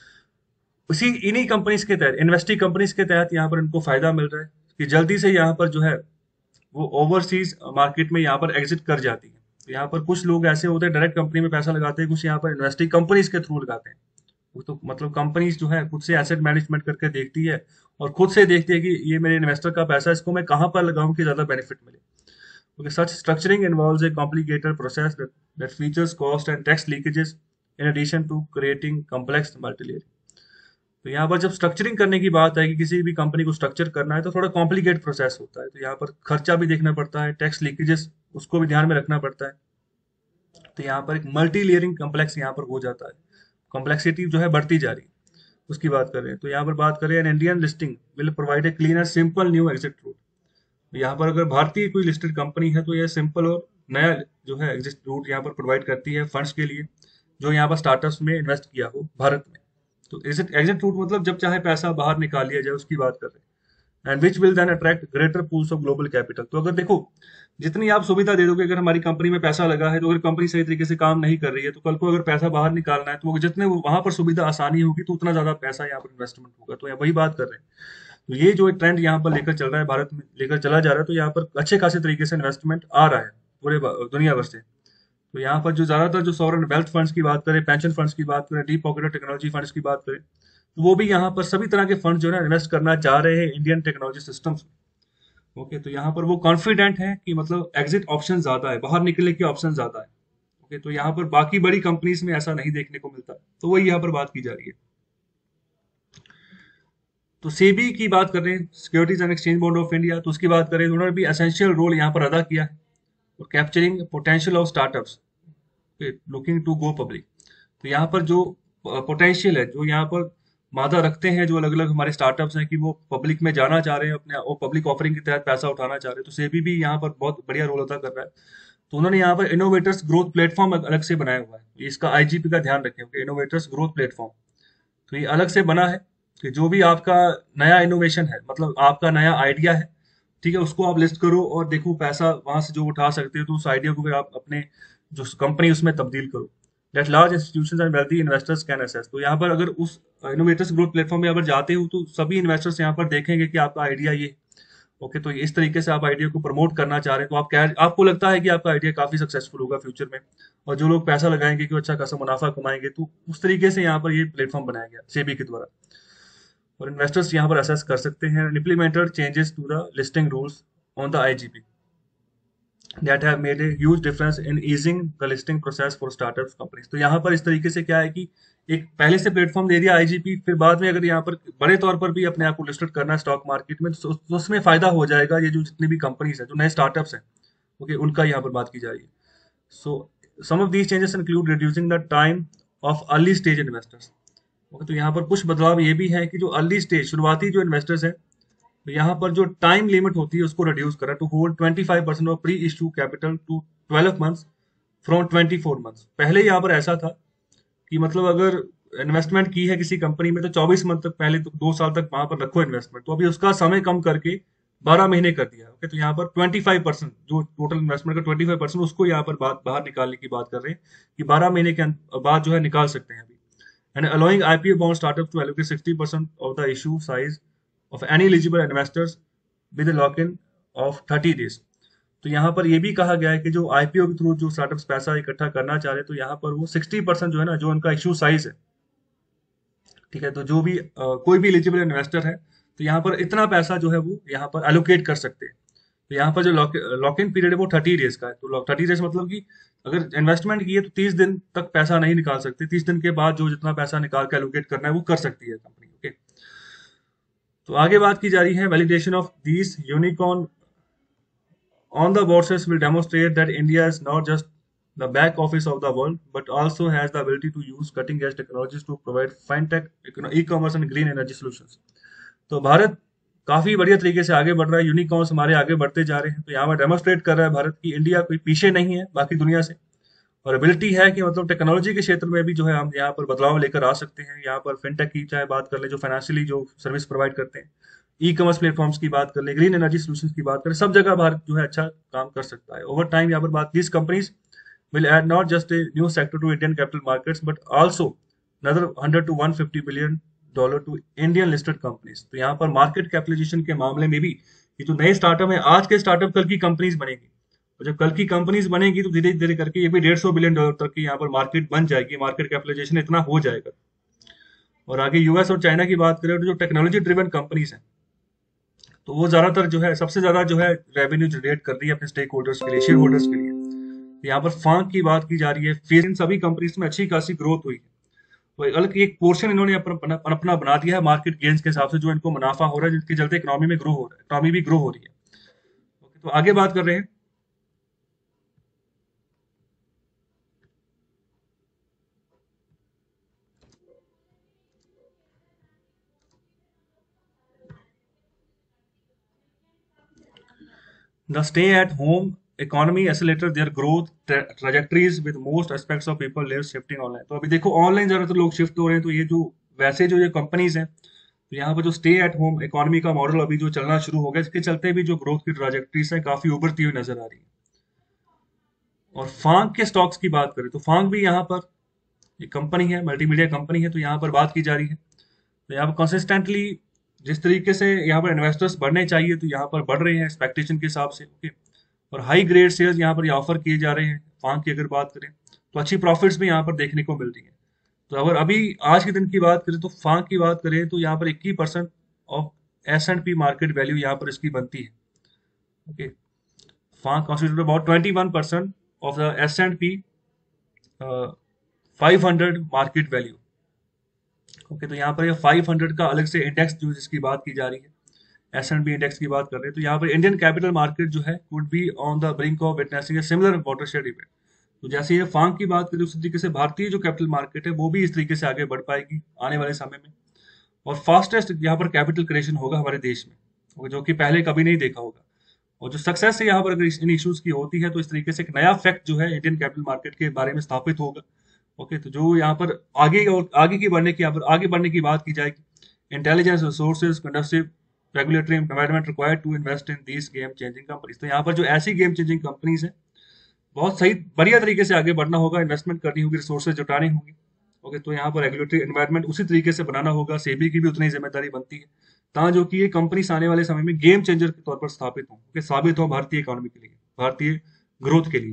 उसी इन्हीं कंपनीज के तहत, इन्वेस्टिंग कंपनीज के तहत यहाँ पर इनको फायदा मिल रहा है कि जल्दी से यहाँ पर जो है वो ओवरसीज मार्केट में यहाँ पर एग्जिट कर जाती है। तो यहाँ पर कुछ लोग ऐसे होते हैं डायरेक्ट कंपनी में पैसा लगाते हैं, कुछ यहाँ पर इन्वेस्टिंग कंपनीज के थ्रू लगाते हैं। वो तो मतलब कंपनीज जो है खुद से एसेट मैनेजमेंट करके देखती है और खुद से देखती है कि ये मेरे इन्वेस्टर का पैसा, इसको मैं कहाँ पर लगाऊं कि ज्यादा बेनिफिट मिले। Okay, such structuring involves a complicated process that, that features cost and tax leakages in addition to creating complex multi-layer. तो यहाँ पर जब स्ट्रक्चरिंग करने की बात है कि किसी भी कंपनी को स्ट्रक्चर करना है, तो थोड़ा कॉम्प्लिकेट प्रोसेस होता है। तो यहाँ पर खर्चा भी देखना पड़ता है, टैक्स लीकेजेस उसको भी ध्यान में रखना पड़ता है। तो यहाँ पर एक मल्टी लेयरिंग कम्प्लेक्स यहाँ पर हो जाता है, कॉम्प्लेक्सिटी जो है बढ़ती जा रही है, उसकी बात कर रहे हैं। तो यहाँ पर बात करें, an Indian listing will provide a clean and simple new exit route. यहाँ पर अगर भारतीय कोई लिस्टेड कंपनी है तो यह सिंपल और नया जो है एग्जिट रूट यहाँ पर प्रोवाइड करती है फंड्स के लिए जो यहाँ पर स्टार्टअप्स में इन्वेस्ट किया हो भारत में। तो एग्जिट एग्जिट रूट मतलब जब चाहे पैसा बाहर निकाल लिया जाए, उसकी बात कर रहे हैं। And which will then attract greater pools of global capital. तो अगर देखो जितनी आप सुविधा दे दोगे, अगर हमारी कंपनी में पैसा लगा है तो अगर कंपनी सही तरीके से काम नहीं कर रही है, तो कल को अगर पैसा बाहर निकालना है तो जितने वहां पर सुविधा आसानी होगी तो उतना ज्यादा पैसा यहाँ पर इन्वेस्टमेंट होगा। तो वही बात कर रहे हैं। तो ये जो ट्रेंड यहाँ पर लेकर चल रहा है, भारत में लेकर चला जा रहा है, तो यहाँ पर अच्छे खासे तरीके से इन्वेस्टमेंट आ रहा है पूरे दुनिया भर से। तो यहाँ पर जो ज्यादातर जो सॉवरेन वेल्थ फंड्स की बात करें, पेंशन फंड्स की बात करें, डीप पॉकेटेड टेक्नोलॉजी फंड्स की बात करें, तो वो भी यहाँ पर सभी तरह के फंड जो है इन्वेस्ट करना चाह रहे हैं इंडियन टेक्नोलॉजी सिस्टम्स में। ओके, तो यहाँ पर वो कॉन्फिडेंट है कि मतलब एग्जिट ऑप्शन ज्यादा है, बाहर निकलने के ऑप्शन ज्यादा है। ओके, तो यहाँ पर बाकी बड़ी कंपनीज में ऐसा नहीं देखने को मिलता, तो वही यहाँ पर बात की जा रही है। तो सेबी की बात कर रहे हैं, securities and exchange board of India, तो उसकी बात करें तो उन्होंने भी एसेंशियल रोल यहाँ पर अदा किया है और capturing potential of startups looking to go public. तो यहाँ पर जो पोटेंशियल है, जो यहाँ पर मादा रखते हैं, जो अलग अलग हमारे स्टार्टअप्स हैं कि वो पब्लिक में जाना चाह रहे हैं, अपने वो पब्लिक ऑफरिंग के तहत पैसा उठाना चाह रहे हैं, तो सेबी भी यहाँ पर बहुत बढ़िया रोल अदा कर रहा है। तो उन्होंने यहाँ पर इनोवेटर्स ग्रोथ प्लेटफॉर्म अलग से बनाया हुआ है, इसका आईजीपी का ध्यान रखें, इनोवेटर्स ग्रोथ प्लेटफॉर्म। तो ये अलग से बना है कि जो भी आपका नया इनोवेशन है, मतलब आपका नया आइडिया है, ठीक है, उसको आप लिस्ट करो और देखो पैसा वहां से जो उठा सकते हो, तो उस आइडिया को फिर आप अपने जो कंपनी उसमें तब्दील करो। That large institutions and wealthy investors can assess। तो यहाँ पर अगर उस इनोवेटर्स ग्रोथ प्लेटफॉर्म में अगर जाते हो तो सभी इन्वेस्टर्स यहाँ पर देखेंगे कि आपका आइडिया ये, ओके, तो इस तरीके से आप आइडिया को प्रमोट करना चाह रहे हैं, तो आप क्या आपको लगता है कि आपका आइडिया काफी सक्सेसफुल होगा फ्यूचर में, और जो लोग पैसा लगाएंगे कि अच्छा खासा मुनाफा कमाएंगे, तो उस तरीके से यहाँ पर ये प्लेटफॉर्म बनाया गया सेबी के द्वारा, और इन्वेस्टर्स यहाँ पर असेस कर सकते हैं। Implemented changes to the listing rules on the IGP that have made a huge difference in easing the listing process for startup companies। तो यहाँ पर इस तरीके से क्या है कि एक पहले से प्लेटफॉर्म दे दिया आईजीपी, फिर बाद में अगर यहाँ पर बड़े तौर पर भी अपने आप को लिस्टेड करना है स्टॉक मार्केट में, तो उसमें फायदा हो जाएगा। ये जो जितनी भी कंपनीज है, जो नए स्टार्टअप्स हैं, ओके, उनका यहाँ पर बात की जा रही है। So some of these changes include reducing the time of early stage investors. Okay, तो यहाँ पर कुछ बदलाव ये भी है कि जो अर्ली स्टेज शुरुआती जो इन्वेस्टर्स हैं, तो यहाँ पर जो टाइम लिमिट होती है उसको रिड्यूस करा to hold twenty five percent of pre issue capital to twelve months from twenty four months. पहले यहाँ पर ऐसा था कि मतलब अगर इन्वेस्टमेंट की है किसी कंपनी में तो चौबीस मंथ तक, पहले तो दो साल तक वहां पर रखो इन्वेस्टमेंट, तो अभी उसका समय कम करके बारह महीने कर दिया। ओके, तो यहाँ पर ट्वेंटी फाइव परसेंट जो टोटल इन्वेस्टमेंट का ट्वेंटी फाइव परसेंट उसको यहाँ पर बात बाहर निकालने की बात कर रहे हैं कि बारह महीने के बाद जो है निकाल सकते हैं अभी। And allowing IPO bound startup to allocate sixty percent of the issue size of any eligible investors with a lock-in of thirty days. तो यहाँ पर ये भी कहा गया है कि जो आईपीओ के थ्रू जो स्टार्टअप्स पैसा इकट्ठा करना चाह रहे हैं तो यहाँ पर वो सिक्सटी परसेंट जो है ना, जो उनका इशू साइज है, ठीक है, तो जो भी अ, कोई भी एलिजिबल इन्वेस्टर है तो यहाँ पर इतना पैसा जो है वो यहाँ पर एलोकेट कर सकते हैं। तो यहाँ पर जो लॉक लॉक इन पीरियड है वो थर्टी डेज का है। तो थर्टी डेज मतलब कि अगर इन्वेस्टमेंट की है तो तीस दिन तक पैसा नहीं निकाल सकते, तीस दिन के बाद जो जितना पैसा निकाल के एलोकेट करना है वो कर सकती है कंपनी। ओके, तो आगे बात की जा रही है validation of this unicorn on the bourses will demonstrate that India is not just the back office of the world, but also has the ability to use cutting edge technologies to provide fintech, e-commerce and green energy solutions. तो भारत काफी बढ़िया तरीके से आगे बढ़ रहा है, unicorns हमारे आगे बढ़ते जा रहे हैं। तो यहाँ पर डेमोस्ट्रेट कर रहा है भारत की इंडिया कोई पीछे नहीं है बाकी दुनिया से, और एबिलिटी है कि मतलब टेक्नोलॉजी के क्षेत्र में भी जो है हम यहाँ पर बदलाव लेकर आ सकते हैं। यहाँ पर फिनटेक की चाहे बात कर ले, जो फाइनेंशियली जो सर्विस प्रोवाइड करते हैं, ई कॉमर्स प्लेटफॉर्म्स की बात कर ले, ग्रीन एनर्जी सोल्यूशंस की बात करें, सब जगह भारत जो है अच्छा काम कर सकता है। ओवर टाइम यहाँ पर बात, these companies will add not just a new sector to Indian capital markets but also another hundred to one fifty billion dollar to Indian listed companies. तो यहाँ पर मार्केट कैपिटलाइजेशन के मामले में भी ये जो नए स्टार्टअप है, आज के स्टार्टअप कल की कंपनीज बनेगी, और जब कल की कंपनीज बनेगी तो धीरे धीरे करके ये भी डेढ़ सौ बिलियन डॉलर तक की यहाँ पर मार्केट बन जाएगी, मार्केट कैपिटलाइजेशन इतना हो जाएगा। और आगे यूएस और चाइना की बात करें तो जो टेक्नोलॉजी ड्रिवन कंपनीज हैं तो वो ज्यादातर जो है सबसे ज्यादा जो है रेवेन्यू जनरेट कर रही है अपने स्टेक होल्डर्स के लिए, शेयर होल्डर्स के लिए। यहाँ पर फांक की बात की जा रही है, फिर इन सभी कंपनीज में अच्छी खासी ग्रोथ हुई है। तो एक अलग एक पोर्शन इन्होंने अपना अपना बना दिया है मार्केट गेन्स के हिसाब से, जो इनको मुनाफा हो रहा है, जिसके चलते इकोनॉमी में ग्रो हो रहा है, इकोनॉमी भी ग्रो हो रही है। तो आगे बात कर रहे हैं The stay-at-home economy accelerated their growth tra- trajectories with most aspects of people live shifting online। तो अभी देखो ऑनलाइन ज्यादातर लोग शिफ्ट हो रहे हैं। तो ये जो वैसे जो ये कंपनीज हैं तो यहाँ पर जो स्टे एट होम इकोनॉमी का मॉडल अभी जो चलना शुरू हो गया, इसके चलते भी जो ग्रोथ की ट्राजेक्टरीज है काफी उभरती हुई नजर आ रही है। और फांग के स्टॉक्स की बात करें तो फांग भी यहाँ पर एक कंपनी है, मल्टीमीडिया कंपनी है। तो यहाँ पर बात की जा रही है तो यहाँ पर कंसिस्टेंटली जिस तरीके से यहाँ पर इन्वेस्टर्स बढ़ने चाहिए तो यहाँ पर बढ़ रहे हैं एक्सपेक्टेशन के हिसाब से। ओके, और हाई ग्रेड शेयर्स यहाँ पर ये ऑफर किए जा रहे हैं। फांग की अगर बात करें तो अच्छी प्रॉफिट्स भी यहाँ पर देखने को मिल रही है। तो अगर अभी आज के दिन की बात करें तो फांग की बात करें तो यहाँ पर इक्कीस percent of S and P market value यहाँ पर इसकी बनती है। Okay, FAANG constitute about twenty one percent of the S and P five hundred market value. Okay, तो यहाँ पर ये फाइव हंड्रेड का अलग से इंडेक्स जो जिसकी बात की जा रही है, एस एंड पी इंडेक्स की बात कर रहे हैं। तो यहाँ पर इंडियन कैपिटल मार्केट जो है would be on the brink of witnessing a similar watershed event. तो जैसे ये फांग की बात करें उसी तरीके से भारतीय जो कैपिटल मार्केट है वो भी इस तरीके से आगे बढ़ पाएगी आने वाले समय में। और फास्टेस्ट यहाँ पर कैपिटल क्रिएशन होगा हमारे देश में, जो कि पहले कभी नहीं देखा होगा। और जो सक्सेस है यहाँ पर अगर इन इश्यूज की होती है तो इस तरीके से एक नया फैक्ट जो है इंडियन कैपिटल मार्केट के बारे में स्थापित होगा। ओके, तो जो यहाँ पर आगे और आगे की बढ़ने की यहाँ पर आगे बढ़ने की बात की जाएगी, intelligence resources conductive regulatory environment required to invest in these game changing companies. तो यहाँ पर जो ऐसी गेम चेंजिंग कंपनीज है बहुत सही बढ़िया तरीके से आगे बढ़ना होगा, इन्वेस्टमेंट करनी होगी, रिसोर्सेज जुटानी होगी। ओके, तो यहाँ पर रेगुलेटरी एनवायरनमेंट उसी तरीके से बनाना होगा, सेबी की भी उतनी जिम्मेदारी बनती है ता जो कि ये कंपनीज आने वाले समय में गेम चेंजर के तौर पर स्थापित हों, okay, साबित हो भारतीय इकोनॉमी के लिए, भारतीय ग्रोथ के लिए।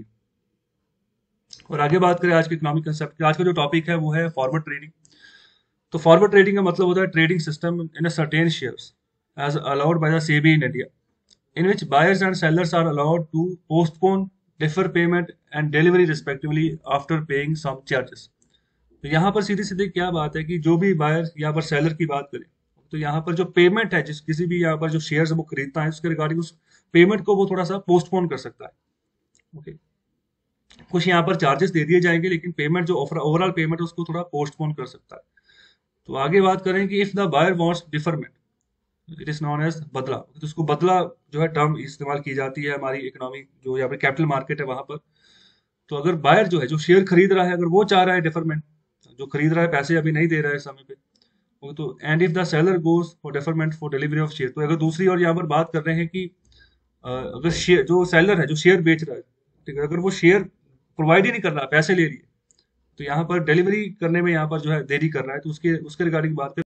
और आगे बात करें आज के इकोनॉमिक कंसेप्ट, आज का जो टॉपिक है वो है फॉरवर्ड ट्रेडिंग। तो फॉरवर्ड ट्रेडिंग का मतलब होता है trading system in a certain shares as allowed by the SEBI in India in which buyers and sellers are allowed to postpone defer payment and delivery respectively after paying some charges. तो यहाँ पर सीधी सीधी क्या बात है कि जो भी buyer यहाँ पर सेलर की बात करें तो यहाँ पर जो पेमेंट है, जिस किसी भी यहाँ पर जो शेयर्स वो खरीदता है उसके रिगार्डिंग उस पेमेंट को वो थोड़ा सा पोस्टपोन कर सकता है। ओके, कुछ यहाँ पर चार्जेस दे दिए जाएंगे लेकिन पेमेंट जो ओवरऑल पेमेंट है उसको थोड़ा पोस्टपोन कर सकता है। तो आगे बात करें कि if the buyer wants deferment it is known as badla. तो उसको बदला जो है टर्म इस्तेमाल की जाती है हमारी इकोनॉमी जो यहाँ पर कैपिटल मार्केट है वहां पर। तो अगर बायर जो है जो शेयर खरीद रहा है अगर वो चाह रहा है डिफरमेंट, जो खरीद रहा है पैसे अभी नहीं दे रहा है समय पे, तो and if the seller goes for deferment for delivery of share. तो अगर दूसरी और यहाँ पर बात कर रहे हैं कि अगर शेयर जो सेलर है जो शेयर बेच रहा है, ठीक है, अगर वो शेयर प्रोवाइड ही नहीं कर रहा, पैसे ले लिए, तो यहाँ पर डिलीवरी करने में यहाँ पर जो है देरी कर रहा है, तो उसके उसके रिगार्डिंग बात करें